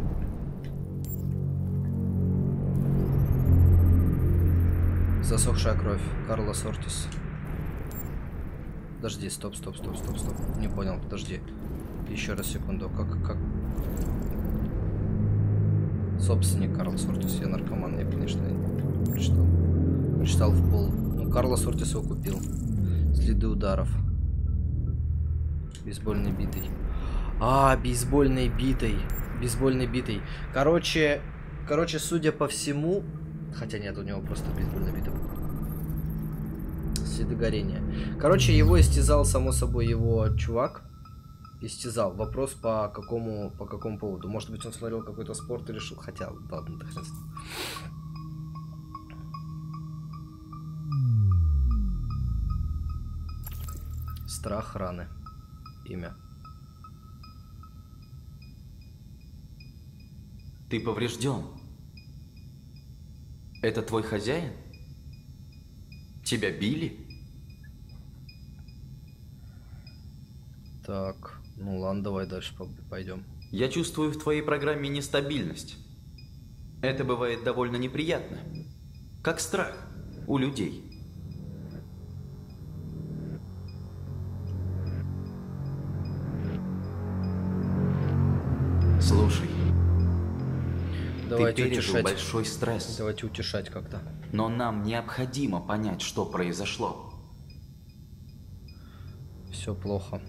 Засохшая кровь. Карлос Ортис. Подожди, стоп, стоп, стоп, стоп, стоп. Не понял, подожди. Еще раз, секунду. Как, как? Собственник Карлос Ортис. Я наркоман, я, конечно, прочитал. Прочитал в пол. Ну, Карлос Ортис его купил. Следы ударов. Бейсбольной битой. А, бейсбольной битой. Бейсбольной битой. Короче, короче, судя по всему... Хотя нет, у него просто бейсбольная бита. Следы горения. Короче, его истязал, само собой, его чувак. Истязал. Вопрос по какому, по какому поводу. Может быть, он смотрел какой-то спорт и решил... Хотя, ладно, да хрен с ним. Страх раны. Имя. Ты поврежден. Это твой хозяин? Тебя били? Так, ну ладно, давай дальше пойдем. Я чувствую в твоей программе нестабильность. Это бывает довольно неприятно. Как страх у людей. Слушай. Давайте ты пережил утешать. большой стресс. Давайте утешать как-то. Но нам необходимо понять, что произошло. Все плохо.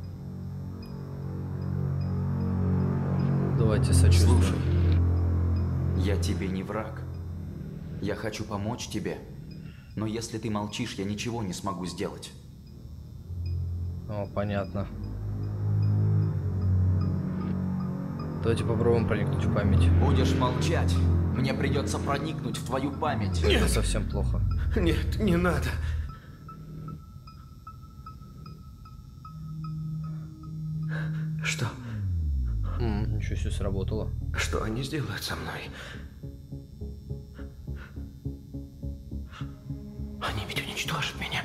Давайте сочувствуем. Слушай, я тебе не враг. Я хочу помочь тебе. Но если ты молчишь, я ничего не смогу сделать. О, понятно. Давайте попробуем проникнуть в память. Будешь молчать, мне придется проникнуть в твою память. Нет. Это совсем плохо. Нет, не надо. Что? М-м, ничего себе, сработало. Что они сделают со мной? Они ведь уничтожат меня.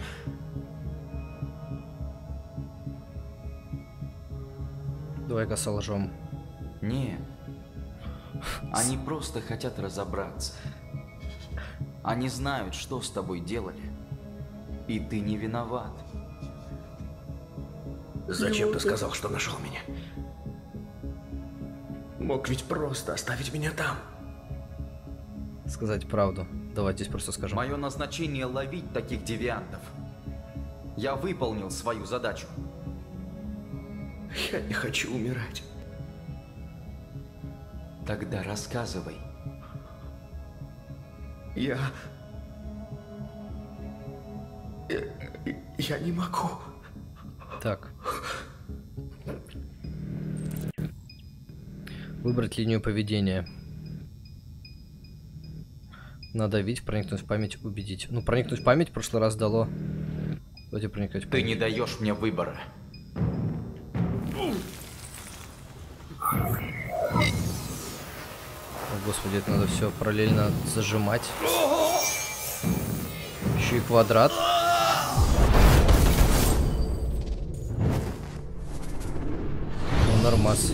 Давай-ка солжем. Нет. Они просто хотят разобраться. Они знают, что с тобой делали. И ты не виноват. Зачем ты сказал, что нашел меня? Мог ведь просто оставить меня там. Сказать правду. Давайте здесь просто скажем. Мое назначение ловить таких девиантов. Я выполнил свою задачу. Я не хочу умирать. Тогда рассказывай. Я... Я, я не могу. Так. Выбрать линию поведения. Надавить, проникнуть в память, убедить. Ну, проникнуть в память в прошлый раз дало. Давайте проникать в память. Ты не даешь мне выбора. О, господи, это надо все параллельно зажимать. Еще и квадрат. Ну, нормас.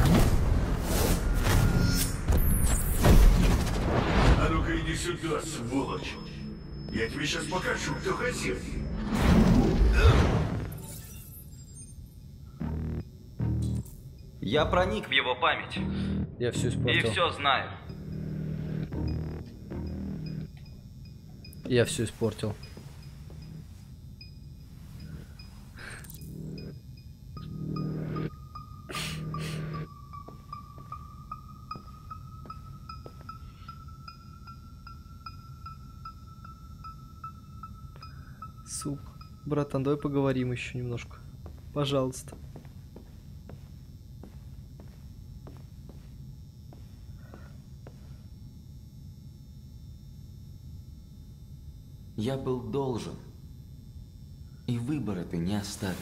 А ну-ка иди сюда, сволочь. Я тебе сейчас покажу, кто хозяин. Я проник в его память. Я все испортил. И все знаю. Я все испортил. Суп. Братан, давай поговорим еще немножко. Пожалуйста. Я был должен. И выбора ты не оставил.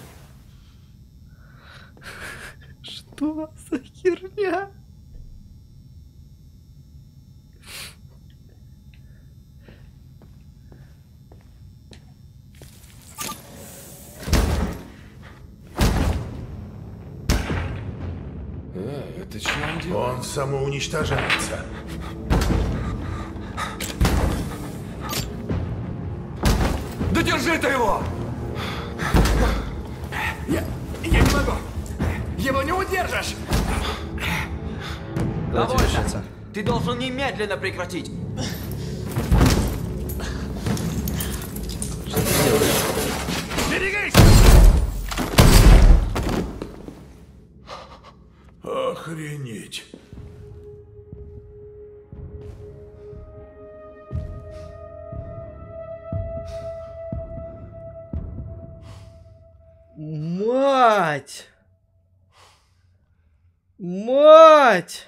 Что за херня? Э, это что он делает? Он самоуничтожается. Да держи ты его! Я... я не могу! Его не удержишь! Довольно! Ты должен немедленно прекратить! Что ты делаешь? Берегись! Охренеть! переиграть!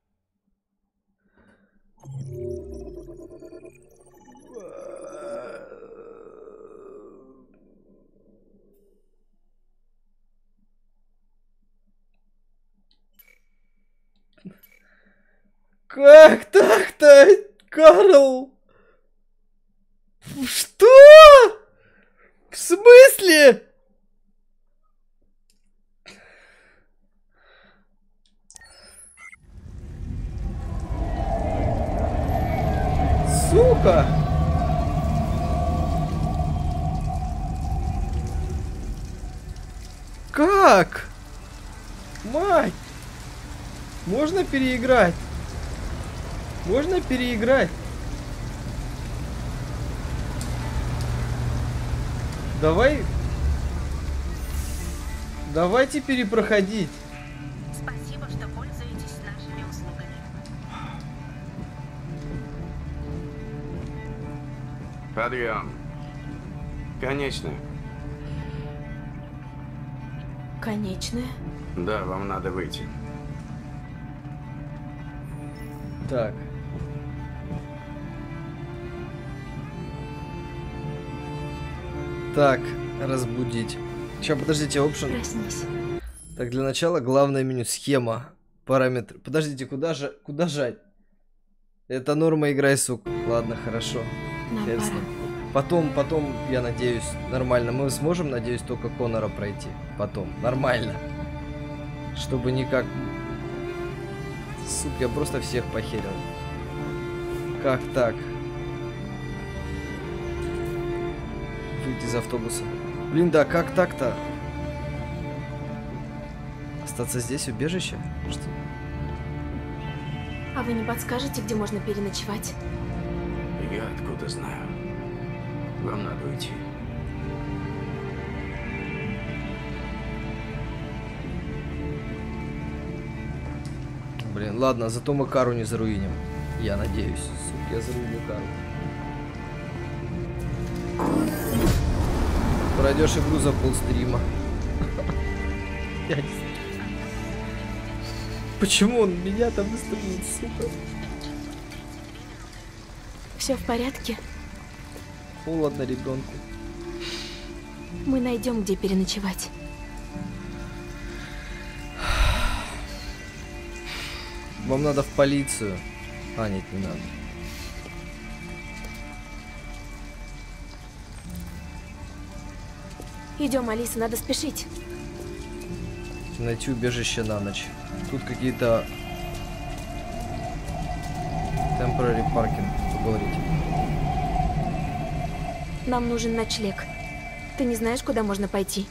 Как так-то, Карл? Что? В смысле? Сука! Как? Мать! Можно переиграть? Можно переиграть? Давай. Давайте перепроходить. Спасибо, что пользуетесь нашими услугами. Подъем. Конечно. Конечная. Да, вам надо выйти. Так. Так, разбудить. Сейчас, подождите, option. Проснись. Так, для начала главное меню. Схема. Параметры. Подождите, куда же, куда жать? Это норма, играй, сука. Ладно, хорошо. Нам Хер с пора. ним. Потом, потом, я надеюсь, нормально. Мы сможем, надеюсь, только Конора пройти. Потом. Нормально. Чтобы никак... Сука, я просто всех похерил. Как так? Выйти из автобуса. Блин, да как так-то? Остаться здесь, убежище? Что? А вы не подскажете, где можно переночевать? Я откуда знаю? Вам надо уйти. Блин, ладно, зато мы Кару не заруиним. Я надеюсь. Сука, я заруиню Кару. Пройдешь игру за полстрима. Почему он меня-то выставил, сука? Все в порядке? Холодно ребенку. Мы найдем, где переночевать. Вам надо в полицию. А, нет, не надо. Идем, Алиса, надо спешить. Найти убежище на ночь. Тут какие-то... Temporary parking, поговорите. Нам нужен ночлег. Ты не знаешь, куда можно пойти?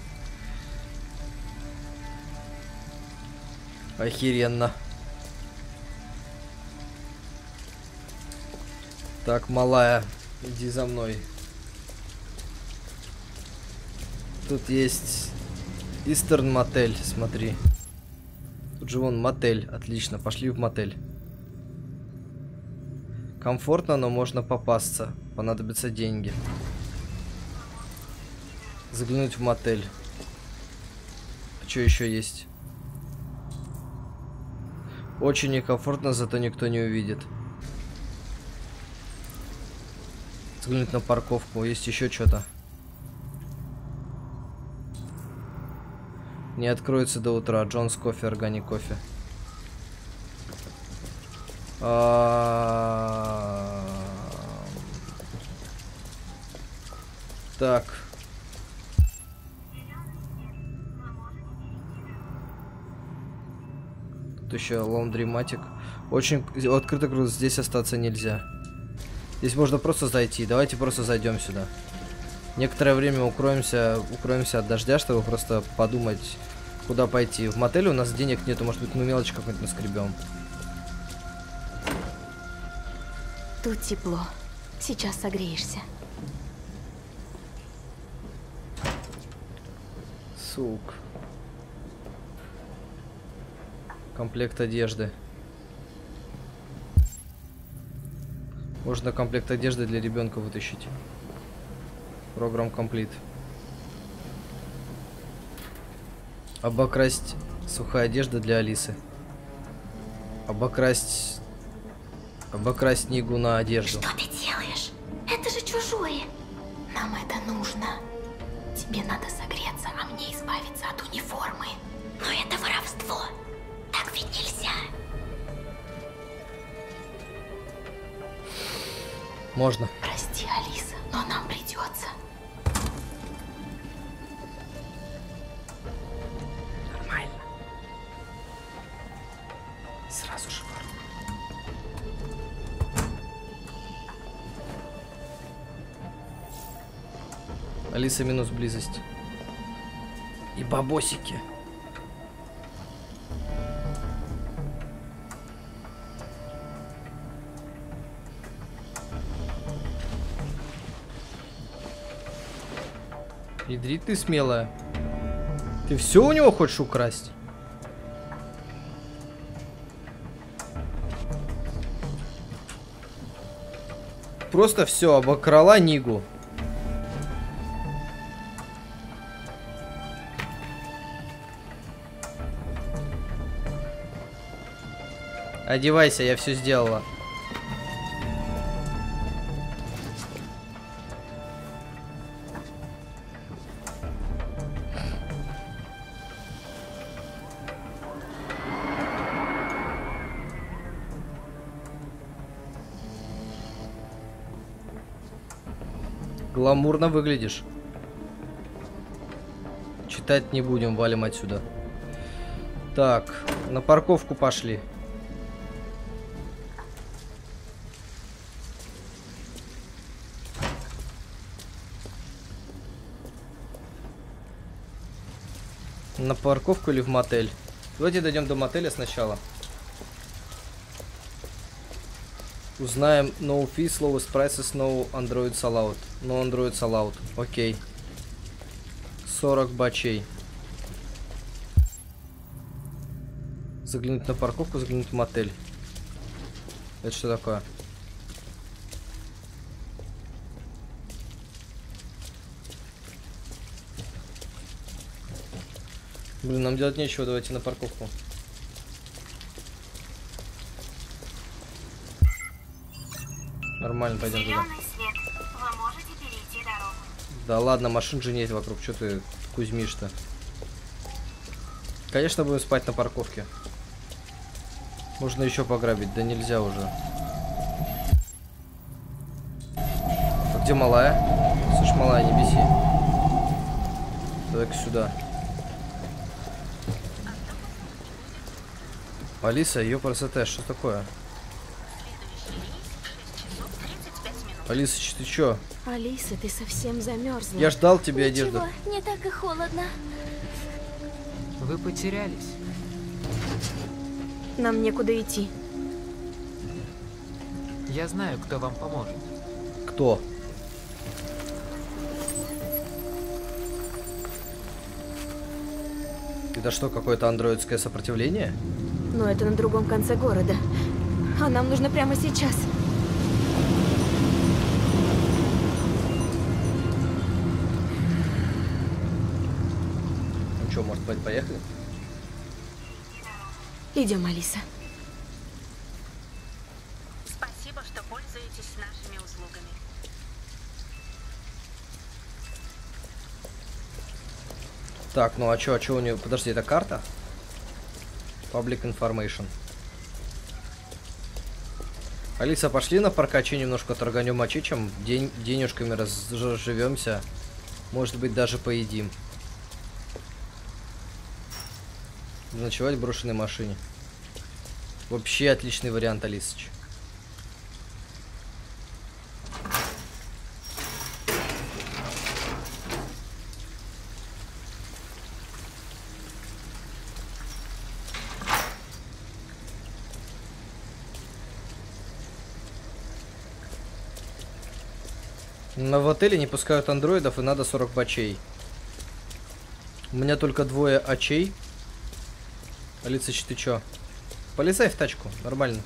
Охеренно. Так, малая, иди за мной. Тут есть Eastern мотель, смотри. Тут же вон мотель, отлично, пошли в мотель. Комфортно, но можно попасться. Понадобятся деньги. Заглянуть в мотель. А что еще есть? Очень некомфортно, зато никто не увидит. Взглянуть на парковку. Есть еще что-то. Не откроется до утра. Джонс кофе, органик кофе. А... Так. Тут еще лаундриматик. Очень открыто круто. Здесь остаться нельзя. Здесь можно просто зайти. Давайте просто зайдем сюда. Некоторое время укроемся, укроемся от дождя, чтобы просто подумать, куда пойти. В мотеле у нас денег нету, может быть, мы мелочь какую-нибудь наскребем. Тут тепло. Сейчас согреешься. Сук. Комплект одежды. Можно комплект одежды для ребенка вытащить. Программ комплит. Обокрасть сухая одежда для Алисы. Обокрасть... Обокрасть Нигу на одежду. Что ты делаешь? Это же чужое. Нам это нужно. Тебе надо согреться, а мне избавиться от униформы. Но это воровство. Так ведь нельзя. Можно. Прости, Алиса, но нам придется. Нормально. Сразу же вору. Алиса минус близость. И бабосики. Ядрит ты смелая. Ты все у него хочешь украсть? Просто все, обокрала Нигу. Одевайся, я все сделала. Гламурно выглядишь. Читать не будем, валим отсюда. Так, на парковку пошли. На парковку или в мотель? Давайте дойдем до мотеля сначала. Узнаем no fees, lowest prices, no Android allowed. No Android allowed. Окей. сорок бачей. Заглянуть на парковку, заглянуть в мотель. Это что такое? Блин, нам делать нечего, давайте на парковку. Нормально, пойдем туда. Вы можете перейти дорогу. Да ладно, машин же нет вокруг, что ты кузьмишь-то? Конечно, будем спать на парковке. Можно еще пограбить, да нельзя уже. А где малая? Слышь, малая, не беси. Давай-ка сюда. Алиса, ее красота, что такое? Алиса, ты чё? Алиса, ты совсем замерзла. Я ждал тебе одежду. Ничего, не так и холодно. Вы потерялись. Нам некуда идти. Я знаю, кто вам поможет. Кто? Это что, какое-то андроидское сопротивление? Но это на другом конце города. А нам нужно прямо сейчас. Ну что, может быть, поехали? Идем, Алиса. Спасибо, что пользуетесь нашими услугами. Так, ну а чё, а чё у нее? Подожди, это карта? Public Information. Алиса, пошли на паркаче немножко торганем мочи, чем день, денежками разживемся. Может быть, даже поедим. Ночевать в брошенной машине. Вообще отличный вариант, Алисыч. Но в отеле не пускают андроидов, и надо сорок бачей. У меня только двое очей. Алисыч, ты чё? Полезай в тачку, нормально.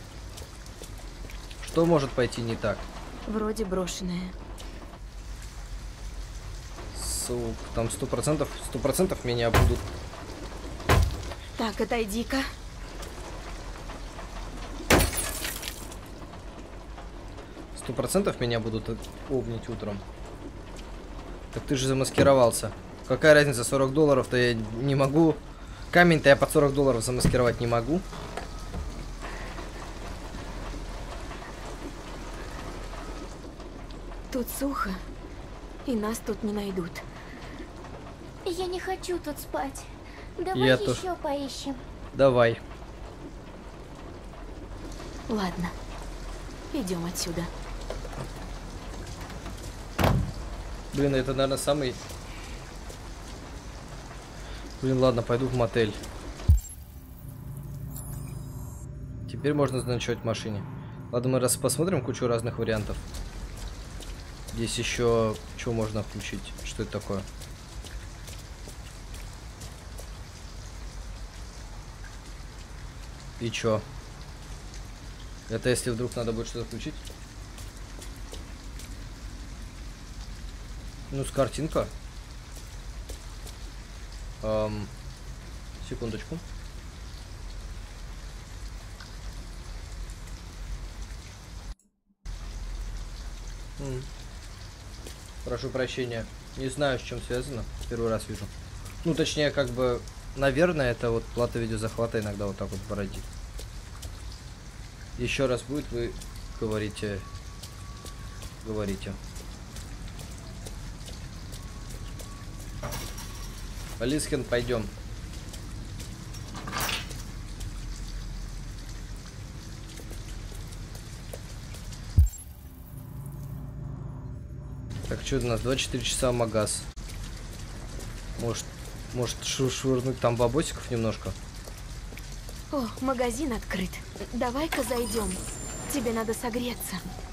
Что может пойти не так? Вроде брошенная. Сук, там сто процентов, сто процентов меня будут. Так, отойди-ка. Сто процентов меня будут обнять утром. Так ты же замаскировался. Какая разница, сорок долларов-то я не могу. Камень-то я под сорок долларов замаскировать не могу. Тут сухо, и нас тут не найдут. Я не хочу тут спать. Давай Я еще тоже. поищем. Давай. Ладно, идем отсюда. Блин, это, наверное, самый... Блин, ладно, пойду в мотель. Теперь можно заночевать в машине. Ладно, мы раз посмотрим кучу разных вариантов. Здесь еще что можно включить? Что это такое? И чё? Это если вдруг надо будет что-то включить? Ну, с картинка. Эм, секундочку. М. Прошу прощения. Не знаю, с чем связано. Первый раз вижу. Ну, точнее, как бы, наверное, это вот плата видеозахвата иногда вот так вот бродит. Еще раз будет, вы говорите. Говорите. Лисхен, пойдем. Так, что у нас? двадцать четыре часа магаз. Может, может шу швырнуть там бабосиков немножко? О, магазин открыт. Давай-ка зайдем. Тебе надо согреться.